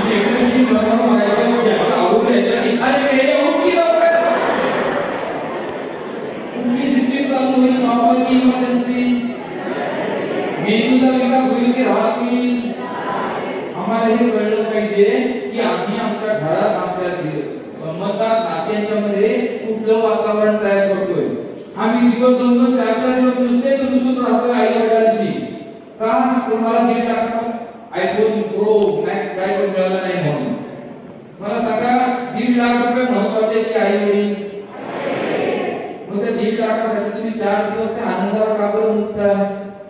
कुठली सिस्टीम चालू होईल? नॉर्मल इमर्जन्सी, मेंदूचा विकास होईल की ऱ्हास होईल? आम्हाला हे कळलं पाहिजे की आम्ही आमच्या घरात, आमच्या संबंधात, नात्यांच्या मध्ये कुठलं वातावरण तयार करतोय. आम्ही दिवस 2-2, 4-4 दिवस नुसतेच रुसून राहतोय आई वडिलांशी. का? तुम्हाला 1.5 लाख आयफोन प्रो मॅक्स काय तो मिळाला नाही म्हणून. मला सांगा, 1.5 लाख रुपये महत्वाचे की आई वडील? मग त्या 1.5 लाखासाठी तुम्ही 4 दिवस त्या आनंदाला का बरं मुकताय?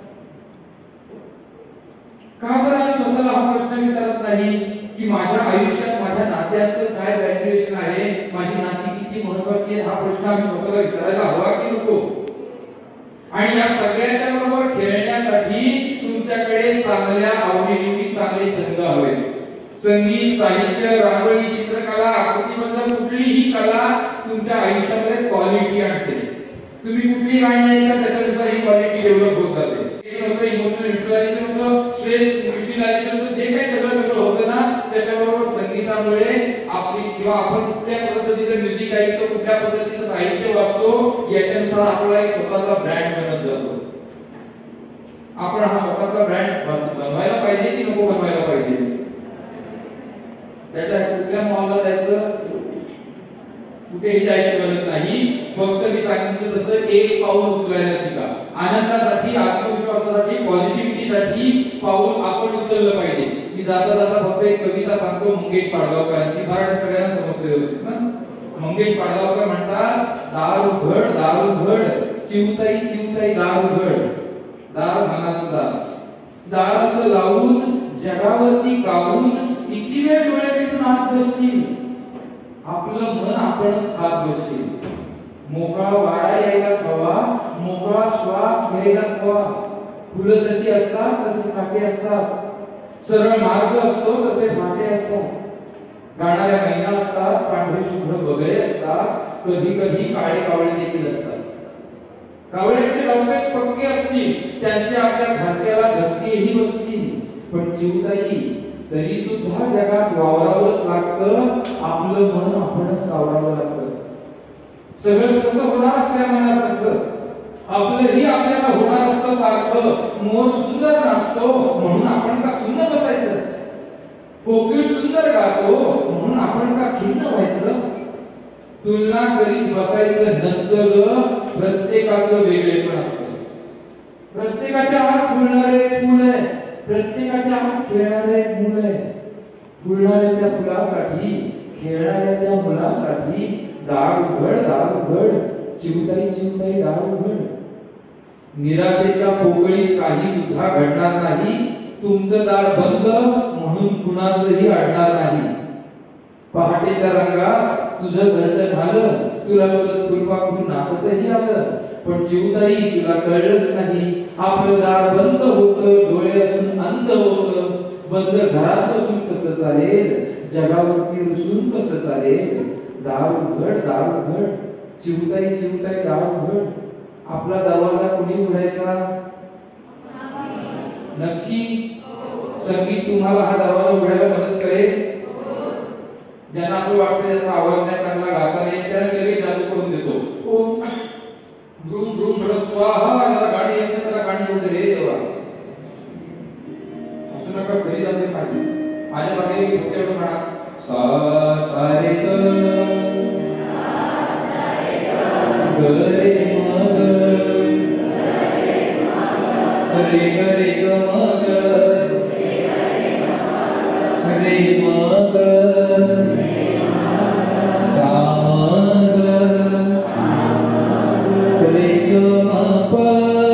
का बरं आम्ही स्वतःला हा प्रश्न विचारत नाही की माझ्या आयुष्यात माझ्या नात्याचं काय व्हॅल्युएशन आहे, माझी नाती किती महत्वाची आहे? हा प्रश्न आम्ही स्वतःला विचारायला हवा की नको? आणि या सगळ्याच्या बरोबर खेळण्यासाठी तुमच्याकडे चांगल्या आवडीनिवडी, चांगले छंद हवे. संगीत, साहित्य, रांगोळी, चित्रकला, आकृतिबंध, कुठलीही कला तुमच्या आयुष्यामध्ये क्वालिटी आणते. तुम्ही कुठली गाणी ऐकता त्याच्यानुसार ही क्वालिटी डेव्हलप होत जाते. इमोशनल न्यूट्रलायझेशन होतं, स्ट्रेस युटिलायझेशन होतं, जे काही सगळं होतं ना, त्याच्याबरोबर संगीतामुळे आपली, किंवा आपण कुठल्या पद्धतीचं म्युझिक ऐकतो, कुठल्या पद्धतीचं साहित्य वाचतो, याच्यानुसार आपला एक स्वतःचा ब्रँड बनत जातो. आपण हा स्वतःचा ब्रँड बनवायला पाहिजे की नको बनवायला पाहिजे? त्याच्या कुठल्या मॉलला जायचं, कुठेही जायची गरज नाही. फक्त मी सांगितलं तसं एक पाऊल उचलायला शिका. आनंदासाठी, आत्मविश्वासासाठी, पॉझिटिव्हिटीसाठी पाऊल आपण उचललं पाहिजे. मी जाता जाता फक्त एक कविता सांगतो मंगेश पाडगावकरांची, मराठी सगळ्यांना समजते व्यवस्थित ना. मंगेश पाडगावकर म्हणतात, दार उघड, दार उघड, चिवताई चिवताई दार उघड, दार मनाचं दार, दार असं लावून जगावरती गाऊन किती वेळ डोळे मिटून आत बसशील? आपलं मन आपणच आत बसशील. मोकळा वारा यायलाच हवा, मोकळा श्वास घ्यायलाच हवा. फुलं जशी असतात तसे फाटे असतात, सरळ मार्ग असतो तसे फाटे असतात. गाणाऱ्या मैना असतात, पांढरे शुभ्र बगळे असतात, कधी कधी काळे कावळे देखील असतात. कावळ्यांचे लवकेच पक्के असतील, त्यांचे आपल्या घरट्याला धक्केही बसतील, पण जीवताई तरी सुद्धा जगात वावरावंच लागतं. आपलं मन आपणच सावरावं लागतं. सगळं कसं होणार आपल्या मनासारखं? आपलंही आपल्याला होणार असतं सारखं. मोर सुंदर नाचतो म्हणून आपण का सुन्न बसायचं? कोकिळ सुंदर गातो म्हणून आपण का खिन्न व्हायचं? तुलना करीत बसायचं नसतं ग. प्रत्येकाचं वेगळेपण असतं. प्रत्येकाच्या हात फुलणारे फुल आहे, प्रत्येकाच्या हात खेळणारे मुलं आहे. फुलणाऱ्या त्या फुलासाठी, खेळणाऱ्या त्या मुलासाठी दार उघड, दार उघड, चिवताई चिवताई दार उघड. निराशेच्या पोकळीत काही सुद्धा घडणार नाही. तुमचं दार बंद म्हणून कुणाचंही अडणार नाही. पहाटेच्या रंगात तुझं घरटं झालं, तुला शोधत फुलपाखरू नाचतही आलं, पण चिवताई तुला कळलंच नाही. आपलं दार बंद होतं, डोळे असून अंध होतं. बंद घरात बसून कसं चालेल? जगावरती रुसून कसं चालेल? दार उघड, दार उघड, चिवताई चिवताई दार उघड. आपला दरवाजा कोणी उघडायचा? नक्की? संगीत तुम्हाला हा दरवाजा उघडायला मदत करेल? ज्यांना असं वाटतं त्याचा आवाज नाही चांगला, गाता नाही, त्याला लगेच जादू करून देतो. ओम ब्रूम ब्रूम थोडं स्वाहा, जरा गाडी येत नाही त्याला गाडी येऊन रे देवा. असं नका, घरी जाते पाहिजे. माझ्या मागे फक्त एवढं म्हणा, सा सा रे ग रे मग रे ग रे ग मग रे मग सा मग रे ग म प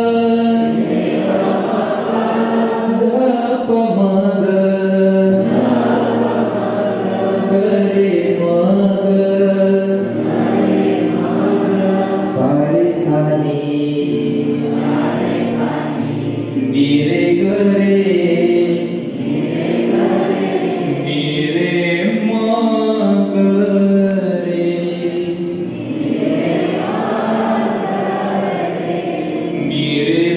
ध प मग रे मग सारे सानी मेरे घरे मेरे मग रे मेरे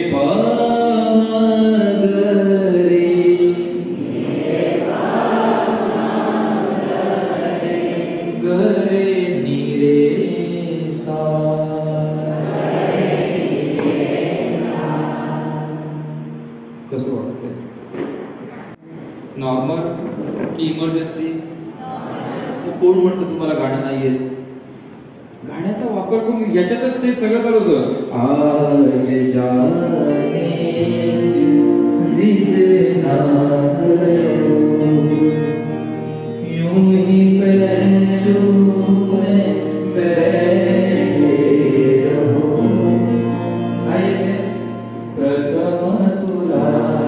पमग रे गरे नीरे सा. कसं वाटतंय? नॉर्मल की इमर्जन्सी? कोण म्हणतं तुम्हाला गाणं नाही येत? गाण्याचा वापर करून याच्यातच ते सगळं चालू होतं. आज जाने जिसे ना करो, यूं ही पहलू में बैठे रहो. नाही येत आहे? प्रथम तुला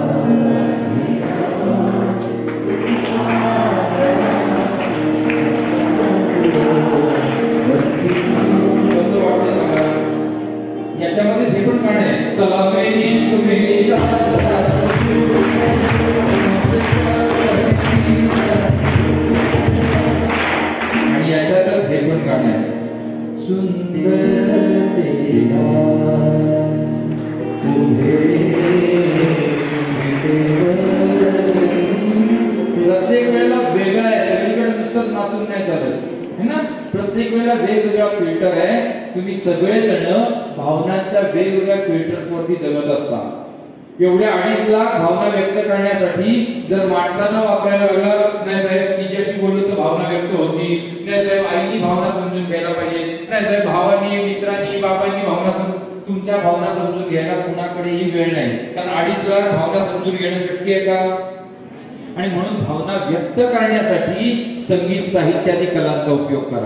कसं वाटतं सांगा? याच्यामध्ये हे पण गाणं आहे, चला मैं इश्क में जाता आणि याच्यातच हे पण गाणं आहे, सुंदर तेरा प्रत्येक वेळेला वेगळा आहे. सगळीकडे नुसतं नाचून नाही चालत है ना. प्रत्येक वेळेला वेगवेगळा फिल्टर आहे. तुम्ही सगळेजण भावनांच्या वेगवेगळ्या फिल्टर्स वरती जगत असता. एवढ्या 2.5 लाख भावना व्यक्त करण्यासाठी जर माणसांना वापरायला लागला, नाही साहेब तिच्याशी बोललो तर भावना व्यक्त होती, नाही साहेब आईनी भावना समजून घ्यायला पाहिजे, नाही साहेब भावानी मित्रांनी बाबांनी भावना तुमच्या भावना समजून घ्यायला कुणाकडेही वेळ नाही. कारण 2.5 लाख भावना समजून घेणं शक्य आहे का? आणि म्हणून भावना व्यक्त करण्यासाठी संगीत साहित्य आणि कलांचा उपयोग करा.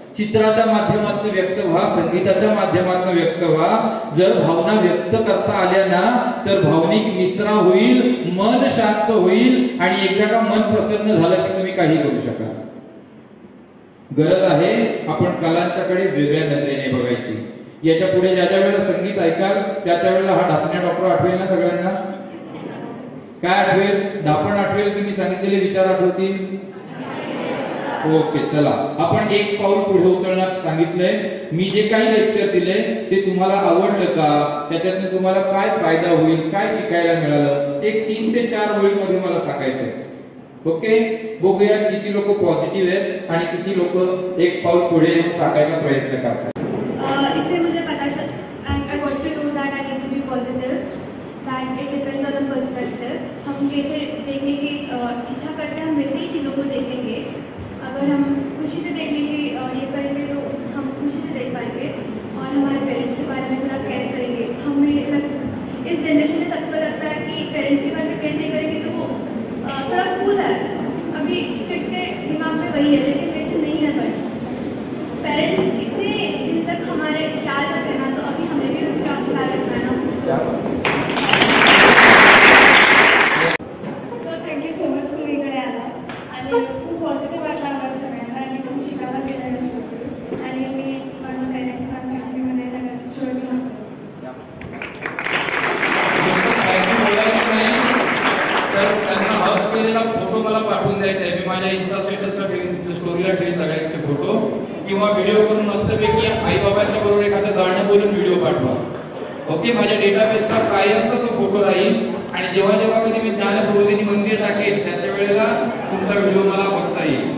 चित्राच्या माध्यमातून व्यक्त व्हा, संगीताच्या माध्यमातून व्यक्त व्हा. जर भावना व्यक्त करता आल्या ना तर भावनिक निचरा होईल, मन शांत होईल आणि एकदा का मन प्रसन्न झालं की तुम्ही काही करू शकाल. गरज आहे आपण कलांच्याकडे वेगळ्या नजरेने बघायची. याच्या पुढे ज्या ज्या वेळेला संगीत ऐकाल त्या वेळेला हा ढापण्या डॉक्टर आठवेल ना सगळ्यांना. काय आठवेल? ढापण आठवेल की मी सांगितलेले विचार आठवतील? ओके, चला आपण एक पाऊल पुढे उचलण्यात सांगितलंय. मी जे काही लेक्चर दिले ते तुम्हाला आवडलं का? त्याच्यातून तुम्हाला काय फायदा होईल, काय शिकायला मिळालं, एक 3 ते 4 ओळीमध्ये मला सांगायचंय. ओके, बघूया किती लोक पॉझिटिव्ह आहेत आणि किती लोक एक पाऊल पुढे सांगायचा प्रयत्न करतात. इससे मुझे पता चल I got to know that I need to be positive, that it depends on the perspective. हम कैसे देखने की इच्छा करते हैं हम वैसे ही चीज़ों को देखेंगे. अगर हम खुशी से देखने की ये करेंगे तो हम खुशी से देख पाएंगे और हमारे पेरेंट्स के बारे में थोड़ा केयर करेंगे. हमें इस जनरेशन में सबको लगता है कि पेरेंट्स के बारे में केयर नहीं करेंगे तो वो थोड़ा कूल है. अभी किड्स के दिमाग में वही है, लेकिन वैसे नहीं है. पर पेरेंट्स इतने दिन तक हमारे ख्याल रखे ना, तो अभी हमें भी उनका ख्याल रखना है ना. सो थँक्यू सो मच तुम्ही इकडे आला आणि खूप पॉझिटिव्ह वाटलं आम्हाला सगळ्यांना आणि खूप शिकायला गेलं आणि मी माझं पेरेंट्सना थँक्यू म्हणायला शोधलं. त्यांना हक केलेला फोटो मला पाठवून द्यायचा आहे. मी माझ्या इंस्टा स्टेटसला ठेवीन, स्टोरीला ठेवीन सगळ्यांचे फोटो, किंवा व्हिडिओ करून मस्तपैकी आई बाबांच्या बरोबर एखादं गाणं बोलून व्हिडिओ पाठवा. ओके, माझ्या डेटाबेसला कायमचा तो फोटो राहील आणि जेव्हा जेव्हा कधी मी ज्ञानप्रबोधिनी मंदिर टाकेल त्याच्या वेळेला तुमचा व्हिडिओ मला बघता येईल.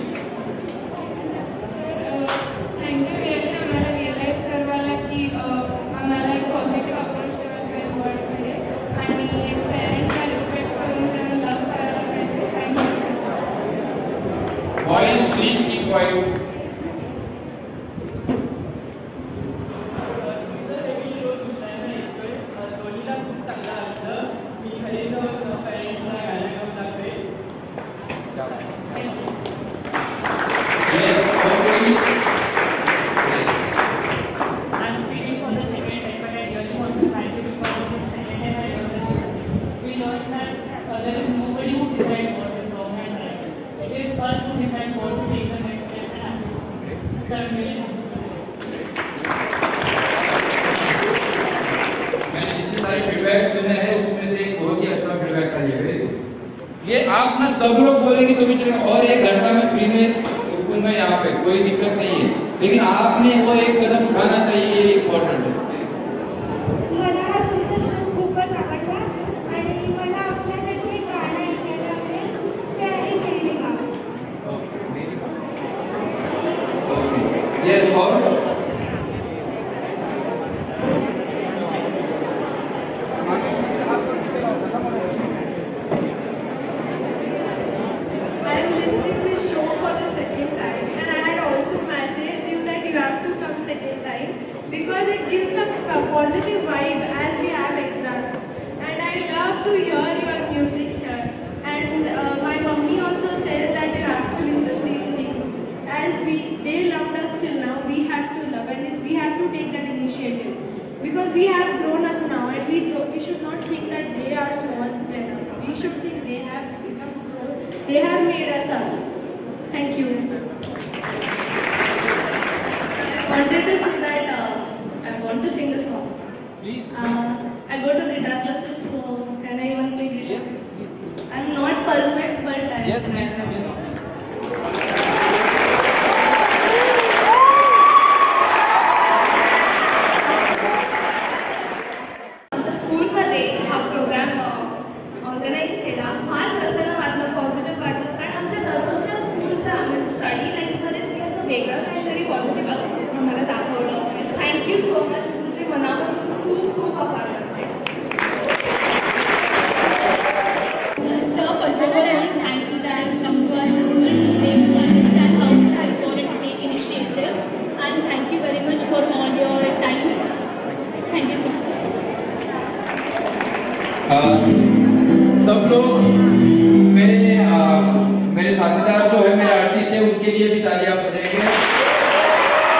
थँक्यू रिअली आम्हाला रिअलाइज करवायला की आम्हाला एक पॉझिटिव्ह अप्रोच ठेवायचा वर्ल्डमध्ये आणि पेरेंट्सला रिस्पेक्ट करून त्यांना लव्ह करायला पाहिजे. Thank you. While please keep quiet. ये आप ना सब लोग बोलेंगे तो भी चलेगा और 1 घंटा में फ्री में रुकूंगा यहाँ पे, कोई दिक्कत नहीं है, लेकिन आपने वो एक कदम उठाना चाहिए, ये इम्पोर्टेंट है. मला हा तुमचा शो खूपच आवडला आणि मला आपल्यासाठी एक गाणं ऐकायला आवडेल, ते आहे मेरी माँ. Yes, और because it gives a positive vibe as we have exams, and I love to hear your music here, and my mummy also says that you have to listen these things as they loved us till now. We have to love and we have to take that initiative because we have grown up now and we should not think that they are small than us. We should think they have become grown, they have made us up. Thank you. I wanted to say that I want to sing the song. Please. I go to guitar classes, so can I even play guitar? I'm not perfect, but I Yes, try please. my best. आमच्या स्कूलमध्ये हा programme organise केला. फार प्रसन्न वाटलं, positive वाटलं, कारण आमच्या दररोजच्या स्कूलच्या स्टडी लाईफमध्ये तुम्ही असं वेगळं काहीतरी पॉझिटिव्ह आम्हाला दाखवलं. Thank you so much. तुमचे मनापासून खूप खूप आभार मानते. So first of all, I want to thank you that you come to our school and make us understand how it is important to take initiative. And thank you very much for all your time. Thank you so much. सब लोग मेरे साथीदार जो है, मेरे artist है, उनके लिए भी तालियां बजाएंगे.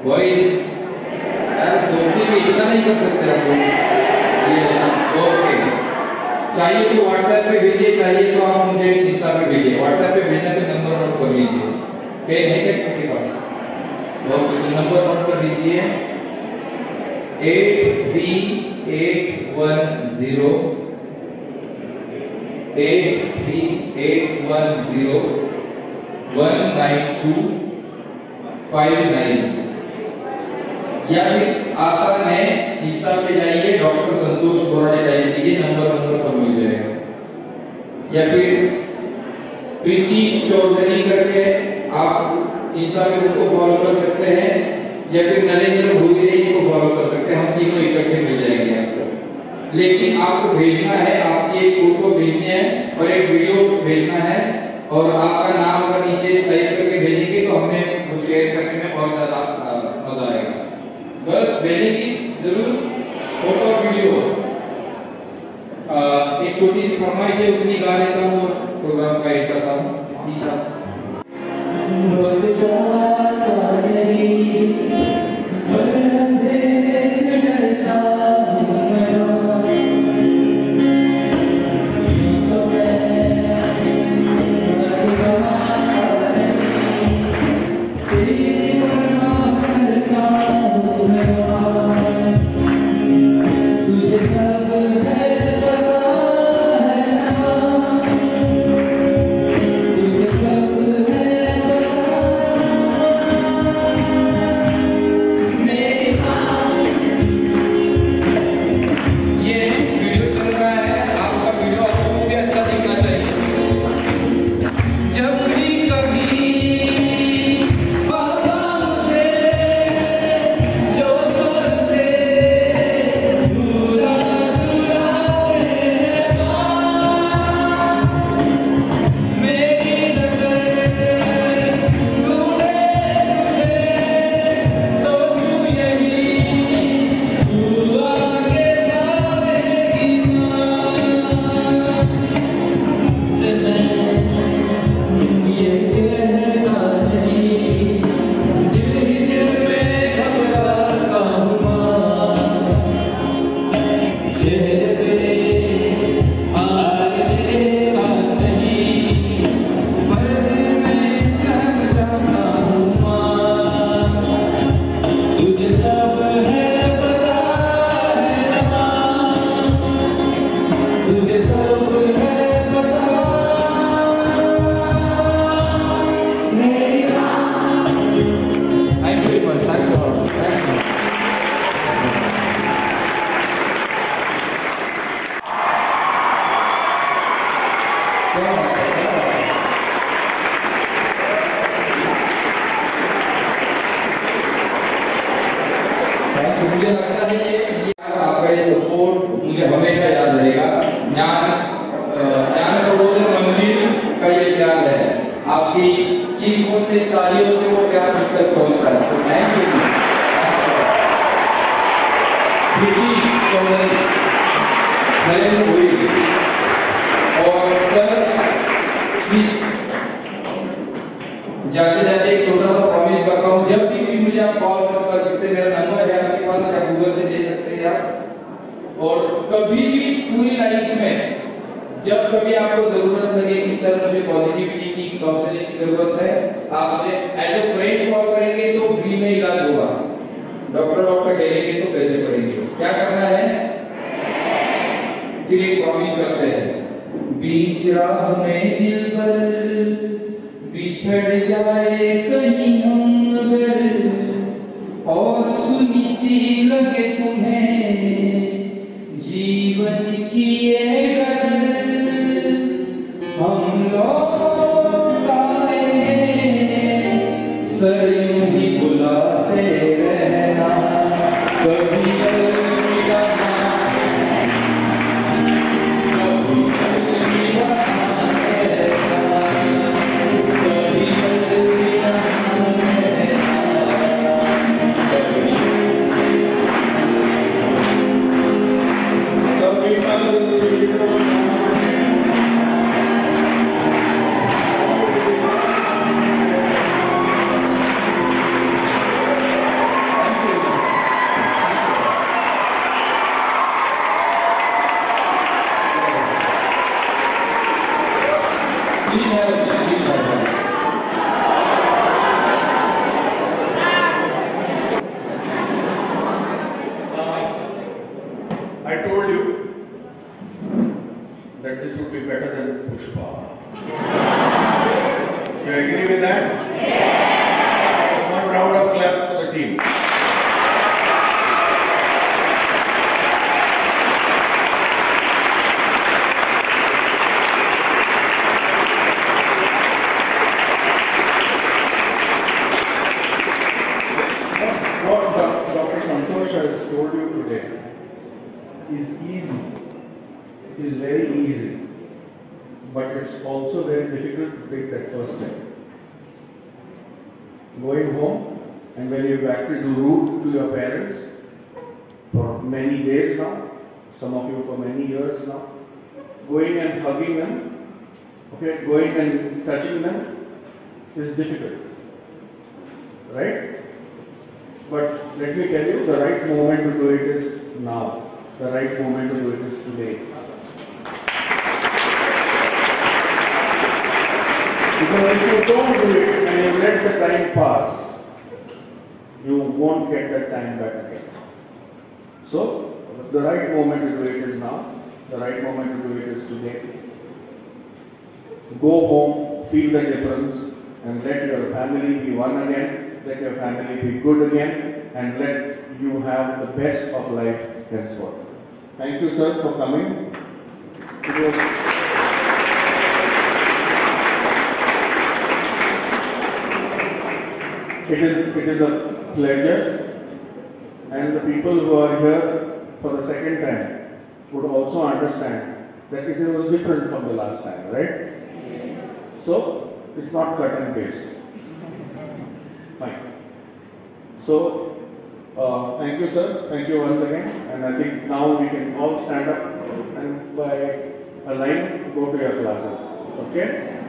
वॉइस यार दोस्ती में इतना नहीं कर सकते आप लोग। ओके, चाहिए तो व्हाट्सएप पे भेजिए, चाहिए तो आप मुझे इंस्टा पे भेजिए। व्हाट्सएप पे भेजना तो नंबर नोट कर लीजिए, पेन है क्या किसी के पास? ओके, तो नंबर नोट कर लीजिए 83810 19259 या फिर आसान है, इंस्टा पे जाइए, डॉक्टर संतोष बोराडे टाइप कीजिए, नंबर सब मिल जाएगा। या फिर प्रीतीश चौधरी करके आप इंस्टा पे उनको फॉलो कर सकते हैं, या फिर नरेंद्र भूदेवी को फॉलो कर सकते हैं, हम तीनों इकट्ठे मिल जाएंगे आपको। लेकिन आपको भेजना है, आपकी एक फोटो भेजनी है और एक वीडियो भेजना है, और आपका नाम का नीचे टाइप करके भेजेंगे तो हमें वो शेयर करने में और ज्यादा मजा आएगा। बस भेजेंगे जरूर फोटो और वीडियो। एक छोटी सी फरमाइश है, उतनी गा लेता हूँ और प्रोग्राम का एंड करता हूँ। मुझे लगता है कि आपका ये सपोर्ट मुझे हमेशा याद रहेगा। ज्ञान प्रबोधन मंदिर का ये प्यार है, आपकी चीखों से, तालियों से वो प्यार मुझ तक पहुंचता है। तो थैंक यू। और सर जाते जाते एक छोटा सा प्रॉमिस करता हूँ, जब भी मुझे आप कॉल कर सकते हैं, मेरा नंबर है आपके पास, या गूगल से दे सकते हैं आप। और कभी भी पूरी लाइफ में जब कभी आपको जरूरत लगे कि सर मुझे पॉजिटिविटी की काउंसलिंग की जरूरत है, आप मुझे एज ए फ्रेंड कॉल करेंगे तो फ्री में इलाज होगा। डॉक्टर कहेंगे तो पैसे पड़ेंगे। क्या करना है, फिर एक प्रॉमिस करते हैं, बीच राह में दिलबर बिछड़ जाए कहीं हम अगर, और सुनी सी लगे तुम्हें जीवन की ये डगर, हम लौट आएंगे सर यूं ही बुलाते रहना, कभी अलविदा कभी अलविदा Happy Pushpa. You agree with that? Yes. One round of claps for the team. What Dr. Santosh has told you today is easy, is very easy, but it's also very difficult to take that first step. Going home, and when you've acted rude to your parents for many days now, some of you for many years now, going and hugging them, okay, going and touching them is difficult, right? But let me tell you, the right moment to do it is now. The right moment to do it is today. Because if you don't do it and you let the time pass, you won't get that time back again. So, the right moment to do it is now. The right moment to do it is today. Go home, feel the difference, and let your family be one again. Let your family be good again, and let you have the best of life henceforth. Thank you, sir, for coming. It is a pleasure, and the people who are here for the second time would also understand that it was different from the last time, right? So, it's not cut and paste. Fine. So, thank you, sir. Thank you once again. And I think now we can all stand up and by a line go to your classes. Okay?